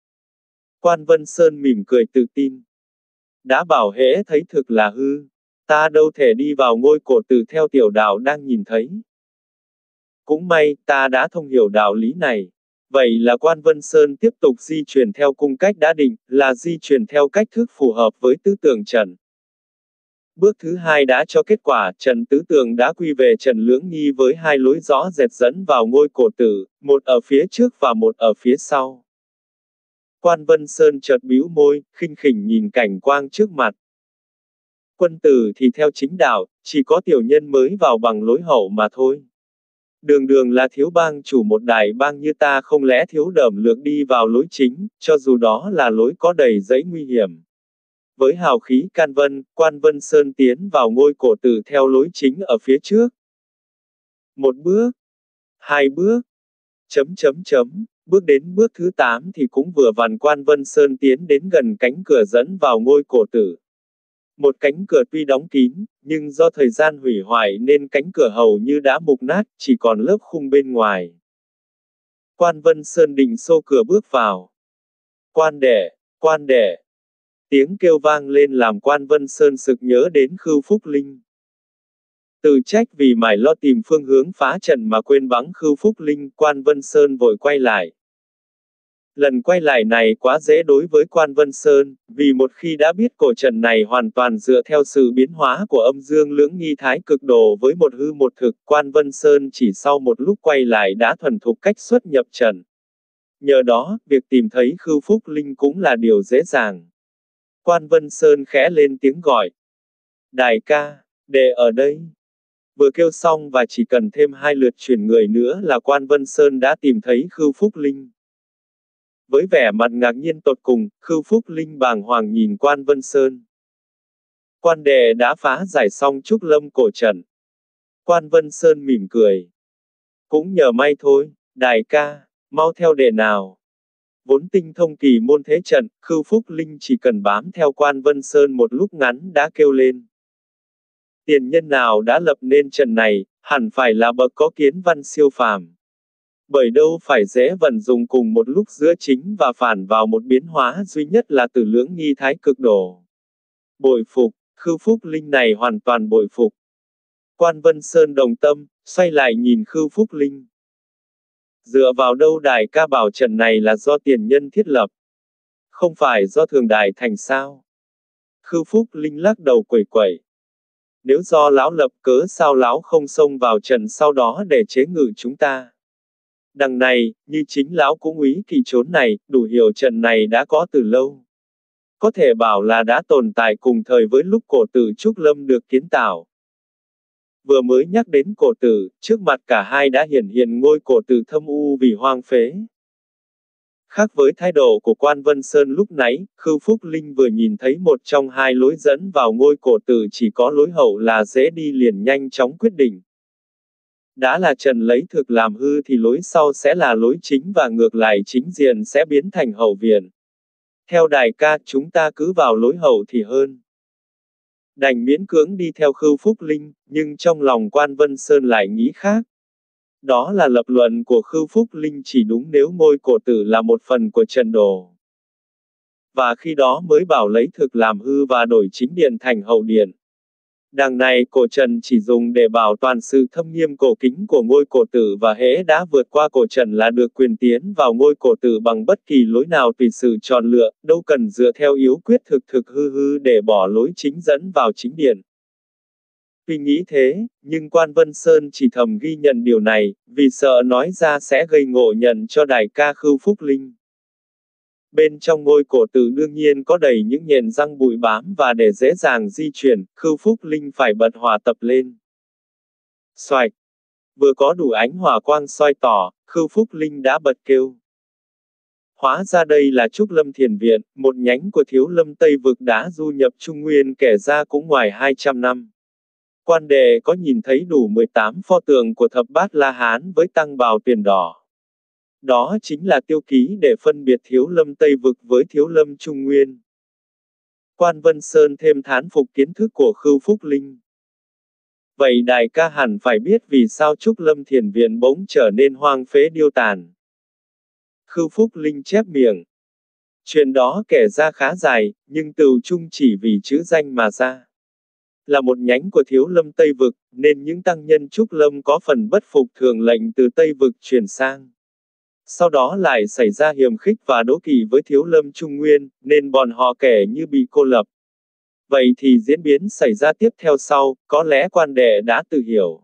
Quan Vân Sơn mỉm cười tự tin. Đã bảo hễ thấy thực là hư, ta đâu thể đi vào ngôi cổ tử theo tiểu đạo đang nhìn thấy. Cũng may, ta đã thông hiểu đạo lý này. Vậy là Quan Vân Sơn tiếp tục di chuyển theo cung cách đã định, là di chuyển theo cách thức phù hợp với tứ tượng trận. Bước thứ hai đã cho kết quả, trận tứ tượng đã quy về trận lưỡng nghi với hai lối rõ rệt dẫn vào ngôi cổ tử, một ở phía trước và một ở phía sau. Quan Vân Sơn chợt bĩu môi, khinh khỉnh nhìn cảnh quang trước mặt. Quân tử thì theo chính đạo, chỉ có tiểu nhân mới vào bằng lối hậu mà thôi. Đường đường là thiếu bang chủ một đại bang như ta không lẽ thiếu đẩm lược đi vào lối chính, cho dù đó là lối có đầy dẫy nguy hiểm. Với hào khí can vân, Quan Vân Sơn tiến vào ngôi cổ tử theo lối chính ở phía trước. Một bước, hai bước, chấm chấm chấm, bước đến bước thứ tám thì cũng vừa vặn Quan Vân Sơn tiến đến gần cánh cửa dẫn vào ngôi cổ tử. Một cánh cửa tuy đóng kín, nhưng do thời gian hủy hoại nên cánh cửa hầu như đã mục nát, chỉ còn lớp khung bên ngoài. Quan Vân Sơn định xô cửa bước vào. Quan đệ, quan đệ. Tiếng kêu vang lên làm Quan Vân Sơn sực nhớ đến Khưu Phúc Linh. Tự trách vì mải lo tìm phương hướng phá trận mà quên bẵng Khưu Phúc Linh, Quan Vân Sơn vội quay lại. Lần quay lại này quá dễ đối với Quan Vân Sơn, vì một khi đã biết cổ trận này hoàn toàn dựa theo sự biến hóa của âm dương lưỡng nghi thái cực đồ với một hư một thực, Quan Vân Sơn chỉ sau một lúc quay lại đã thuần thục cách xuất nhập trận. Nhờ đó, việc tìm thấy Khưu Phúc Linh cũng là điều dễ dàng. Quan Vân Sơn khẽ lên tiếng gọi. Đại ca, đệ ở đây. Vừa kêu xong và chỉ cần thêm hai lượt chuyển người nữa là Quan Vân Sơn đã tìm thấy Khưu Phúc Linh. Với vẻ mặt ngạc nhiên tột cùng, Khưu Phúc Linh bàng hoàng nhìn Quan Vân Sơn. Quan đệ đã phá giải xong Trúc Lâm cổ trận. Quan Vân Sơn mỉm cười. Cũng nhờ may thôi, đại ca, mau theo đệ nào. Vốn tinh thông kỳ môn thế trận, Khưu Phúc Linh chỉ cần bám theo Quan Vân Sơn một lúc ngắn đã kêu lên. Tiền nhân nào đã lập nên trận này, hẳn phải là bậc có kiến văn siêu phàm. Bởi đâu phải dễ vận dụng cùng một lúc giữa chính và phản vào một biến hóa duy nhất là từ lưỡng nghi thái cực đồ. Bội phục, Khưu Phúc Linh này hoàn toàn bội phục. Quan Vân Sơn đồng tâm, xoay lại nhìn Khưu Phúc Linh. Dựa vào đâu đại ca bảo trận này là do tiền nhân thiết lập? Không phải do thường đại thành sao? Khưu Phúc Linh lắc đầu quẩy quẩy. Nếu do lão lập cớ sao lão không xông vào trận sau đó để chế ngự chúng ta? Đằng này, như chính lão cũng úy kỵ trốn này, đủ hiểu trận này đã có từ lâu. Có thể bảo là đã tồn tại cùng thời với lúc cổ tử Trúc Lâm được kiến tạo. Vừa mới nhắc đến cổ tử, trước mặt cả hai đã hiển hiện ngôi cổ tử thâm u vì hoang phế. Khác với thái độ của quan Vân Sơn lúc nãy, Khưu Phúc Linh vừa nhìn thấy một trong hai lối dẫn vào ngôi cổ tử chỉ có lối hậu là dễ đi liền nhanh chóng quyết định. Đã là Trần lấy thực làm hư thì lối sau sẽ là lối chính và ngược lại chính diện sẽ biến thành hậu viện. Theo đại ca, chúng ta cứ vào lối hậu thì hơn. Đành miễn cưỡng đi theo Khưu Phúc Linh, nhưng trong lòng quan Vân Sơn lại nghĩ khác. Đó là lập luận của Khưu Phúc Linh chỉ đúng nếu ngôi cổ tử là một phần của Trần Đồ. Và khi đó mới bảo lấy thực làm hư và đổi chính điện thành hậu điện. Đằng này cổ Trần chỉ dùng để bảo toàn sự thâm nghiêm cổ kính của ngôi cổ tử và hễ đã vượt qua cổ Trần là được quyền tiến vào ngôi cổ tử bằng bất kỳ lối nào tùy sự chọn lựa, đâu cần dựa theo yếu quyết thực thực hư hư để bỏ lối chính dẫn vào chính điện. Tuy nghĩ thế, nhưng quan Vân Sơn chỉ thầm ghi nhận điều này, vì sợ nói ra sẽ gây ngộ nhận cho đại ca Khưu Phúc Linh. Bên trong ngôi cổ tử đương nhiên có đầy những nhện răng bụi bám và để dễ dàng di chuyển, Khưu Phúc Linh phải bật hỏa tập lên. Xoạch! Vừa có đủ ánh hỏa quang soi tỏ, Khưu Phúc Linh đã bật kêu. Hóa ra đây là Trúc Lâm Thiền Viện, một nhánh của Thiếu Lâm Tây Vực đã du nhập Trung Nguyên kể ra cũng ngoài hai trăm năm. Quan đệ có nhìn thấy đủ mười tám pho tượng của thập bát La Hán với tăng bào tiền đỏ. Đó chính là tiêu ký để phân biệt Thiếu Lâm Tây Vực với Thiếu Lâm Trung Nguyên. Quan Vân Sơn thêm thán phục kiến thức của Khưu Phúc Linh. Vậy đại ca hẳn phải biết vì sao Trúc Lâm Thiền Viện bỗng trở nên hoang phế điêu tàn. Khưu Phúc Linh chép miệng. Chuyện đó kể ra khá dài, nhưng tựu chung chỉ vì chữ danh mà ra. Là một nhánh của Thiếu Lâm Tây Vực, nên những tăng nhân Trúc Lâm có phần bất phục thường lệnh từ Tây Vực truyền sang. Sau đó lại xảy ra hiềm khích và đố kỵ với Thiếu Lâm Trung Nguyên, nên bọn họ kể như bị cô lập. Vậy thì diễn biến xảy ra tiếp theo sau, có lẽ quan đệ đã tự hiểu.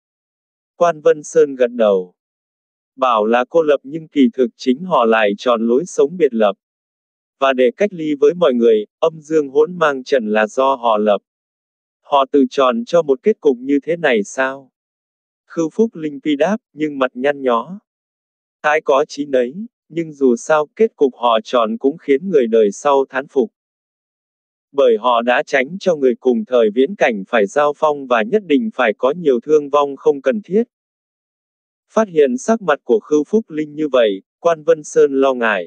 Quan Vân Sơn gật đầu. Bảo là cô lập nhưng kỳ thực chính họ lại chọn lối sống biệt lập. Và để cách ly với mọi người, âm dương hỗn mang trần là do họ lập. Họ tự chọn cho một kết cục như thế này sao? Khưu Phúc Linh pi đáp, nhưng mặt nhăn nhó. Ai có chí nấy, nhưng dù sao, kết cục họ chọn cũng khiến người đời sau thán phục. Bởi họ đã tránh cho người cùng thời viễn cảnh phải giao phong và nhất định phải có nhiều thương vong không cần thiết. Phát hiện sắc mặt của Khưu Phúc Linh như vậy, quan Vân Sơn lo ngại.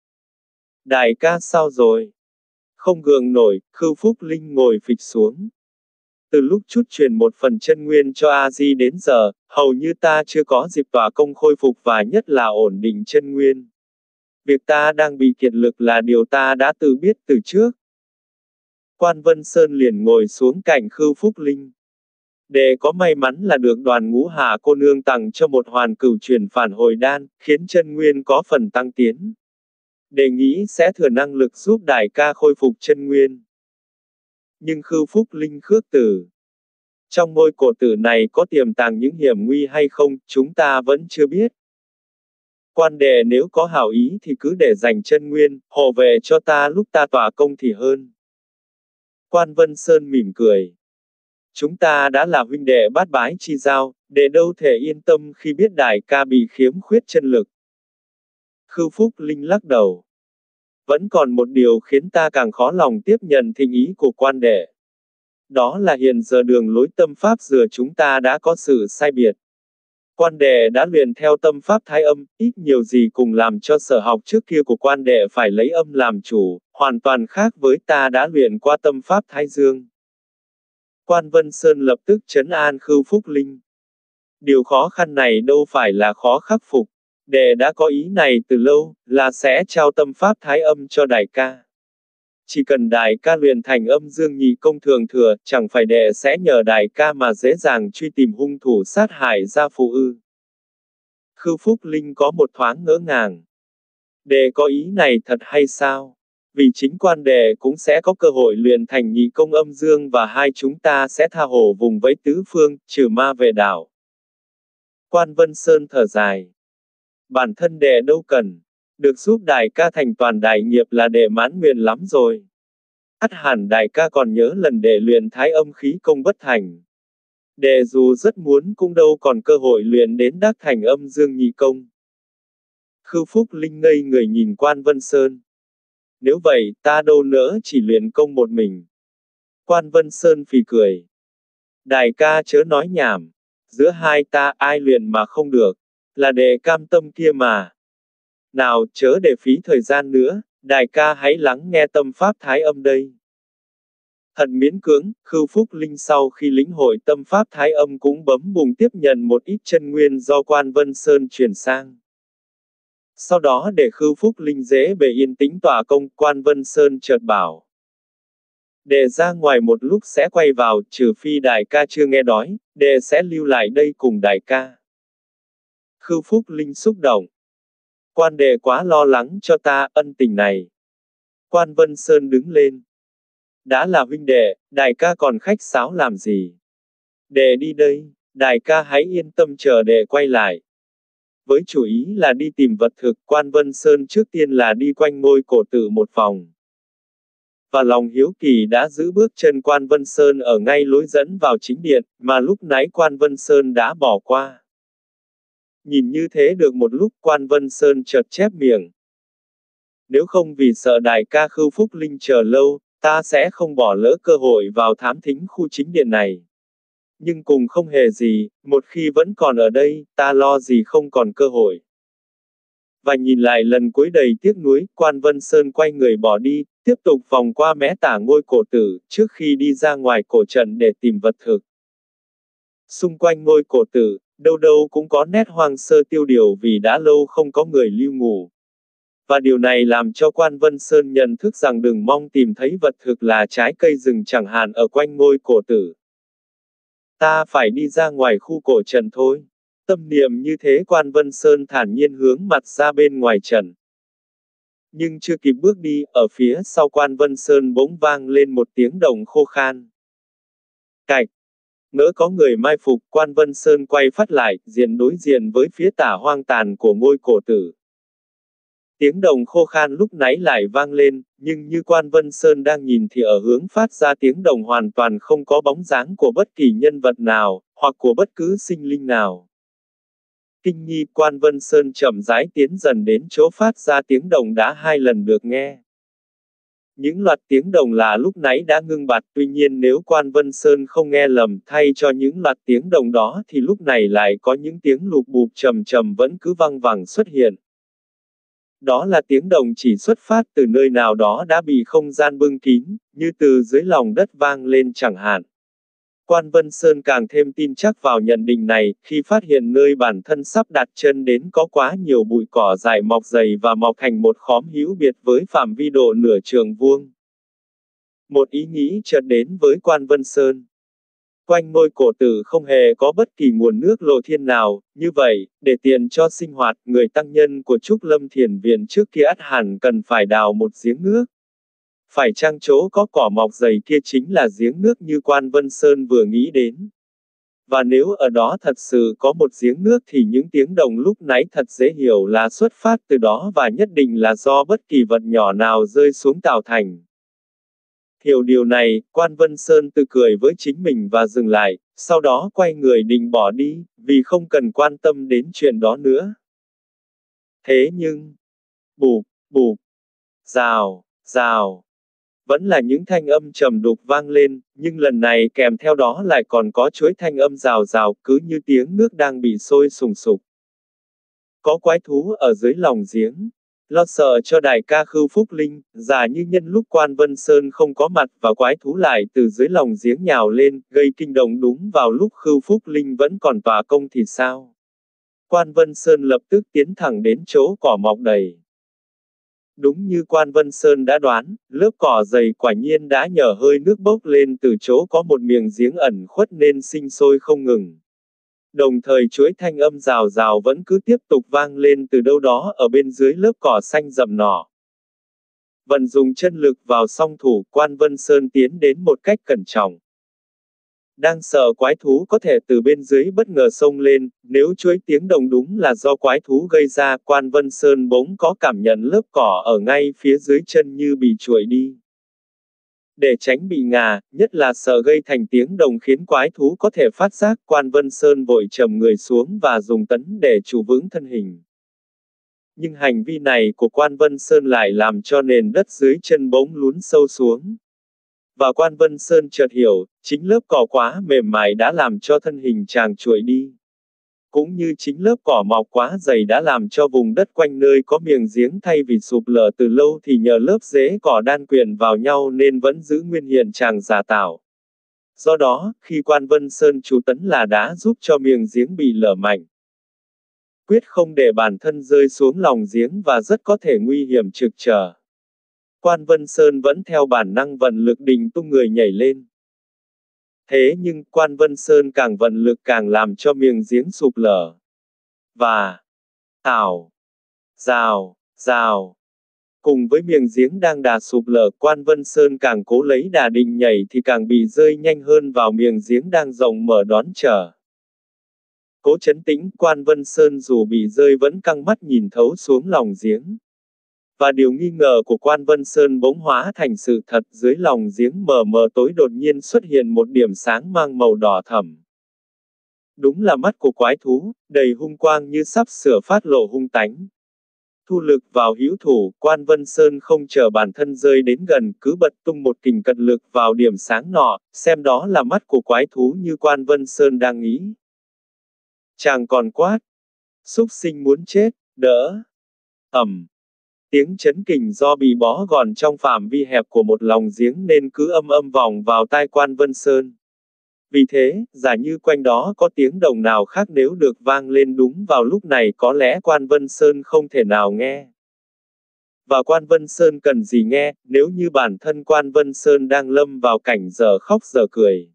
Đại ca sao rồi? Không gượng nổi, Khưu Phúc Linh ngồi phịch xuống. Từ lúc chút truyền một phần chân nguyên cho A-di đến giờ, hầu như ta chưa có dịp tỏa công khôi phục và nhất là ổn định chân nguyên. Việc ta đang bị kiệt lực là điều ta đã tự biết từ trước. Quan Vân Sơn liền ngồi xuống cạnh Khưu Phúc Linh. Để có may mắn là được đoàn ngũ hạ cô nương tặng cho một hoàn cửu truyền phản hồi đan, khiến chân nguyên có phần tăng tiến. Đề nghĩ sẽ thừa năng lực giúp đại ca khôi phục chân nguyên. Nhưng Khưu Phúc Linh khước từ. Trong ngôi cổ tử này có tiềm tàng những hiểm nguy hay không, chúng ta vẫn chưa biết. Quan đệ nếu có hảo ý thì cứ để dành chân nguyên, hộ vệ cho ta lúc ta tỏa công thì hơn. Quan Vân Sơn mỉm cười. Chúng ta đã là huynh đệ bát bái chi giao, để đâu thể yên tâm khi biết đại ca bị khiếm khuyết chân lực. Khưu Phúc Linh lắc đầu. Vẫn còn một điều khiến ta càng khó lòng tiếp nhận thỉnh ý của quan đệ. Đó là hiện giờ đường lối tâm pháp giữa chúng ta đã có sự sai biệt. Quan đệ đã luyện theo tâm pháp thái âm, ít nhiều gì cùng làm cho sở học trước kia của quan đệ phải lấy âm làm chủ, hoàn toàn khác với ta đã luyện qua tâm pháp thái dương. Quan Vân Sơn lập tức trấn an Khưu Phúc Linh. Điều khó khăn này đâu phải là khó khắc phục. Đệ đã có ý này từ lâu, là sẽ trao tâm pháp thái âm cho đại ca. Chỉ cần đại ca luyện thành âm dương nhị công thường thừa, chẳng phải đệ sẽ nhờ đại ca mà dễ dàng truy tìm hung thủ sát hại gia phụ ư. Khưu Phúc Linh có một thoáng ngỡ ngàng. Đệ có ý này thật hay sao? Vì chính quan đệ cũng sẽ có cơ hội luyện thành nhị công âm dương và hai chúng ta sẽ tha hồ vùng vẫy tứ phương, trừ ma về đảo. Quan Vân Sơn thở dài. bản thân đệ đâu cần. Được giúp đại ca thành toàn đại nghiệp là đệ mãn nguyện lắm rồi. Ắt hẳn đại ca còn nhớ lần đệ luyện thái âm khí công bất thành. Đệ dù rất muốn cũng đâu còn cơ hội luyện đến đắc thành âm dương nhị công. Khư Phúc Linh ngây người nhìn Quan Vân Sơn. Nếu vậy, ta đâu nỡ chỉ luyện công một mình. Quan Vân Sơn phì cười. Đại ca chớ nói nhảm. Giữa hai ta ai luyện mà không được. Là đệ cam tâm kia mà. Nào chớ để phí thời gian nữa, đại ca hãy lắng nghe tâm pháp thái âm đây. Thật miễn cưỡng, Khư Phúc Linh sau khi lĩnh hội tâm pháp thái âm cũng bấm bùng tiếp nhận một ít chân nguyên do Quan Vân Sơn truyền sang. Sau đó để Khư Phúc Linh dễ bề yên tĩnh tỏa công, Quan Vân Sơn chợt bảo. Đệ ra ngoài một lúc sẽ quay vào, trừ phi đại ca chưa nghe đói, đệ sẽ lưu lại đây cùng đại ca. Khư Phúc Linh xúc động. Quan đệ quá lo lắng cho ta, ân tình này. Quan Vân Sơn đứng lên. Đã là huynh đệ, đại ca còn khách sáo làm gì? Đệ đi đây, đại ca hãy yên tâm chờ đệ quay lại. Với chủ ý là đi tìm vật thực, Quan Vân Sơn trước tiên là đi quanh ngôi cổ tự một vòng. Và lòng hiếu kỳ đã giữ bước chân Quan Vân Sơn ở ngay lối dẫn vào chính điện, mà lúc nãy Quan Vân Sơn đã bỏ qua. Nhìn như thế được một lúc, Quan Vân Sơn chợt chép miệng. Nếu không vì sợ đại ca Khư Phúc Linh chờ lâu, ta sẽ không bỏ lỡ cơ hội vào thám thính khu chính điện này. Nhưng cùng không hề gì, một khi vẫn còn ở đây, ta lo gì không còn cơ hội. Và nhìn lại lần cuối đầy tiếc nuối, Quan Vân Sơn quay người bỏ đi, tiếp tục vòng qua mé tả ngôi cổ tử, trước khi đi ra ngoài cổ trận để tìm vật thực. Xung quanh ngôi cổ tử, đâu đâu cũng có nét hoang sơ tiêu điều vì đã lâu không có người lưu ngụ. Và điều này làm cho Quan Vân Sơn nhận thức rằng đừng mong tìm thấy vật thực là trái cây rừng chẳng hạn ở quanh ngôi cổ tử. Ta phải đi ra ngoài khu cổ trận thôi. Tâm niệm như thế, Quan Vân Sơn thản nhiên hướng mặt ra bên ngoài trận. Nhưng chưa kịp bước đi, ở phía sau Quan Vân Sơn bỗng vang lên một tiếng động khô khan. Cạch! Ngỡ có người mai phục, Quan Vân Sơn quay phát lại, diện đối diện với phía tả hoang tàn của ngôi cổ tử. Tiếng động khô khan lúc nãy lại vang lên, nhưng như Quan Vân Sơn đang nhìn thì ở hướng phát ra tiếng động hoàn toàn không có bóng dáng của bất kỳ nhân vật nào, hoặc của bất cứ sinh linh nào. Kinh nghi, Quan Vân Sơn chậm rãi tiến dần đến chỗ phát ra tiếng động đã hai lần được nghe. Những loạt tiếng động lạ lúc nãy đã ngưng bặt, tuy nhiên nếu Quan Vân Sơn không nghe lầm, thay cho những loạt tiếng động đó thì lúc này lại có những tiếng lụp bụp trầm trầm vẫn cứ văng vẳng xuất hiện. Đó là tiếng động chỉ xuất phát từ nơi nào đó đã bị không gian bưng kín, như từ dưới lòng đất vang lên chẳng hạn. Quan Vân Sơn càng thêm tin chắc vào nhận định này, khi phát hiện nơi bản thân sắp đặt chân đến có quá nhiều bụi cỏ dại mọc dày và mọc thành một khóm hữu biệt với phạm vi độ nửa trường vuông. Một ý nghĩ chợt đến với Quan Vân Sơn. Quanh ngôi cổ tử không hề có bất kỳ nguồn nước lộ thiên nào, như vậy, để tiện cho sinh hoạt, người tăng nhân của Trúc Lâm Thiền Viện trước kia ắt hẳn cần phải đào một giếng nước. Phải chăng chỗ có cỏ mọc dày kia chính là giếng nước như Quan Vân Sơn vừa nghĩ đến. Và nếu ở đó thật sự có một giếng nước thì những tiếng động lúc nãy thật dễ hiểu là xuất phát từ đó và nhất định là do bất kỳ vật nhỏ nào rơi xuống tạo thành. Hiểu điều này, Quan Vân Sơn tự cười với chính mình và dừng lại, sau đó quay người định bỏ đi, vì không cần quan tâm đến chuyện đó nữa. Thế nhưng, bụp, bụp, rào, rào, vẫn là những thanh âm trầm đục vang lên, nhưng lần này kèm theo đó lại còn có chuỗi thanh âm rào rào, cứ như tiếng nước đang bị sôi sùng sục. Có quái thú ở dưới lòng giếng. Lo sợ cho đại ca Khư Phúc Linh, giả như nhân lúc Quan Vân Sơn không có mặt và quái thú lại từ dưới lòng giếng nhào lên, gây kinh động đúng vào lúc Khư Phúc Linh vẫn còn tỏa công thì sao? Quan Vân Sơn lập tức tiến thẳng đến chỗ cỏ mọc đầy. Đúng như Quan Vân Sơn đã đoán, lớp cỏ dày quả nhiên đã nhờ hơi nước bốc lên từ chỗ có một miệng giếng ẩn khuất nên sinh sôi không ngừng. Đồng thời chuỗi thanh âm rào rào vẫn cứ tiếp tục vang lên từ đâu đó ở bên dưới lớp cỏ xanh rậm nọ. Vận dùng chân lực vào song thủ, Quan Vân Sơn tiến đến một cách cẩn trọng. Đang sợ quái thú có thể từ bên dưới bất ngờ xông lên, nếu chuỗi tiếng động đúng là do quái thú gây ra, Quan Vân Sơn bỗng có cảm nhận lớp cỏ ở ngay phía dưới chân như bị chuỗi đi. Để tránh bị ngà, nhất là sợ gây thành tiếng động khiến quái thú có thể phát giác, Quan Vân Sơn vội trầm người xuống và dùng tấn để trụ vững thân hình. Nhưng hành vi này của Quan Vân Sơn lại làm cho nền đất dưới chân bỗng lún sâu xuống. Và Quan Vân Sơn chợt hiểu, chính lớp cỏ quá mềm mại đã làm cho thân hình chàng chuỗi đi. Cũng như chính lớp cỏ mọc quá dày đã làm cho vùng đất quanh nơi có miệng giếng thay vì sụp lở từ lâu thì nhờ lớp rễ cỏ đan quyện vào nhau nên vẫn giữ nguyên hiện trạng giả tạo. Do đó, khi Quan Vân Sơn trụ tấn là đã giúp cho miệng giếng bị lở mạnh. Quyết không để bản thân rơi xuống lòng giếng và rất có thể nguy hiểm trực trở. Quan Vân Sơn vẫn theo bản năng vận lực định tung người nhảy lên. Thế nhưng, Quan Vân Sơn càng vận lực càng làm cho miệng giếng sụp lở. Và, ảo, rào, rào. Cùng với miệng giếng đang đà sụp lở, Quan Vân Sơn càng cố lấy đà định nhảy thì càng bị rơi nhanh hơn vào miệng giếng đang rộng mở đón chờ. Cố trấn tĩnh, Quan Vân Sơn dù bị rơi vẫn căng mắt nhìn thấu xuống lòng giếng. Và điều nghi ngờ của Quan Vân Sơn bỗng hóa thành sự thật, dưới lòng giếng mờ mờ tối đột nhiên xuất hiện một điểm sáng mang màu đỏ thẫm. Đúng là mắt của quái thú, đầy hung quang như sắp sửa phát lộ hung tánh. Thu lực vào hữu thủ, Quan Vân Sơn không chờ bản thân rơi đến gần, cứ bật tung một kình cật lực vào điểm sáng nọ, xem đó là mắt của quái thú như Quan Vân Sơn đang nghĩ. Chàng còn quát, súc sinh muốn chết, đỡ. Ầm. Tiếng chấn kình do bị bó gọn trong phạm vi hẹp của một lòng giếng nên cứ âm âm vọng vào tai Quan Vân Sơn. Vì thế, giả như quanh đó có tiếng động nào khác nếu được vang lên đúng vào lúc này có lẽ Quan Vân Sơn không thể nào nghe. Và Quan Vân Sơn cần gì nghe, nếu như bản thân Quan Vân Sơn đang lâm vào cảnh dở khóc dở cười.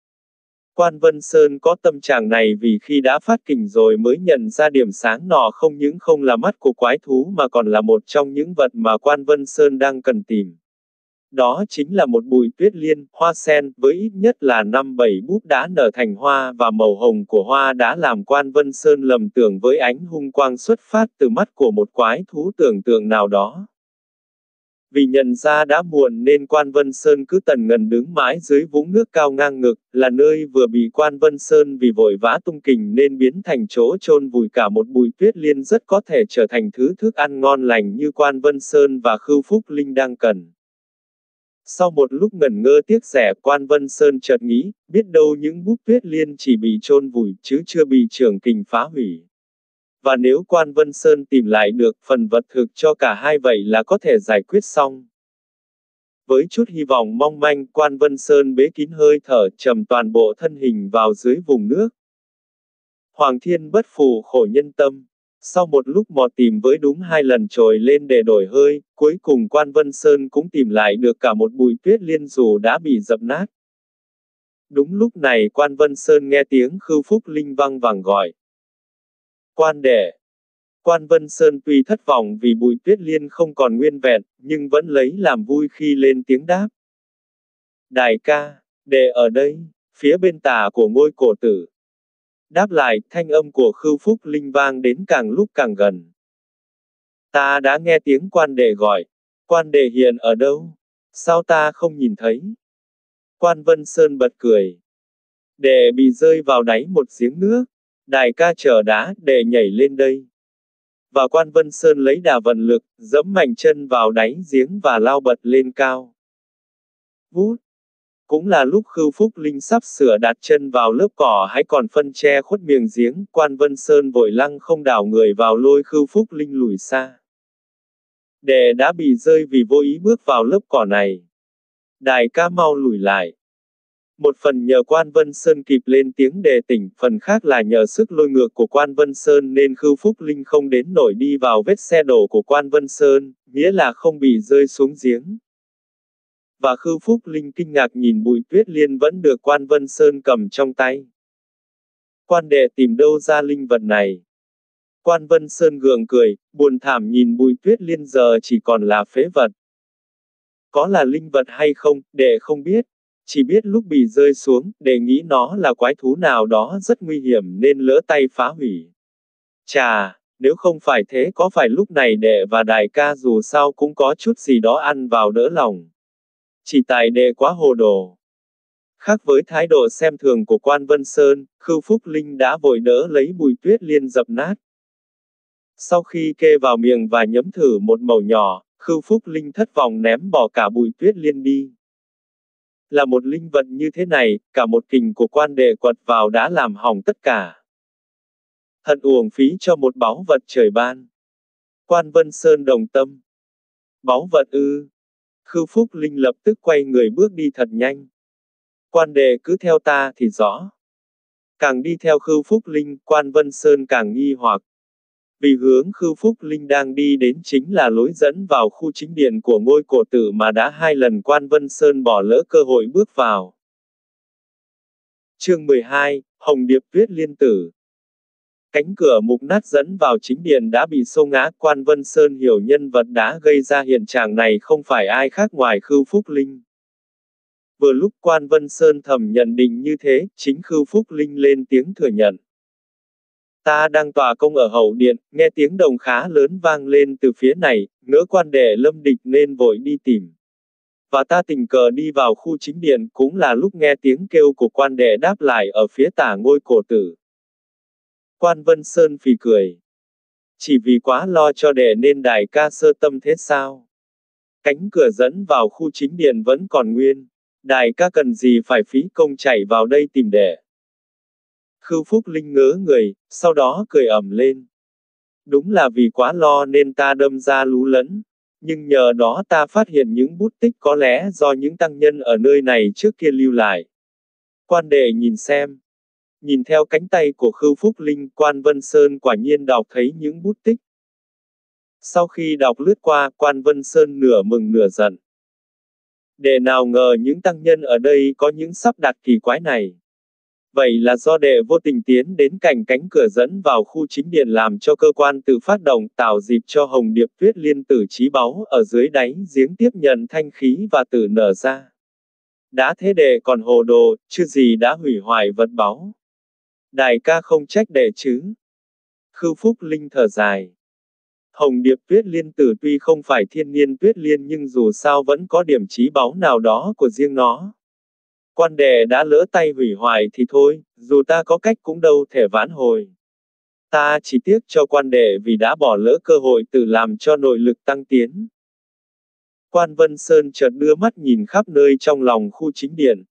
Quan Vân Sơn có tâm trạng này vì khi đã phát kình rồi mới nhận ra điểm sáng nọ không những không là mắt của quái thú mà còn là một trong những vật mà Quan Vân Sơn đang cần tìm. Đó chính là một bụi tuyết liên, hoa sen, với ít nhất là năm bảy búp đã nở thành hoa và màu hồng của hoa đã làm Quan Vân Sơn lầm tưởng với ánh hung quang xuất phát từ mắt của một quái thú tưởng tượng nào đó. Vì nhận ra đã muộn nên Quan Vân Sơn cứ tần ngần đứng mãi dưới vũng nước cao ngang ngực, là nơi vừa bị Quan Vân Sơn vì vội vã tung kình nên biến thành chỗ chôn vùi cả một bụi tuyết liên rất có thể trở thành thứ thức ăn ngon lành như Quan Vân Sơn và Khưu Phúc Linh đang cần. Sau một lúc ngẩn ngơ tiếc rẻ, Quan Vân Sơn chợt nghĩ, biết đâu những búp tuyết liên chỉ bị chôn vùi, chứ chưa bị trưởng kình phá hủy. Và nếu Quan Vân Sơn tìm lại được phần vật thực cho cả hai vậy là có thể giải quyết xong. Với chút hy vọng mong manh, Quan Vân Sơn bế kín hơi thở, trầm toàn bộ thân hình vào dưới vùng nước. Hoàng thiên bất phù khổ nhân tâm. Sau một lúc mò tìm với đúng hai lần trồi lên để đổi hơi, cuối cùng Quan Vân Sơn cũng tìm lại được cả một bụi tuyết liên dù đã bị dập nát. Đúng lúc này Quan Vân Sơn nghe tiếng Khưu Phúc Linh vang vẳng gọi. Quan đệ. Quan Vân Sơn tuy thất vọng vì bụi tuyết liên không còn nguyên vẹn, nhưng vẫn lấy làm vui khi lên tiếng đáp. Đại ca, đệ ở đây, phía bên tả của ngôi cổ tử. Đáp lại, thanh âm của Khưu Phúc Linh vang đến càng lúc càng gần. Ta đã nghe tiếng quan đệ gọi. Quan đệ hiện ở đâu? Sao ta không nhìn thấy? Quan Vân Sơn bật cười. Đệ bị rơi vào đáy một giếng nước. Đại ca chờ đã, đệ nhảy lên đây. Và Quan Vân Sơn lấy đà vận lực, giẫm mạnh chân vào đáy giếng và lao bật lên cao. Vút! Cũng là lúc Khưu Phúc Linh sắp sửa đặt chân vào lớp cỏ hãy còn phân che khuất miệng giếng, Quan Vân Sơn vội lăng không đảo người vào lôi Khưu Phúc Linh lùi xa. Đệ đã bị rơi vì vô ý bước vào lớp cỏ này. Đại ca mau lùi lại. Một phần nhờ Quan Vân Sơn kịp lên tiếng đề tỉnh, phần khác là nhờ sức lôi ngược của Quan Vân Sơn nên Khưu Phúc Linh không đến nổi đi vào vết xe đổ của Quan Vân Sơn, nghĩa là không bị rơi xuống giếng. Và Khưu Phúc Linh kinh ngạc nhìn bụi tuyết liên vẫn được Quan Vân Sơn cầm trong tay. Quan đệ tìm đâu ra linh vật này? Quan Vân Sơn gượng cười, buồn thảm nhìn bụi tuyết liên giờ chỉ còn là phế vật. Có là linh vật hay không, đệ không biết. Chỉ biết lúc bị rơi xuống, để nghĩ nó là quái thú nào đó rất nguy hiểm nên lỡ tay phá hủy. Chà, nếu không phải thế có phải lúc này đệ và đại ca dù sao cũng có chút gì đó ăn vào đỡ lòng. Chỉ tại đệ quá hồ đồ. Khác với thái độ xem thường của Quan Vân Sơn, Khưu Phúc Linh đã vội đỡ lấy Bùi Tuyết Liên dập nát. Sau khi kê vào miệng và nhấm thử một mẩu nhỏ, Khưu Phúc Linh thất vọng ném bỏ cả Bùi Tuyết Liên đi. Là một linh vật như thế này, cả một kình của quan đệ quật vào đã làm hỏng tất cả. Thật uổng phí cho một báu vật trời ban. Quan Vân Sơn đồng tâm. Báu vật ư. Khưu Phúc Linh lập tức quay người bước đi thật nhanh. Quan đệ cứ theo ta thì rõ. Càng đi theo Khưu Phúc Linh, Quan Vân Sơn càng nghi hoặc. Vì hướng Khưu Phúc Linh đang đi đến chính là lối dẫn vào khu chính điện của ngôi cổ tử mà đã hai lần Quan Vân Sơn bỏ lỡ cơ hội bước vào. Chương mười hai, Hồng Điệp Tuyết Liên Tử. Cánh cửa mục nát dẫn vào chính điện đã bị xô ngã. Quan Vân Sơn hiểu nhân vật đã gây ra hiện trạng này không phải ai khác ngoài Khưu Phúc Linh. Vừa lúc Quan Vân Sơn thầm nhận định như thế, chính Khưu Phúc Linh lên tiếng thừa nhận. Ta đang tọa công ở hậu điện, nghe tiếng đồng khá lớn vang lên từ phía này, ngỡ quan đệ lâm địch nên vội đi tìm. Và ta tình cờ đi vào khu chính điện cũng là lúc nghe tiếng kêu của quan đệ đáp lại ở phía tả ngôi cổ tử. Quan Vân Sơn phì cười. Chỉ vì quá lo cho đệ nên đại ca sơ tâm thế sao? Cánh cửa dẫn vào khu chính điện vẫn còn nguyên. Đại ca cần gì phải phí công chạy vào đây tìm đệ? Khưu Phúc Linh ngớ người, sau đó cười ầm lên. Đúng là vì quá lo nên ta đâm ra lú lẫn. Nhưng nhờ đó ta phát hiện những bút tích có lẽ do những tăng nhân ở nơi này trước kia lưu lại. Quan đệ nhìn xem. Nhìn theo cánh tay của Khưu Phúc Linh, Quan Vân Sơn quả nhiên đọc thấy những bút tích. Sau khi đọc lướt qua, Quan Vân Sơn nửa mừng nửa giận. Đệ nào ngờ những tăng nhân ở đây có những sắp đặt kỳ quái này. Vậy là do đệ vô tình tiến đến cạnh cánh cửa dẫn vào khu chính điện làm cho cơ quan tự phát động tạo dịp cho Hồng Điệp Tuyết Liên Tử chí báu ở dưới đáy giếng tiếp nhận thanh khí và tự nở ra. Đã thế đệ còn hồ đồ, chứ gì đã hủy hoại vật báu. Đại ca không trách đệ chứ. Khưu Phúc Linh thở dài. Hồng Điệp Tuyết Liên Tử tuy không phải thiên niên tuyết liên nhưng dù sao vẫn có điểm chí báu nào đó của riêng nó. Quan đệ đã lỡ tay hủy hoại thì thôi, dù ta có cách cũng đâu thể vãn hồi. Ta chỉ tiếc cho quan đệ vì đã bỏ lỡ cơ hội tự làm cho nội lực tăng tiến. Quan Vân Sơn chợt đưa mắt nhìn khắp nơi trong lòng khu chính điện.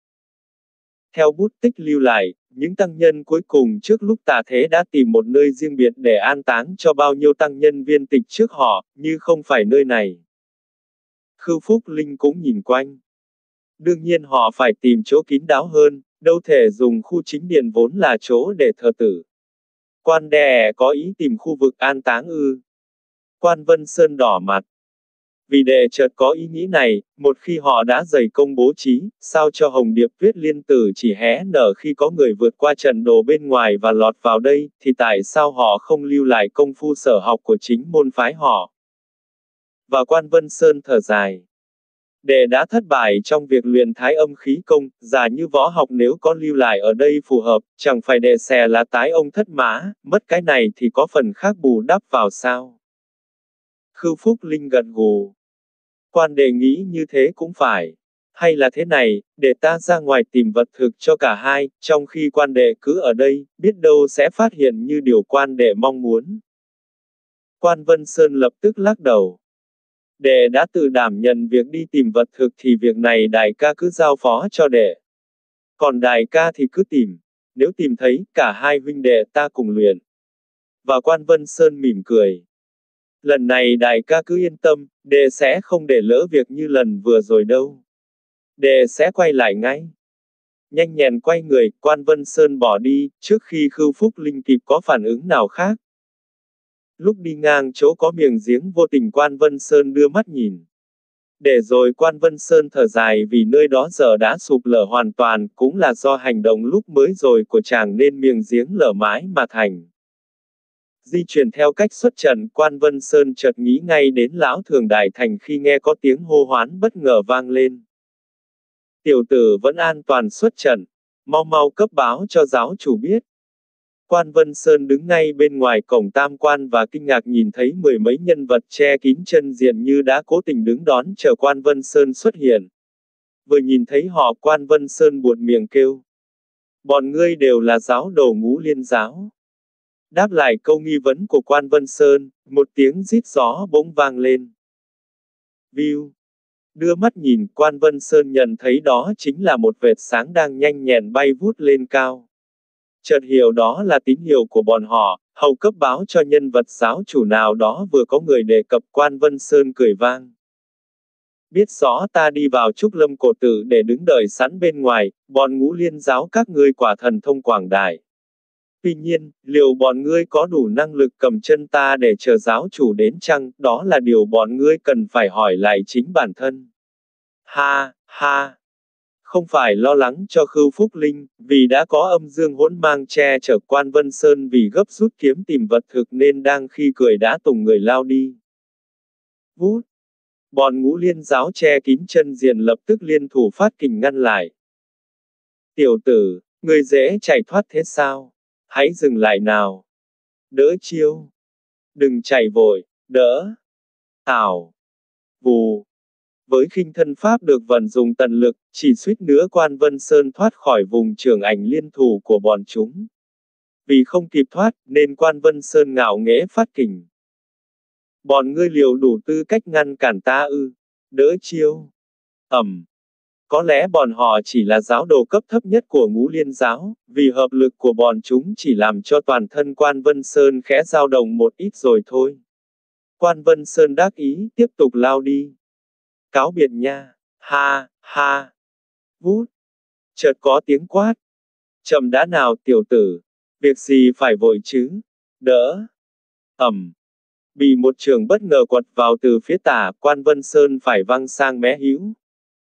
Theo bút tích lưu lại, những tăng nhân cuối cùng trước lúc tạ thế đã tìm một nơi riêng biệt để an táng cho bao nhiêu tăng nhân viên tịch trước họ, như không phải nơi này. Khưu Phúc Linh cũng nhìn quanh. Đương nhiên họ phải tìm chỗ kín đáo hơn, đâu thể dùng khu chính điện vốn là chỗ để thờ tử. Quan đệ có ý tìm khu vực an táng ư. Quan Vân Sơn đỏ mặt. Vì đệ chợt có ý nghĩ này, một khi họ đã dày công bố trí, sao cho Hồng Điệp Tuyết Liên Tử chỉ hé nở khi có người vượt qua trận đồ bên ngoài và lọt vào đây, thì tại sao họ không lưu lại công phu sở học của chính môn phái họ? Và Quan Vân Sơn thở dài. Đệ đã thất bại trong việc luyện thái âm khí công, giả như võ học nếu có lưu lại ở đây phù hợp, chẳng phải đệ xè là tái ông thất mã, mất cái này thì có phần khác bù đắp vào sao? Khưu Phúc Linh gật gù. Quan đệ nghĩ như thế cũng phải. Hay là thế này, để ta ra ngoài tìm vật thực cho cả hai, trong khi quan đệ cứ ở đây, biết đâu sẽ phát hiện như điều quan đệ mong muốn. Quan Vân Sơn lập tức lắc đầu. Đệ đã tự đảm nhận việc đi tìm vật thực thì việc này đại ca cứ giao phó cho đệ. Còn đại ca thì cứ tìm. Nếu tìm thấy, cả hai huynh đệ ta cùng luyện. Và Quan Vân Sơn mỉm cười. Lần này đại ca cứ yên tâm, đệ sẽ không để lỡ việc như lần vừa rồi đâu. Đệ sẽ quay lại ngay. Nhanh nhẹn quay người, Quan Vân Sơn bỏ đi, trước khi Khưu Phúc Linh kịp có phản ứng nào khác. Lúc đi ngang chỗ có miệng giếng vô tình Quan Vân Sơn đưa mắt nhìn. Để rồi Quan Vân Sơn thở dài vì nơi đó giờ đã sụp lở hoàn toàn, cũng là do hành động lúc mới rồi của chàng nên miệng giếng lở mãi mà thành. Di chuyển theo cách xuất trận, Quan Vân Sơn chợt nghĩ ngay đến lão Thường Đại Thành khi nghe có tiếng hô hoán bất ngờ vang lên. Tiểu tử vẫn an toàn xuất trận, mau mau cấp báo cho giáo chủ biết. Quan Vân Sơn đứng ngay bên ngoài cổng tam quan và kinh ngạc nhìn thấy mười mấy nhân vật che kín chân diện như đã cố tình đứng đón chờ Quan Vân Sơn xuất hiện. Vừa nhìn thấy họ Quan Vân Sơn buột miệng kêu. Bọn ngươi đều là giáo đồ Ngũ Liên giáo. Đáp lại câu nghi vấn của Quan Vân Sơn, một tiếng rít gió bỗng vang lên. View. Đưa mắt nhìn, Quan Vân Sơn nhận thấy đó chính là một vệt sáng đang nhanh nhẹn bay vút lên cao. Chợt hiểu đó là tín hiệu của bọn họ, hầu cấp báo cho nhân vật giáo chủ nào đó vừa có người đề cập. Quan Vân Sơn cười vang. Biết rõ ta đi vào Trúc Lâm cổ tự để đứng đợi sẵn bên ngoài, bọn Ngũ Liên giáo các ngươi quả thần thông quảng đại. Tuy nhiên, liệu bọn ngươi có đủ năng lực cầm chân ta để chờ giáo chủ đến chăng, đó là điều bọn ngươi cần phải hỏi lại chính bản thân. Ha, ha. Không phải lo lắng cho Khưu Phúc Linh, vì đã có âm dương hỗn mang che chở. Quan Vân Sơn vì gấp rút kiếm tìm vật thực nên đang khi cười đã tùng người lao đi. Vút. Bọn Ngũ Liên giáo che kín chân diện lập tức liên thủ phát kình ngăn lại. Tiểu tử, người dễ chạy thoát thế sao? Hãy dừng lại nào. Đỡ chiêu. Đừng chạy vội, đỡ. Tào. Vù. Với khinh thân pháp được vận dụng tận lực, chỉ suýt nữa Quan Vân Sơn thoát khỏi vùng trường ảnh liên thủ của bọn chúng. Vì không kịp thoát, nên Quan Vân Sơn ngạo nghễ phát kình. Bọn ngươi liệu đủ tư cách ngăn cản ta ư? Đỡ chiêu. Ầm. Có lẽ bọn họ chỉ là giáo đồ cấp thấp nhất của Ngũ Liên giáo, vì hợp lực của bọn chúng chỉ làm cho toàn thân Quan Vân Sơn khẽ dao động một ít rồi thôi. Quan Vân Sơn đắc ý, tiếp tục lao đi. Cáo biệt nha. Ha, ha. Vút. Chợt có tiếng quát. Chậm đã nào tiểu tử. Việc gì phải vội chứ? Đỡ. Ầm. Bị một trường bất ngờ quật vào từ phía tả, Quan Vân Sơn phải văng sang mé hữu.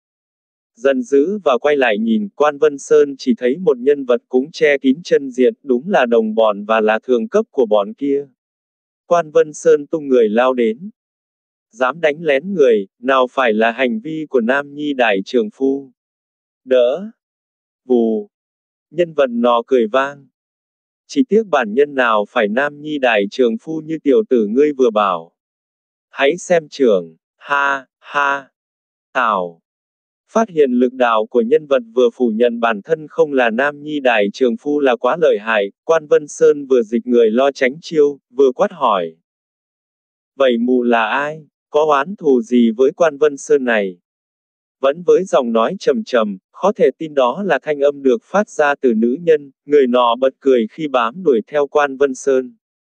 Giận dữ và quay lại nhìn, Quan Vân Sơn chỉ thấy một nhân vật cũng che kín chân diện, đúng là đồng bọn và là thường cấp của bọn kia. Quan Vân Sơn tung người lao đến. Dám đánh lén người, nào phải là hành vi của nam nhi đại trường phu. Đỡ. Vù. Nhân vật nọ cười vang. Chỉ tiếc bản nhân nào phải nam nhi đại trường phu như tiểu tử ngươi vừa bảo. Hãy xem trưởng. Ha, ha. Tào. Phát hiện lực đạo của nhân vật vừa phủ nhận bản thân không là nam nhi đại trường phu là quá lợi hại, Quan Vân Sơn vừa dịch người lo tránh chiêu, vừa quát hỏi. Vậy mụ là ai? Có oán thù gì với Quan Vân Sơn này? Vẫn với giọng nói trầm trầm, khó thể tin đó là thanh âm được phát ra từ nữ nhân, người nọ bật cười khi bám đuổi theo Quan Vân Sơn.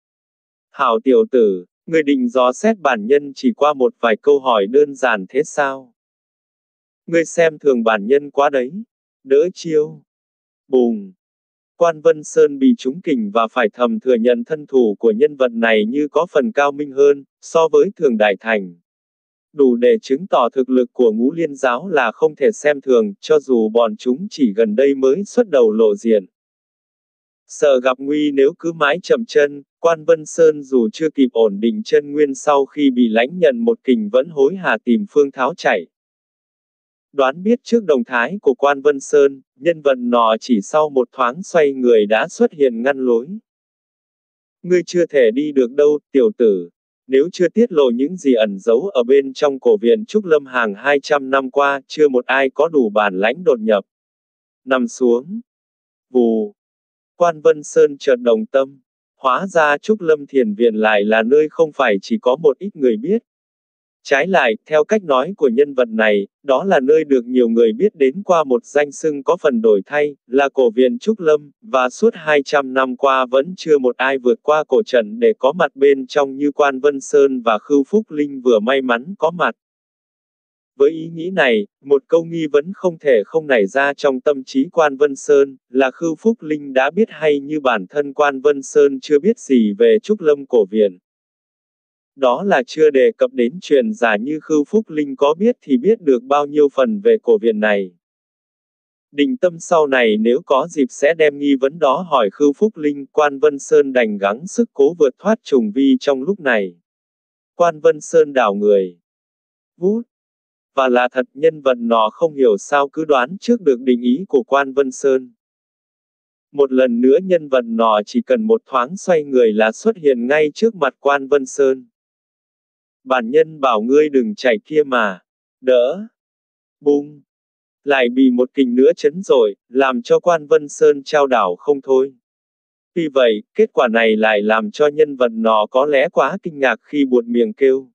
Hảo tiểu tử, người định dò xét bản nhân chỉ qua một vài câu hỏi đơn giản thế sao? Ngươi xem thường bản nhân quá đấy. Đỡ chiêu. Bùng. Quan Vân Sơn bị trúng kình và phải thầm thừa nhận thân thủ của nhân vật này như có phần cao minh hơn, so với Thường Đại Thành. Đủ để chứng tỏ thực lực của Ngũ Liên giáo là không thể xem thường, cho dù bọn chúng chỉ gần đây mới xuất đầu lộ diện. Sợ gặp nguy nếu cứ mãi chậm chân, Quan Vân Sơn dù chưa kịp ổn định chân nguyên sau khi bị lãnh nhận một kình vẫn hối hả tìm phương tháo chạy. Đoán biết trước động thái của Quan Vân Sơn, nhân vật nọ chỉ sau một thoáng xoay người đã xuất hiện ngăn lối. Ngươi chưa thể đi được đâu, tiểu tử. Nếu chưa tiết lộ những gì ẩn giấu ở bên trong cổ viện Trúc Lâm hàng hai trăm năm qua, chưa một ai có đủ bản lãnh đột nhập. Nằm xuống. Vù. Quan Vân Sơn chợt đồng tâm. Hóa ra Trúc Lâm Thiền Viện lại là nơi không phải chỉ có một ít người biết. Trái lại, theo cách nói của nhân vật này, đó là nơi được nhiều người biết đến qua một danh xưng có phần đổi thay, là cổ viện Trúc Lâm, và suốt hai trăm năm qua vẫn chưa một ai vượt qua cổ trận để có mặt bên trong như Quan Vân Sơn và Khưu Phúc Linh vừa may mắn có mặt. Với ý nghĩ này, một câu nghi vấn không thể không nảy ra trong tâm trí Quan Vân Sơn, là Khưu Phúc Linh đã biết hay như bản thân Quan Vân Sơn chưa biết gì về Trúc Lâm cổ viện. Đó là chưa đề cập đến chuyện giả như Khưu Phúc Linh có biết thì biết được bao nhiêu phần về cổ viện này. Định tâm sau này nếu có dịp sẽ đem nghi vấn đó hỏi Khưu Phúc Linh, Quan Vân Sơn đành gắng sức cố vượt thoát trùng vi trong lúc này. Quan Vân Sơn đảo người. Vút. Và là thật, nhân vật nọ không hiểu sao cứ đoán trước được định ý của Quan Vân Sơn. Một lần nữa nhân vật nọ chỉ cần một thoáng xoay người là xuất hiện ngay trước mặt Quan Vân Sơn. Bản nhân bảo ngươi đừng chạy kia mà. Đỡ. Bung. Lại bị một kình nữa chấn rồi, làm cho Quan Vân Sơn trao đảo không thôi. Vì vậy, kết quả này lại làm cho nhân vật nọ có lẽ quá kinh ngạc khi buột miệng kêu.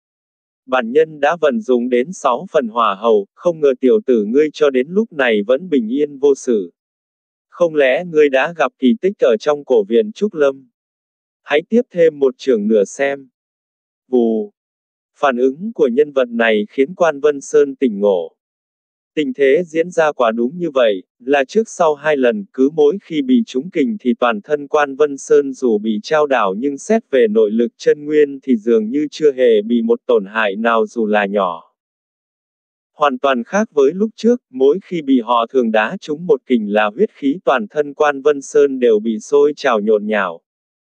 Bản nhân đã vận dụng đến sáu phần hỏa hầu, không ngờ tiểu tử ngươi cho đến lúc này vẫn bình yên vô sự. Không lẽ ngươi đã gặp kỳ tích ở trong cổ viện Trúc Lâm? Hãy tiếp thêm một chưởng nữa xem. Vù. Phản ứng của nhân vật này khiến Quan Vân Sơn tỉnh ngộ. Tình thế diễn ra quả đúng như vậy, là trước sau hai lần, cứ mỗi khi bị trúng kình thì toàn thân Quan Vân Sơn dù bị trao đảo nhưng xét về nội lực chân nguyên thì dường như chưa hề bị một tổn hại nào dù là nhỏ. Hoàn toàn khác với lúc trước, mỗi khi bị họ thường đá trúng một kình là huyết khí toàn thân Quan Vân Sơn đều bị sôi trào nhộn nhạo.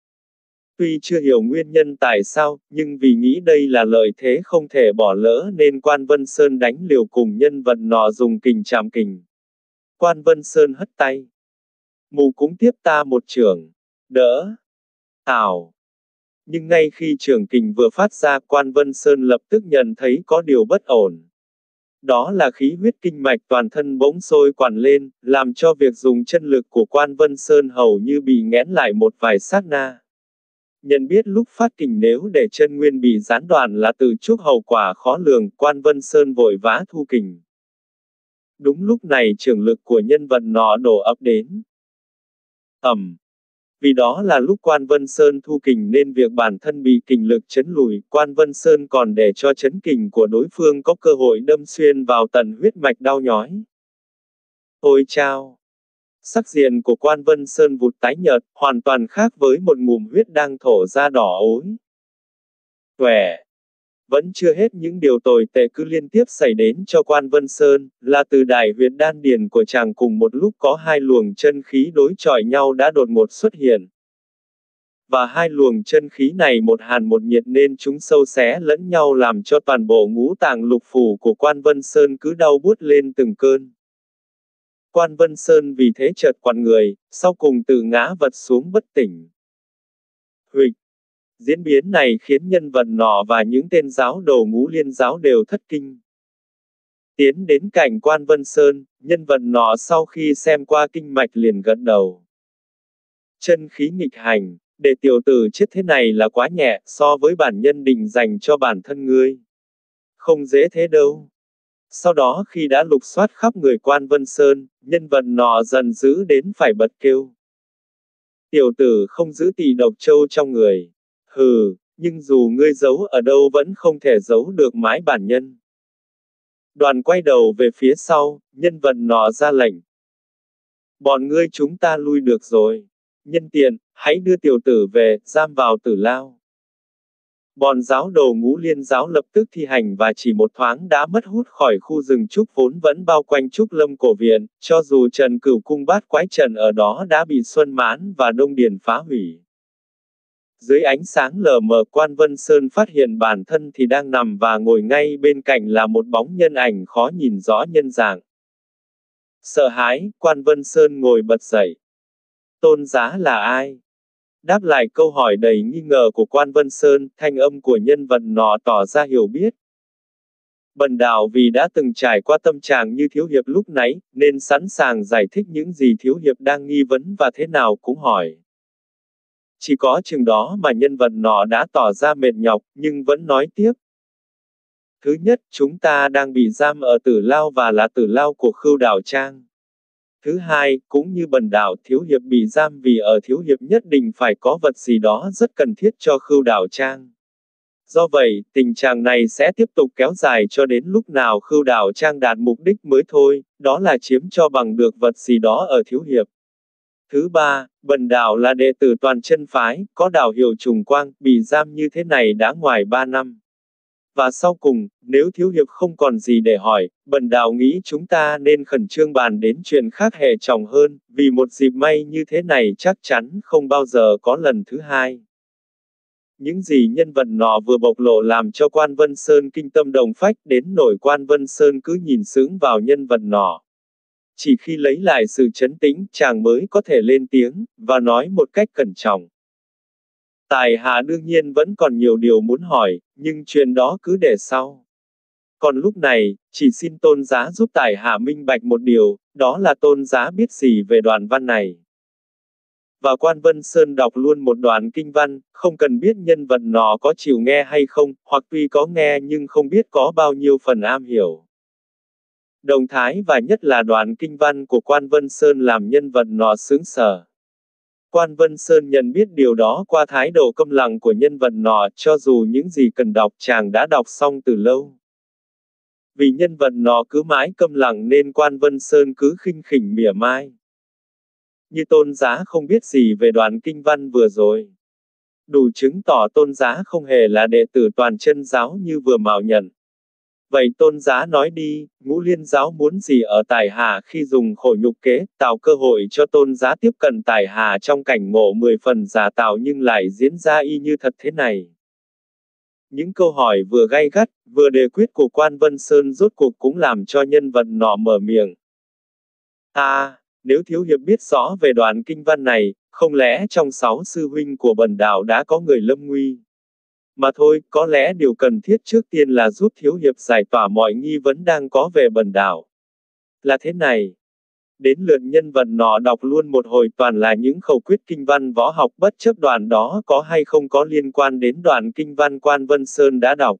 Tuy chưa hiểu nguyên nhân tại sao, nhưng vì nghĩ đây là lợi thế không thể bỏ lỡ nên Quan Vân Sơn đánh liều cùng nhân vật nọ dùng kình chạm kình. Quan Vân Sơn hất tay. Mù cũng tiếp ta một chưởng. Đỡ. Tào. Nhưng ngay khi chưởng kình vừa phát ra, Quan Vân Sơn lập tức nhận thấy có điều bất ổn. Đó là khí huyết kinh mạch toàn thân bỗng sôi quằn lên, làm cho việc dùng chân lực của Quan Vân Sơn hầu như bị nghẽn lại một vài sát na. Nhận biết lúc phát kình nếu để chân nguyên bị gián đoạn là tự chuốc hậu quả khó lường, Quan Vân Sơn vội vã thu kình. Đúng lúc này trường lực của nhân vật nọ đổ ập đến. Ầm. Vì đó là lúc Quan Vân Sơn thu kình nên việc bản thân bị kình lực chấn lùi, Quan Vân Sơn còn để cho chấn kình của đối phương có cơ hội đâm xuyên vào tận huyết mạch đau nhói. Ôi chao! Sắc diện của Quan Vân Sơn vụt tái nhợt, hoàn toàn khác với một ngụm huyết đang thổ ra đỏ ối. Quẻ! Vẫn chưa hết những điều tồi tệ cứ liên tiếp xảy đến cho Quan Vân Sơn, là từ đại huyệt đan điền của chàng cùng một lúc có hai luồng chân khí đối chọi nhau đã đột ngột xuất hiện. Và hai luồng chân khí này một hàn một nhiệt nên chúng sâu xé lẫn nhau làm cho toàn bộ ngũ tạng lục phủ của Quan Vân Sơn cứ đau buốt lên từng cơn. Quan Vân Sơn vì thế chợt quằn người, sau cùng tự ngã vật xuống bất tỉnh. Huỵch! Diễn biến này khiến nhân vật nọ và những tên giáo đầu Ngũ Liên giáo đều thất kinh. Tiến đến cạnh Quan Vân Sơn, nhân vật nọ sau khi xem qua kinh mạch liền gật đầu. Chân khí nghịch hành, để tiểu tử chết thế này là quá nhẹ, so với bản nhân định dành cho bản thân ngươi. Không dễ thế đâu. Sau đó khi đã lục soát khắp người Quan Vân Sơn, nhân vật nọ dần dữ đến phải bật kêu. Tiểu tử không giữ tỳ độc châu trong người. Hừ, nhưng dù ngươi giấu ở đâu vẫn không thể giấu được mãi bản nhân. Đoàn quay đầu về phía sau, nhân vật nọ ra lệnh. Bọn ngươi chúng ta lui được rồi. Nhân tiện, hãy đưa tiểu tử về, giam vào tử lao. Bọn giáo đồ Ngũ Liên giáo lập tức thi hành và chỉ một thoáng đã mất hút khỏi khu rừng trúc vốn vẫn bao quanh Trúc Lâm cổ viện, cho dù Trần Cửu cung bát quái trận ở đó đã bị Xuân Mãn và Đông Điền phá hủy. Dưới ánh sáng lờ mờ, Quan Vân Sơn phát hiện bản thân thì đang nằm và ngồi ngay bên cạnh là một bóng nhân ảnh khó nhìn rõ nhân dạng. Sợ hãi, Quan Vân Sơn ngồi bật dậy. Tôn giá là ai? Đáp lại câu hỏi đầy nghi ngờ của Quan Vân Sơn, thanh âm của nhân vật nọ tỏ ra hiểu biết. Bần đạo vì đã từng trải qua tâm trạng như thiếu hiệp lúc nãy, nên sẵn sàng giải thích những gì thiếu hiệp đang nghi vấn và thế nào cũng hỏi. Chỉ có chừng đó mà nhân vật nọ đã tỏ ra mệt nhọc, nhưng vẫn nói tiếp. Thứ nhất, chúng ta đang bị giam ở tử lao và là tử lao của Khưu Đạo Trang. Thứ hai, cũng như bần đạo, thiếu hiệp bị giam vì ở thiếu hiệp nhất định phải có vật gì đó rất cần thiết cho Khưu Đạo Trang. Do vậy, tình trạng này sẽ tiếp tục kéo dài cho đến lúc nào Khưu Đạo Trang đạt mục đích mới thôi, đó là chiếm cho bằng được vật gì đó ở thiếu hiệp. Thứ ba, bần đạo là đệ tử Toàn Chân phái, có đạo hiệu Trùng Quang, bị giam như thế này đã ngoài ba năm. Và sau cùng, nếu thiếu hiệp không còn gì để hỏi, bần đạo nghĩ chúng ta nên khẩn trương bàn đến chuyện khác hệ trọng hơn, vì một dịp may như thế này chắc chắn không bao giờ có lần thứ hai. Những gì nhân vật nọ vừa bộc lộ làm cho Quan Vân Sơn kinh tâm động phách, đến nỗi Quan Vân Sơn cứ nhìn sững vào nhân vật nọ. Chỉ khi lấy lại sự trấn tĩnh, chàng mới có thể lên tiếng, và nói một cách cẩn trọng. Tại hạ đương nhiên vẫn còn nhiều điều muốn hỏi, nhưng chuyện đó cứ để sau. Còn lúc này, chỉ xin tôn giá giúp tại hạ minh bạch một điều, đó là tôn giá biết gì về đoạn văn này. Và Quan Vân Sơn đọc luôn một đoạn kinh văn, không cần biết nhân vật nọ có chịu nghe hay không, hoặc tuy có nghe nhưng không biết có bao nhiêu phần am hiểu. Động thái và nhất là đoạn kinh văn của Quan Vân Sơn làm nhân vật nọ sững sờ. Quan Vân Sơn nhận biết điều đó qua thái độ câm lặng của nhân vật nọ, cho dù những gì cần đọc chàng đã đọc xong từ lâu. Vì nhân vật nọ cứ mãi câm lặng nên Quan Vân Sơn cứ khinh khỉnh mỉa mai. Như tôn giá không biết gì về đoạn kinh văn vừa rồi. Đủ chứng tỏ tôn giá không hề là đệ tử Toàn Chân giáo như vừa mạo nhận. Vậy tôn giá nói đi, Ngũ Liên giáo muốn gì ở tại hạ khi dùng khổ nhục kế, tạo cơ hội cho tôn giá tiếp cận tại hạ trong cảnh ngộ mười phần giả tạo nhưng lại diễn ra y như thật thế này. Những câu hỏi vừa gay gắt, vừa đề quyết của Quan Vân Sơn rốt cuộc cũng làm cho nhân vật nọ mở miệng. À, nếu thiếu hiệp biết rõ về đoạn kinh văn này, không lẽ trong sáu sư huynh của bần đạo đã có người lâm nguy? Mà thôi, có lẽ điều cần thiết trước tiên là giúp thiếu hiệp giải tỏa mọi nghi vấn đang có về bần đạo. Là thế này. Đến lượt nhân vật nọ đọc luôn một hồi toàn là những khẩu quyết kinh văn võ học bất chấp đoạn đó có hay không có liên quan đến đoạn kinh văn Quan Vân Sơn đã đọc.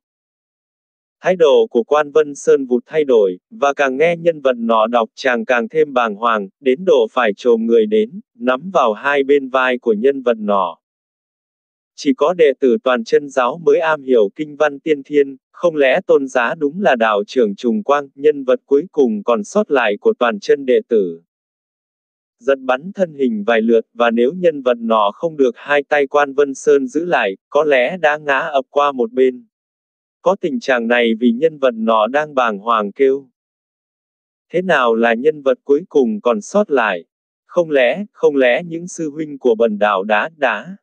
Thái độ của Quan Vân Sơn vụt thay đổi, và càng nghe nhân vật nọ đọc chàng càng thêm bàng hoàng, đến độ phải chồm người đến, nắm vào hai bên vai của nhân vật nọ. Chỉ có đệ tử Toàn Chân giáo mới am hiểu kinh văn tiên thiên, không lẽ tôn giá đúng là đạo trưởng Trùng Quang, nhân vật cuối cùng còn sót lại của Toàn Chân đệ tử. Giật bắn thân hình vài lượt, và nếu nhân vật nọ không được hai tay Quan Vân Sơn giữ lại, có lẽ đã ngã ập qua một bên. Có tình trạng này vì nhân vật nọ đang bàng hoàng kêu. Thế nào là nhân vật cuối cùng còn sót lại? Không lẽ, không lẽ những sư huynh của bần đạo đã, đã.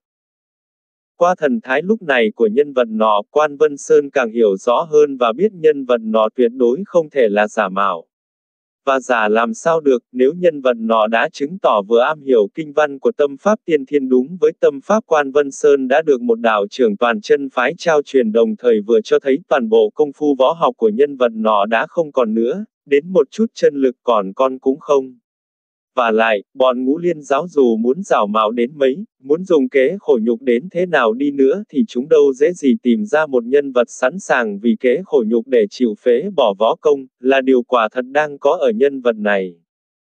Qua thần thái lúc này của nhân vật nọ, Quan Vân Sơn càng hiểu rõ hơn và biết nhân vật nọ tuyệt đối không thể là giả mạo. Và giả làm sao được, nếu nhân vật nọ đã chứng tỏ vừa am hiểu kinh văn của tâm pháp tiên thiên đúng với tâm pháp Quan Vân Sơn đã được một đạo trưởng Toàn Chân phái trao truyền, đồng thời vừa cho thấy toàn bộ công phu võ học của nhân vật nọ đã không còn nữa, đến một chút chân lực còn con cũng không. Và lại, bọn Ngũ Liên giáo dù muốn giảo mạo đến mấy, muốn dùng kế khổ nhục đến thế nào đi nữa thì chúng đâu dễ gì tìm ra một nhân vật sẵn sàng vì kế khổ nhục để chịu phế bỏ võ công, là điều quả thật đang có ở nhân vật này.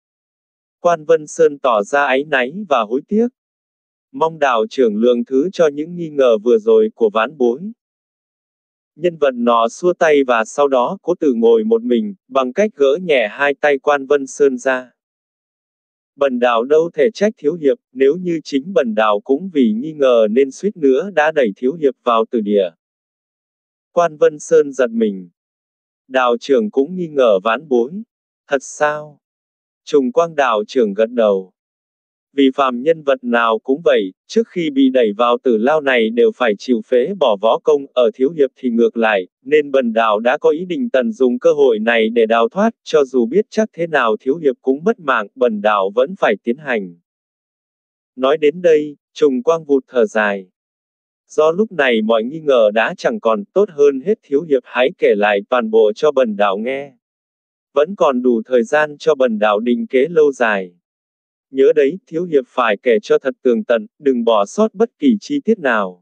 Quan Vân Sơn tỏ ra áy náy và hối tiếc. Mong đạo trưởng lượng thứ cho những nghi ngờ vừa rồi của vãn bối. Nhân vật nọ xua tay và sau đó cố tự ngồi một mình, bằng cách gỡ nhẹ hai tay Quan Vân Sơn ra. Bần đạo đâu thể trách thiếu hiệp, nếu như chính bần đạo cũng vì nghi ngờ nên suýt nữa đã đẩy thiếu hiệp vào tử địa. Quan Vân Sơn giật mình. Đạo trưởng cũng nghi ngờ vãn bối. Thật sao? Trùng Quang đạo trưởng gật đầu. Vì phàm nhân vật nào cũng vậy, trước khi bị đẩy vào tử lao này đều phải chịu phế bỏ võ công, ở thiếu hiệp thì ngược lại, nên bần đạo đã có ý định tận dụng cơ hội này để đào thoát, cho dù biết chắc thế nào thiếu hiệp cũng mất mạng, bần đạo vẫn phải tiến hành. Nói đến đây, Trùng Quang vụt thở dài. Do lúc này mọi nghi ngờ đã chẳng còn, tốt hơn hết thiếu hiệp hãy kể lại toàn bộ cho bần đạo nghe. Vẫn còn đủ thời gian cho bần đạo định kế lâu dài. Nhớ đấy, thiếu hiệp phải kể cho thật tường tận, đừng bỏ sót bất kỳ chi tiết nào.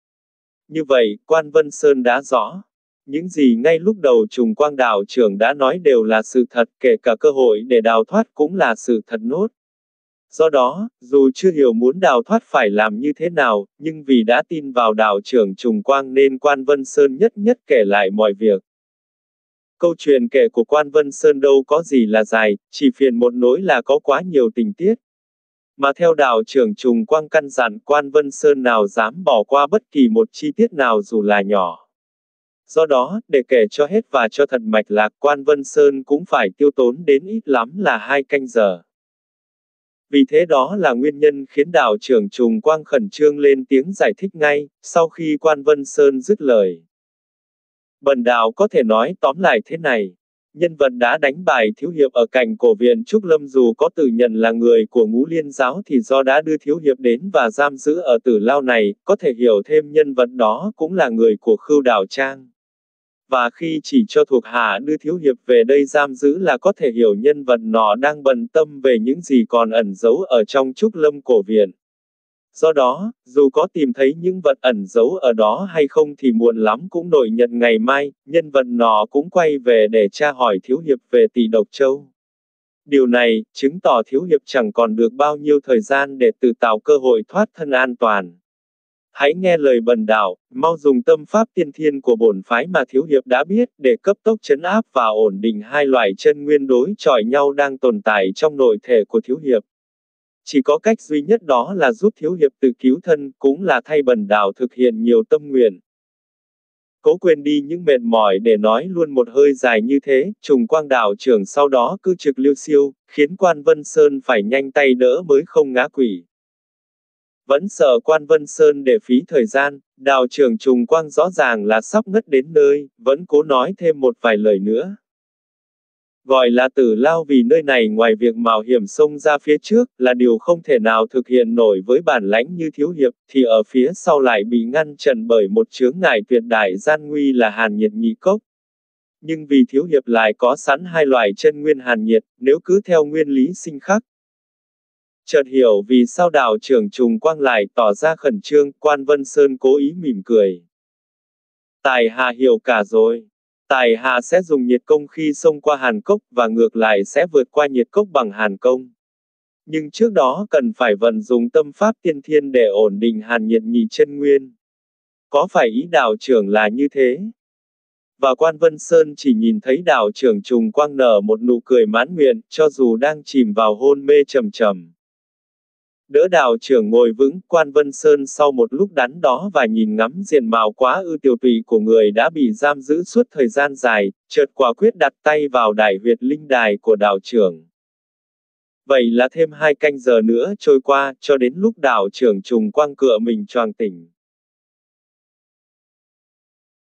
Như vậy, Quan Vân Sơn đã rõ. Những gì ngay lúc đầu Trùng Quang đạo trưởng đã nói đều là sự thật, kể cả cơ hội để đào thoát cũng là sự thật nốt. Do đó, dù chưa hiểu muốn đào thoát phải làm như thế nào, nhưng vì đã tin vào đạo trưởng Trùng Quang nên Quan Vân Sơn nhất nhất kể lại mọi việc. Câu chuyện kể của Quan Vân Sơn đâu có gì là dài, chỉ phiền một nỗi là có quá nhiều tình tiết. Mà theo đạo trưởng Trùng Quang căn dặn, Quan Vân Sơn nào dám bỏ qua bất kỳ một chi tiết nào dù là nhỏ. Do đó, để kể cho hết và cho thật mạch lạc, Quan Vân Sơn cũng phải tiêu tốn đến ít lắm là hai canh giờ. Vì thế đó là nguyên nhân khiến đạo trưởng Trùng Quang khẩn trương lên tiếng giải thích ngay, sau khi Quan Vân Sơn dứt lời. Bần đạo có thể nói tóm lại thế này. Nhân vật đã đánh bại Thiếu Hiệp ở cạnh cổ viện Trúc Lâm dù có tự nhận là người của Ngũ Liên giáo thì do đã đưa Thiếu Hiệp đến và giam giữ ở tử lao này, có thể hiểu thêm nhân vật đó cũng là người của Khưu Đạo Trang. Và khi chỉ cho thuộc hạ đưa Thiếu Hiệp về đây giam giữ là có thể hiểu nhân vật nọ đang bận tâm về những gì còn ẩn giấu ở trong Trúc Lâm cổ viện. Do đó, dù có tìm thấy những vật ẩn giấu ở đó hay không thì muộn lắm cũng nổi nhận ngày mai, nhân vật nọ cũng quay về để tra hỏi Thiếu Hiệp về Tỷ Độc Châu. Điều này, chứng tỏ Thiếu Hiệp chẳng còn được bao nhiêu thời gian để tự tạo cơ hội thoát thân an toàn. Hãy nghe lời bần đạo, mau dùng tâm pháp tiên thiên của bổn phái mà Thiếu Hiệp đã biết để cấp tốc trấn áp và ổn định hai loại chân nguyên đối chọi nhau đang tồn tại trong nội thể của Thiếu Hiệp. Chỉ có cách duy nhất đó là giúp Thiếu Hiệp tự cứu thân, cũng là thay bần đạo thực hiện nhiều tâm nguyện. Cố quên đi những mệt mỏi để nói luôn một hơi dài như thế, Trùng Quang đạo trưởng sau đó cứ trực liêu xiêu, khiến Quan Vân Sơn phải nhanh tay đỡ mới không ngã quỵ. Vẫn sợ Quan Vân Sơn để phí thời gian, đạo trưởng Trùng Quang rõ ràng là sắp ngất đến nơi, vẫn cố nói thêm một vài lời nữa. Gọi là tử lao vì nơi này ngoài việc mạo hiểm xông ra phía trước, là điều không thể nào thực hiện nổi với bản lãnh như Thiếu Hiệp, thì ở phía sau lại bị ngăn chặn bởi một chướng ngại tuyệt đại gian nguy là hàn nhiệt nhị cốc. Nhưng vì Thiếu Hiệp lại có sẵn hai loại chân nguyên hàn nhiệt, nếu cứ theo nguyên lý sinh khắc. Chợt hiểu vì sao đạo trưởng Trùng Quang lại tỏ ra khẩn trương, Quan Vân Sơn cố ý mỉm cười. Tài hạ hiểu cả rồi. Tài hạ sẽ dùng nhiệt công khi xông qua hàn cốc và ngược lại sẽ vượt qua nhiệt cốc bằng hàn công. Nhưng trước đó cần phải vận dụng tâm pháp tiên thiên để ổn định hàn nhiệt nhị chân nguyên. Có phải ý đạo trưởng là như thế? Và Quan Vân Sơn chỉ nhìn thấy đạo trưởng Trùng Quang nở một nụ cười mãn nguyện, cho dù đang chìm vào hôn mê trầm trầm. Đỡ đạo trưởng ngồi vững, Quan Vân Sơn sau một lúc đắn đo và nhìn ngắm diện mạo quá ư tiều tụy của người đã bị giam giữ suốt thời gian dài, chợt quả quyết đặt tay vào đại huyệt linh đài của đạo trưởng. Vậy là thêm hai canh giờ nữa trôi qua, cho đến lúc đạo trưởng Trùng Quang cựa mình choàng tỉnh.